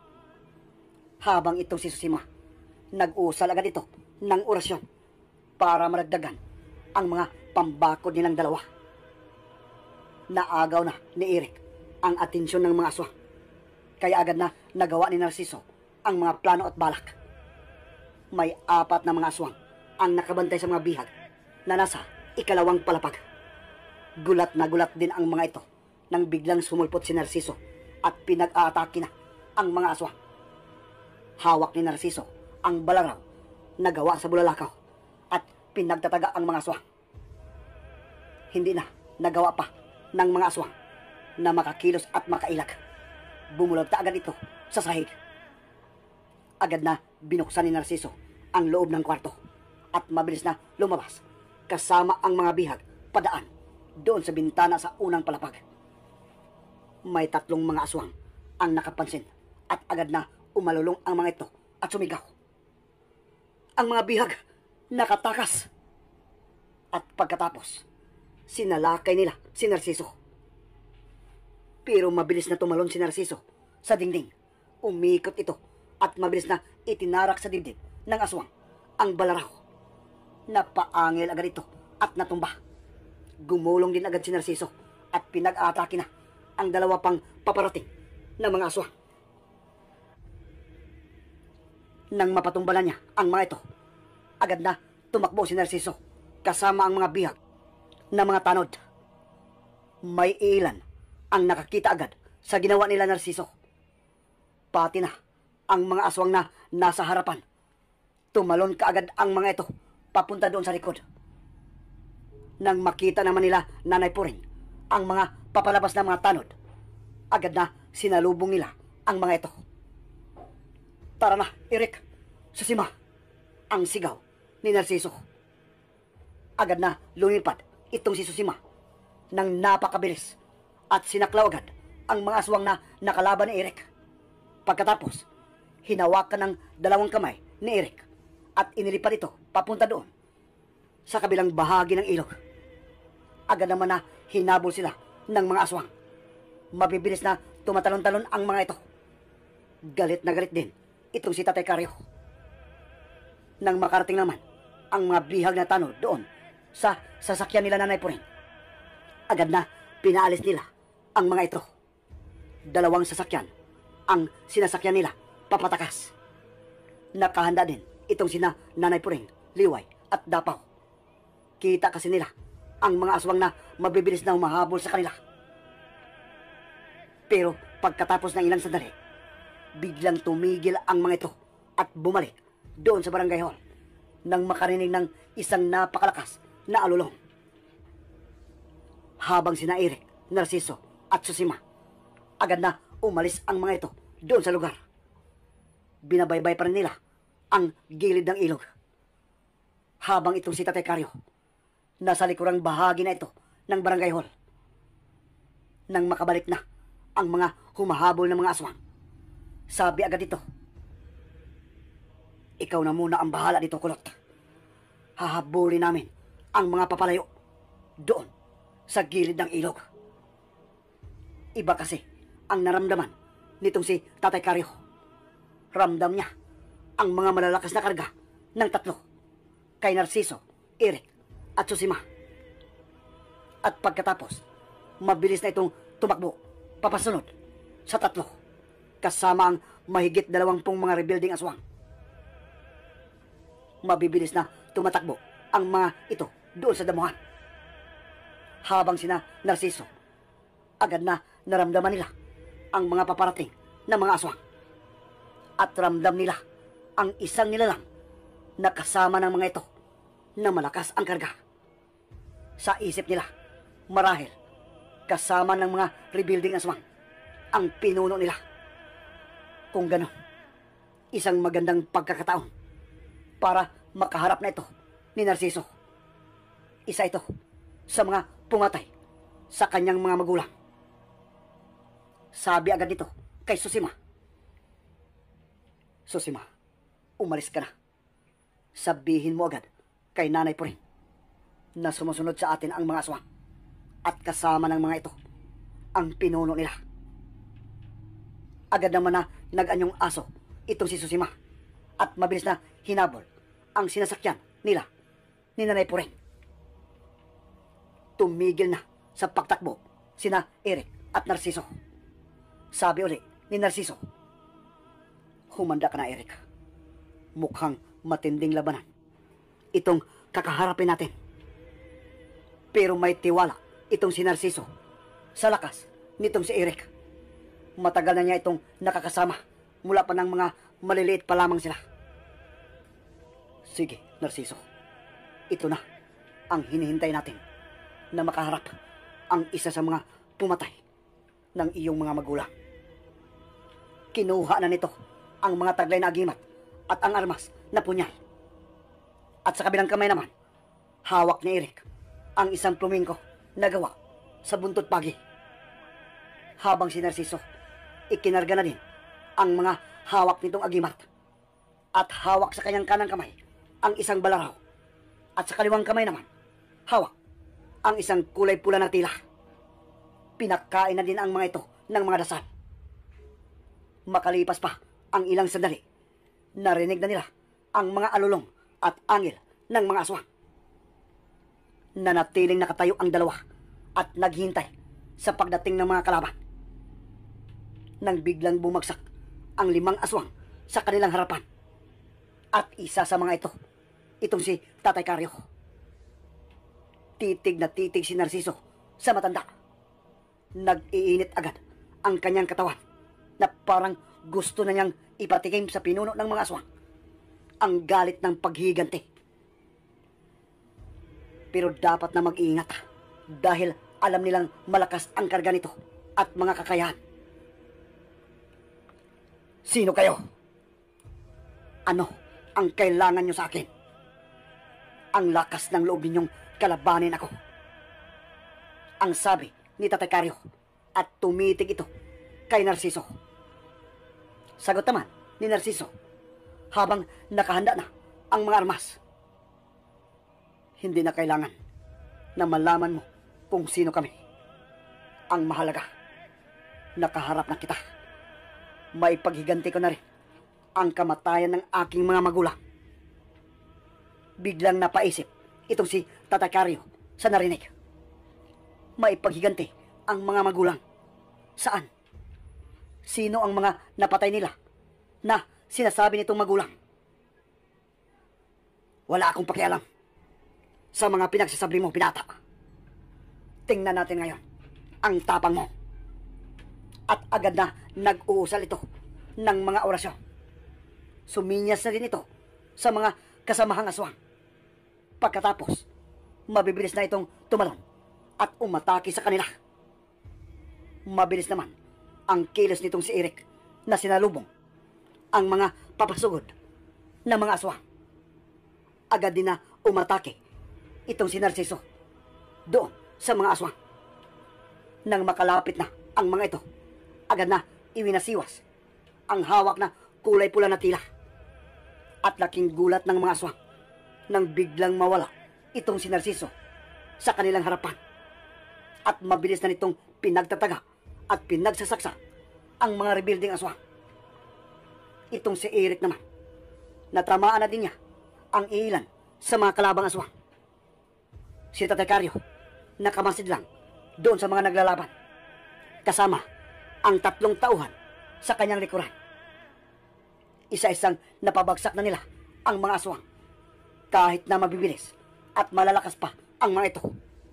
Habang itong si Susima, nag-usal agad ito ng orasyon para maragdagan ang mga pambakod nilang dalawa. Naagaw na ni Eric ang atensyon ng mga aswang, kaya agad na nagawa ni Narciso ang mga plano at balak. May apat na mga aswang ang nakabantay sa mga bihag na nasa ikalawang palapag. Gulat na gulat din ang mga ito nang biglang sumulpot si Narciso at pinag-aatake na ang mga aswang. Hawak ni Narciso ang balaraw na gawa sa bulalakaw at pinagtataga ang mga aswang. Hindi na nagawa pa ng mga aswang na makakilos at makailag. Bumulagta agad ito sa sahig. Agad na binuksan ni Narciso ang loob ng kwarto at mabilis na lumabas kasama ang mga bihag padaan doon sa bintana sa unang palapag. May tatlong mga aswang ang nakapansin at agad na umalulong ang mga ito at sumigaw. Ang mga bihag nakatakas. At pagkatapos, sinalakay nila si Narciso. Pero mabilis na tumalon si Narciso sa dingding. Umikot ito at mabilis na itinarak sa dibdib ng aswang ang balaraw. Napaangil agad ito at natumba. Gumulong din agad si Narciso at pinag-atake na ang dalawa pang paparating na mga aswang. Nang mapatumbalan niya ang mga ito, agad na tumakbo si Narciso kasama ang mga bihag na mga tanod. May ilan ang nakakita agad sa ginawa nila Narciso. Pati na ang mga aswang na nasa harapan. Tumalon kaagad ang mga ito papunta doon sa likod. Nang makita naman nila Nanay Puring ang mga papalabas na mga tanod, agad na sinalubong nila ang mga ito. Tara na, Eric, susima, ang sigaw ni Narciso. Agad na lumipad itong si Susima nang napakabilis at sinaklaw agad ang mga aswang na nakalaban ni Eric. Pagkatapos, hinawakan ng dalawang kamay ni Eric at inilipad ito papunta doon sa kabilang bahagi ng ilog. Agad naman na hinabol sila ng mga aswang. Mabibilis na tumatalon-talon ang mga ito. Galit na galit din itong si Tatay Karyo. Nang makarating naman ang mga bihag na tanod doon sa sasakyan nila Nanay Puring, agad na pinaalis nila ang mga ito. Dalawang sasakyan ang sinasakyan nila papatakas. Nakahanda din itong sina Nanay Puring, Liway at Dapaw. Kita kasi nila ang mga aswang na mabibilis na humahabol sa kanila. Pero pagkatapos ng ilang sandali, biglang tumigil ang mga ito at bumalik doon sa barangay hall nang makarinig ng isang napakalakas na alulong. Habang sina Eric, Narciso at Susima, agad na umalis ang mga ito doon sa lugar. Binabaybay pa rin nila ang gilid ng ilog. Habang itong si Tatay Karyo nasa likurang bahagi na ito ng barangay hall. Nang makabalik na ang mga humahabol ng mga aswang, sabi agad ito, "Ikaw na muna ang bahala dito, Kulot. Hahabulin namin ang mga papalayo doon sa gilid ng ilog." Iba kasi ang naramdaman nitong si Tatay Karyo. Ramdam niya ang mga malalakas na karga ng tatlo kay Narciso, Eric at Susima. At pagkatapos, mabilis na itong tumakbo papasunod sa tatlo kasama ang mahigit dalawampung mga rebuilding aswang. Mabibilis na tumatakbo ang mga ito doon sa damuhan. Habang sina Narciso, agad na naramdaman nila ang mga paparating na mga aswang. At ramdam nila ang isang nilalang na kasama ng mga ito na malakas ang karga. Sa isip nila, marahil kasama ng mga rebuilding aswang ang pinuno nila. Kung gano'n, isang magandang pagkakataon para makaharap na ito ni Narciso. Isa ito sa mga pumatay sa kanyang mga magulang. Sabi agad nito kay Susima, "Susima, umalis ka na. Sabihin mo agad kay Nanay Puring na sumusunod sa atin ang mga aswang at kasama ng mga ito ang pinuno nila." Agad naman na nag-anyong aso itong si Susima at mabilis na hinabol ang sinasakyan nila ni Nanay Puring. Tumigil na sa pagtakbo sina Eric at Narciso. Sabi uli ni Narciso, "Humanda ka na, Eric. Mukhang matinding labanan itong kakaharapin natin." Pero may tiwala itong si Narciso sa lakas nitong si Eric. Matagal na niya itong nakakasama mula pa ng mga maliliit pa lamang sila. "Sige, Narciso. Ito na ang hinihintay natin, na makaharap ang isa sa mga pumatay ng iyong mga magulang." Kinuha na nito ang mga taglay na agimat at ang armas na punyal. At sa kabilang kamay naman, hawak ni Eric ang isang plumingko na gawa sa buntot pagi. Habang si Narciso, ikinarga na din ang mga hawak nitong agimat. At hawak sa kanyang kanang kamay ang isang balaraw. At sa kaliwang kamay naman, hawak ang isang kulay pula na tila. Pinakain na din ang mga ito ng mga dasal. Makalipas pa ang ilang sandali, narinig na nila ang mga alulong at angil ng mga aswang. Nanatiling nakatayo ang dalawa at naghintay sa pagdating ng mga kalaban. Nang biglang bumagsak ang limang aswang sa kanilang harapan. At isa sa mga ito, itong si Tatay Karyo. Titig na titig si Narciso sa matanda. Nag-iinit agad ang kanyang katawan na parang gusto na niyang ipatikim sa pinuno ng mga aswang ang galit ng paghiganti. Pero dapat na mag-iingat dahil alam nilang malakas ang karga nito at mga kakayahan. Sino kayo? Ano ang kailangan nyo sa akin? Ang lakas ng loob ninyong kalabanin ako. Ang sabi ni Tatay Karyo at tumitig ito kay Narciso. Sagot naman ni Narciso habang nakahanda na ang mga armas. Hindi na kailangan na malaman mo kung sino kami. Ang mahalaga, nakaharap na kita. May paghiganti ko na rin ang kamatayan ng aking mga magulang. Biglang napaisip itong si Tatay Karyo sa narinig. May paghiganti ang mga magulang. Saan? Sino ang mga napatay nila na sinasabi nitong magulang? Wala akong pakialam sa mga pinagsasabi mo, binata. Tingnan natin ngayon ang tapang mo. At agad na nag-uusal ito ng mga orasyon. Suminyas na rin ito sa mga kasamahang aswang. Pagkatapos, mabibilis na itong tumalon at umatake sa kanila. Mabilis naman ang kilos nitong si Eric na sinalubong ang mga papasugod ng mga aswang. Agad din na umatake itong si Narciso doon sa mga aswang. Nang makalapit na ang mga ito, agad na iwinasiwas ang hawak na kulay pula na tila. At laking gulat ng mga aswang nang biglang mawala itong si Narciso sa kanilang harapan. At mabilis na nitong pinagtataga at pinagsasaksa ang mga rebuilding aswang. Itong si Eric naman, natamaan na din niya ang ilan sa mga kalabang aswang. Si Tatay Karyo, nakamasid lang doon sa mga naglalaban, kasama ang tatlong tauhan sa kanyang likuran. Isa-isang napabagsak na nila ang mga aswang, kahit na mabibilis at malalakas pa ang mga ito.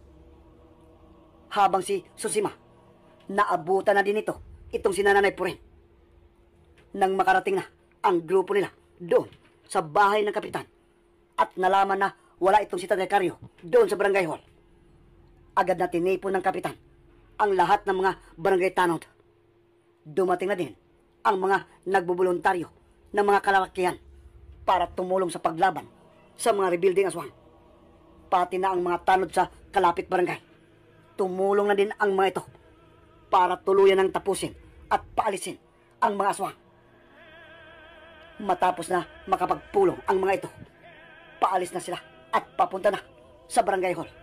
Habang si Susima, naabutan na din ito itong si Nanay Puren. Nang makarating na ang grupo nila doon sa bahay ng kapitan at nalaman na wala itong si Tatay Karyo doon sa barangay hall, agad na tinipon ng kapitan ang lahat ng mga barangay tanod. Dumating na din ang mga nagbubuluntaryo ng mga kalalakihan para tumulong sa paglaban sa mga rebuilding aswang. Pati na ang mga tanod sa kalapit barangay. Tumulong na din ang mga ito para tuluyan ng tapusin at paalisin ang mga aswang. Matapos na makapagpulong ang mga ito, paalis na sila at papunta na sa barangay hall.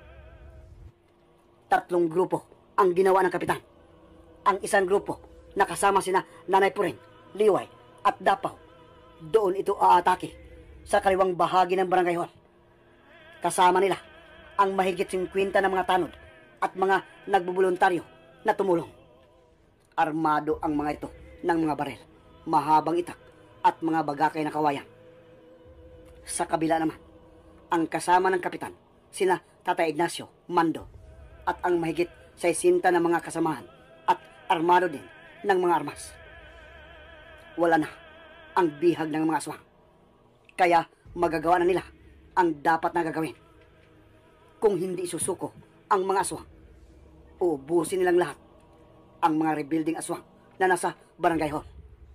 Tatlong grupo ang ginawa ng kapitan. Ang isang grupo na kasama sina Nanay Puren, Liway at Dapaw, doon ito aatake sa kaliwang bahagi ng barangay hall. Kasama nila ang mahigit singkwenta na mga tanod at mga nagbubuluntaryo na tumulong. Armado ang mga ito ng mga barel, mahabang itak at mga bagakay na kawayan. Sa kabila naman, ang kasama ng kapitan, sina Tata Ignacio, Mando, at ang mahigit sa isinta ng mga kasamahan at armado din ng mga armas. Wala na ang bihag ng mga aswang. Kaya magagawa na nila ang dapat na gagawin. Kung hindi susuko ang mga aswang, uubusin nilang lahat ang mga rebuilding aswang na nasa barangay hall.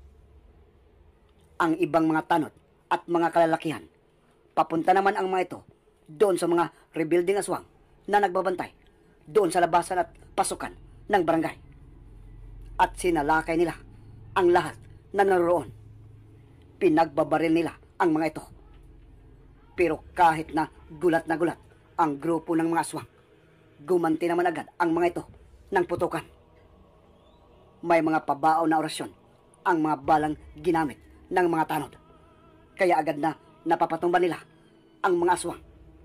Ang ibang mga tanod at mga kalalakihan, papunta naman ang mga ito doon sa mga rebuilding aswang na nagbabantay doon sa labasan at pasukan ng barangay. At sinalakay nila ang lahat na naroon. Pinagbabaril nila ang mga ito. Pero kahit na gulat na gulat ang grupo ng mga aswang, gumanti naman agad ang mga ito ng putukan. May mga pabao na orasyon ang mga balang ginamit ng mga tanod. Kaya agad na napapatumba nila ang mga aswang.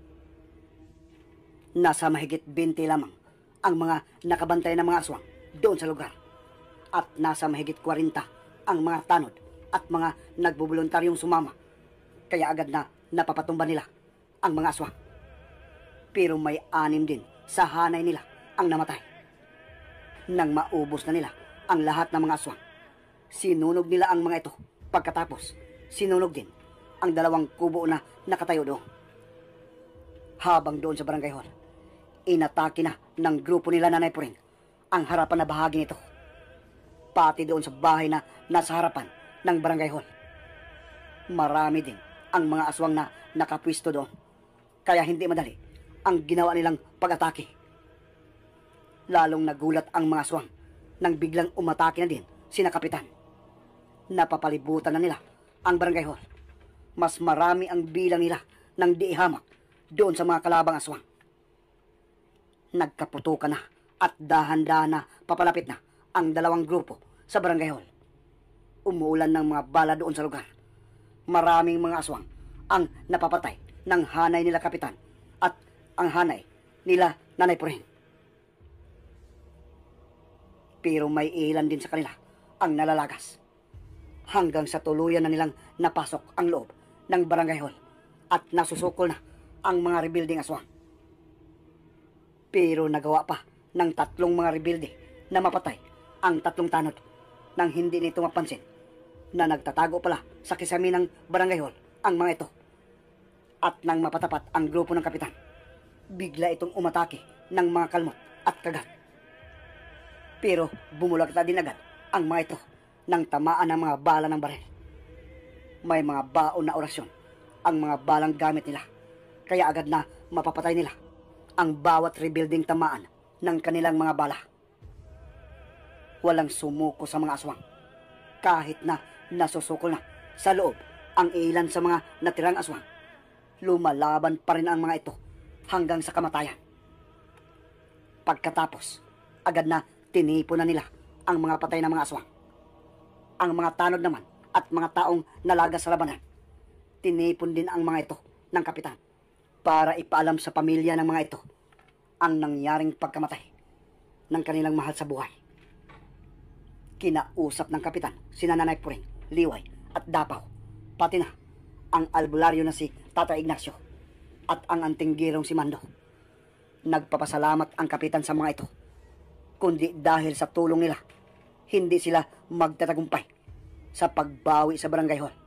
Nasa mahigit twenty lamang ang mga nakabantay na mga aswang doon sa lugar. At nasa mahigit forty ang mga tanod at mga nagboboluntaryong sumama. Kaya agad na napapatumba nila ang mga aswang. Pero may anim din sa hanay nila ang namatay. Nang maubos na nila ang lahat ng mga aswang, sinunog nila ang mga ito. Pagkatapos, sinunog din ang dalawang kubo na nakatayo doon. Habang doon sa barangay hall, inatake na ng grupo nila Nanay Puring ang harapan na bahagi nito. Pati doon sa bahay na nasa harapan ng barangay hall. Marami din ang mga aswang na nakapwisto doon. Kaya hindi madali ang ginawa nilang pag-atake. Lalong nagulat ang mga aswang nang biglang umatake na din sina Kapitan. Napapalibutan na nila ang barangay hall. Mas marami ang bilang nila ng di hamak doon sa mga kalabang aswang. Nagkaputukan na at dahan-dahan na papalapit na ang dalawang grupo sa barangay hall. Umuulan ng mga bala doon sa lugar. Maraming mga aswang ang napapatay ng hanay nila Kapitan at ang hanay nila Nanay Puring. Pero may ilan din sa kanila ang nalalagas. Hanggang sa tuluyan na nilang napasok ang loob ng barangay hall at nasusukol na ang mga rebuilding aswang. Pero nagawa pa ng tatlong mga rebuilde na mapatay ang tatlong tanod nang hindi nito mapansin na nagtatago pala sa kisami ng barangay hall ang mga ito. At nang mapatapat ang grupo ng Kapitan, bigla itong umatake ng mga kalmot at kagat. Pero bumulagta din agad ang mga ito nang tamaan ng mga bala ng baril. May mga baon na orasyon ang mga balang gamit nila, kaya agad na mapapatay nila ang bawat rebuilding tamaan ng kanilang mga bala. Walang sumuko sa mga aswang. Kahit na nasusukol na sa loob ang ilan sa mga natirang aswang, lumalaban pa rin ang mga ito hanggang sa kamatayan. Pagkatapos, agad na tinipon na nila ang mga patay na mga aswang. Ang mga tanod naman at mga taong nalagas sa labanan, tinipon din ang mga ito ng Kapitan para ipaalam sa pamilya ng mga ito ang nangyaring pagkamatay ng kanilang mahal sa buhay. Kinausap ng Kapitan sina Nanay Puring, Liway at Dapaw, pati na ang albularyo na si Tata Ignacio at ang anting girong si Mando. Nagpapasalamat ang Kapitan sa mga ito, kundi dahil sa tulong nila, hindi sila magtatagumpay sa pagbawi sa barangay hall.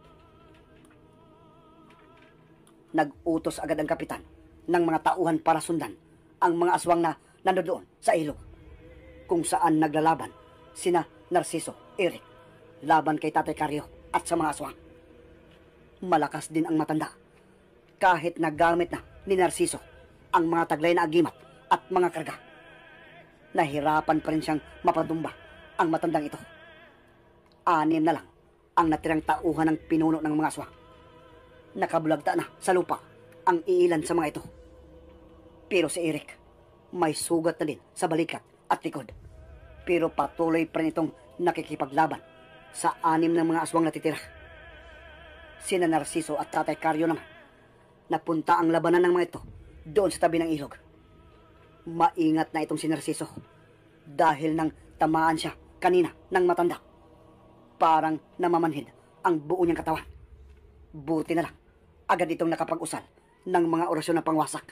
Nag-utos agad ang Kapitan ng mga tauhan para sundan ang mga aswang na nandoon sa ilog, kung saan naglalaban sina Narciso, Eric, laban kay Tatay Karyo at sa mga aswang. Malakas din ang matanda, kahit nagamit na ni Narciso ang mga taglay na agimat at mga karga. Nahirapan pa rin siyang mapadumba ang matandang ito. Anim na lang ang natirang tauhan ng pinuno ng mga aswang. Nakabulagta na sa lupa ang iilan sa mga ito. Pero si Eric, may sugat na din sa balikat at likod. Pero patuloy pa rin itong nakikipaglaban sa anim ng mga aswang natitira. Sina Narciso at Tatay Karyo naman, napunta ang labanan ng mga ito doon sa tabi ng ilog. Maingat na itong si Narciso dahil nang tamaan siya kanina ng matanda, parang namamanhid ang buo niyang katawan. Buti na lang, agad itong nakapag-usal ng mga orasyon na pangwasak.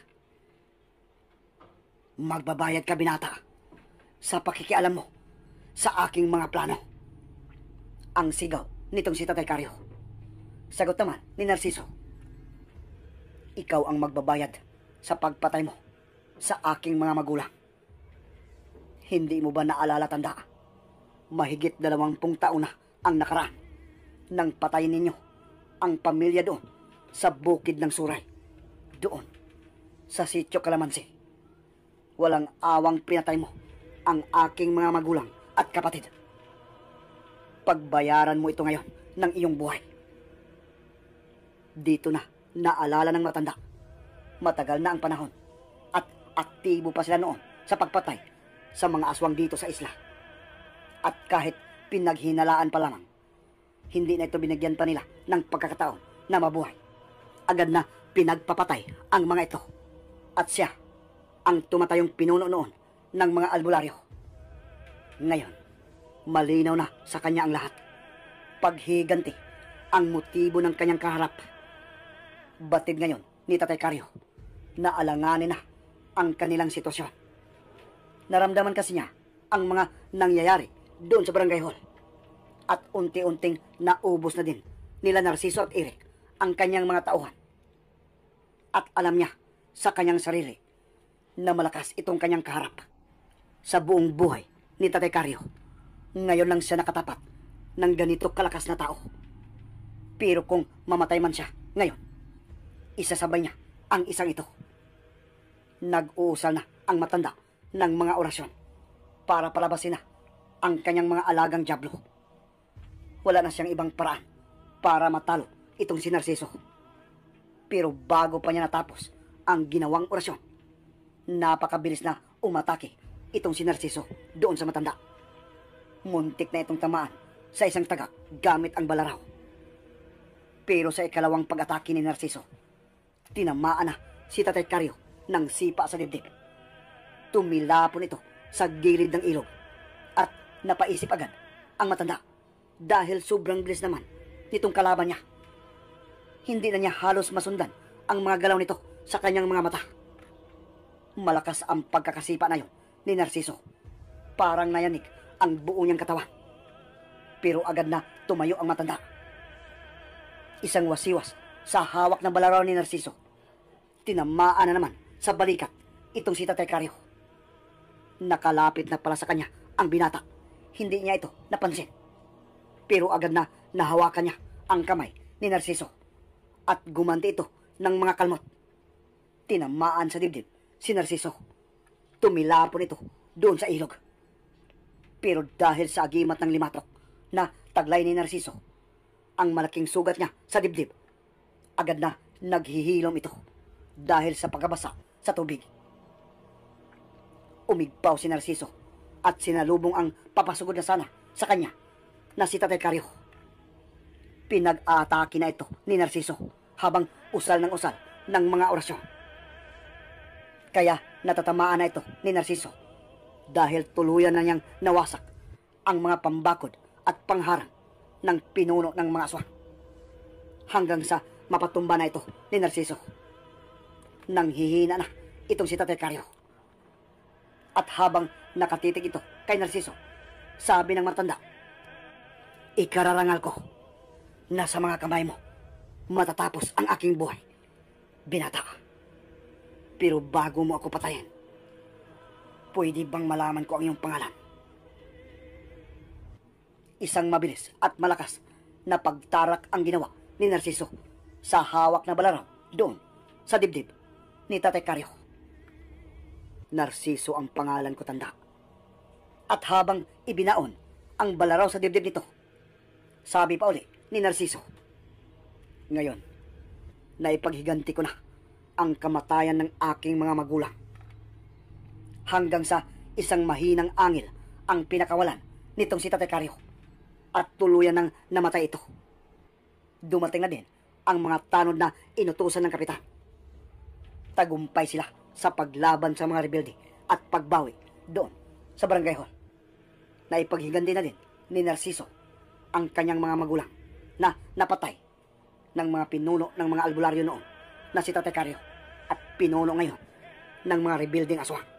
Magbabayad ka, binata, sa pakikialam mo sa aking mga plano. Ang sigaw nitong si Tatay Karyo. Sagot naman ni Narciso, ikaw ang magbabayad sa pagpatay mo sa aking mga magulang. Hindi mo ba naalala, tanda? Mahigit dalawampung taon na ang nakaraan nang patayin ninyo ang pamilya doon sa bukid ng Suray. Doon, sa Sitio Calamansi. Walang awang pinatay mo ang aking mga magulang at kapatid. Pagbayaran mo ito ngayon ng iyong buhay. Dito na naalala ng matanda. Matagal na ang panahon at aktibo pa sila noon sa pagpatay sa mga aswang dito sa isla. At kahit pinaghinalaan pa lamang, hindi na ito binigyan pa nila ng pagkakataon na mabuhay. agad na pinagpapatay ang mga ito. At siya ang tumatayong pinuno noon ng mga albularyo. Ngayon, malinaw na sa kanya ang lahat. Paghiganti ang motibo ng kanyang kaharap. Batid ngayon ni Tatay Karyo na alanganin na ang kanilang sitwasyon. Naramdaman kasi niya ang mga nangyayari doon sa barangay hall. At unti-unting naubos na din nila Narciso at Eric ang kanyang mga tauhan. At alam niya sa kanyang sarili na malakas itong kanyang kaharap. Sa buong buhay ni Tatay Karyo, ngayon lang siya nakatapat ng ganito kalakas na tao. Pero kung mamatay man siya ngayon, isasabay niya ang isang ito. Nag-uusal na ang matanda ng mga orasyon para palabasin na ang kanyang mga alagang dyablo. Wala na siyang ibang paraan para matalo itong si Narciso. Pero bago pa niya natapos ang ginawang orasyon, napakabilis na umatake itong si Narciso doon sa matanda. Muntik na itong tamaan sa isang tagak gamit ang balaraw. Pero sa ikalawang pag-atake ni Narciso, tinamaan na si Tatay Karyo ng sipa sa dibdib. Tumilapon ito sa gilid ng ilog at napaisip agad ang matanda dahil sobrang bilis naman nitong kalaban niya. Hindi na niya halos masundan ang mga galaw nito sa kanyang mga mata. Malakas ang pagkakasipa na yon ni Narciso. Parang nayanig ang buo niyang katawan. Pero agad na tumayo ang matanda. Isang wasiwas sa hawak ng balaraw ni Narciso. Tinamaan na naman sa balikat itong si Tatay Karyo. Nakalapit na pala sa kanya ang binata. Hindi niya ito napansin. Pero agad na nahawakan niya ang kamay ni Narciso at gumanti ito ng mga kalmot. Tinamaan sa dibdib si Narciso. Tumilapon ito doon sa ilog. Pero dahil sa agimat ng limatok na taglay ni Narciso, ang malaking sugat niya sa dibdib, agad na naghihilom ito dahil sa pagkabasa sa tubig. Umigpaw si Narciso at sinalubong ang papasugod na sana sa kanya na si Tatay Karyo. Pinag-aatake na ito ni Narciso habang usal ng usal ng mga orasyon. Kaya natatamaan na ito ni Narciso dahil tuluyan na niyang nawasak ang mga pambakod at pangharang ng pinuno ng mga aswang. Hanggang sa mapatumba na ito ni Narciso. Nanghihina na itong si Tatay Karyo. At habang nakatitig ito kay Narciso, sabi ng matanda, "Ikararangal ko na sa mga kamay mo matatapos ang aking buhay, binata. Pero bago mo ako patayin, pwede bang malaman ko ang iyong pangalan?" Isang mabilis at malakas na pagtarak ang ginawa ni Narciso sa hawak na balaraw doon sa dibdib ni Tatay Karyo. Narciso ang pangalan ko, tanda. At habang ibinaon ang balaraw sa dibdib nito, sabi pa uli ni Narciso, "Ngayon, naipaghiganti ko na ang kamatayan ng aking mga magulang. Hanggang sa isang mahinang angil ang pinakawalan nitong si Tatay Karyo at tuluyan ng namatay ito. Dumating na din ang mga tanod na inutusan ng kapitan. Tagumpay sila sa paglaban sa mga rebelde at pagbawi doon sa barangay hall. Naipaghiganti na din ni Narciso ang kanyang mga magulang na napatay ng mga pinuno ng mga albularyo noon na si Tatay Karyo at pinuno ngayon ng mga rebeldeng aswang.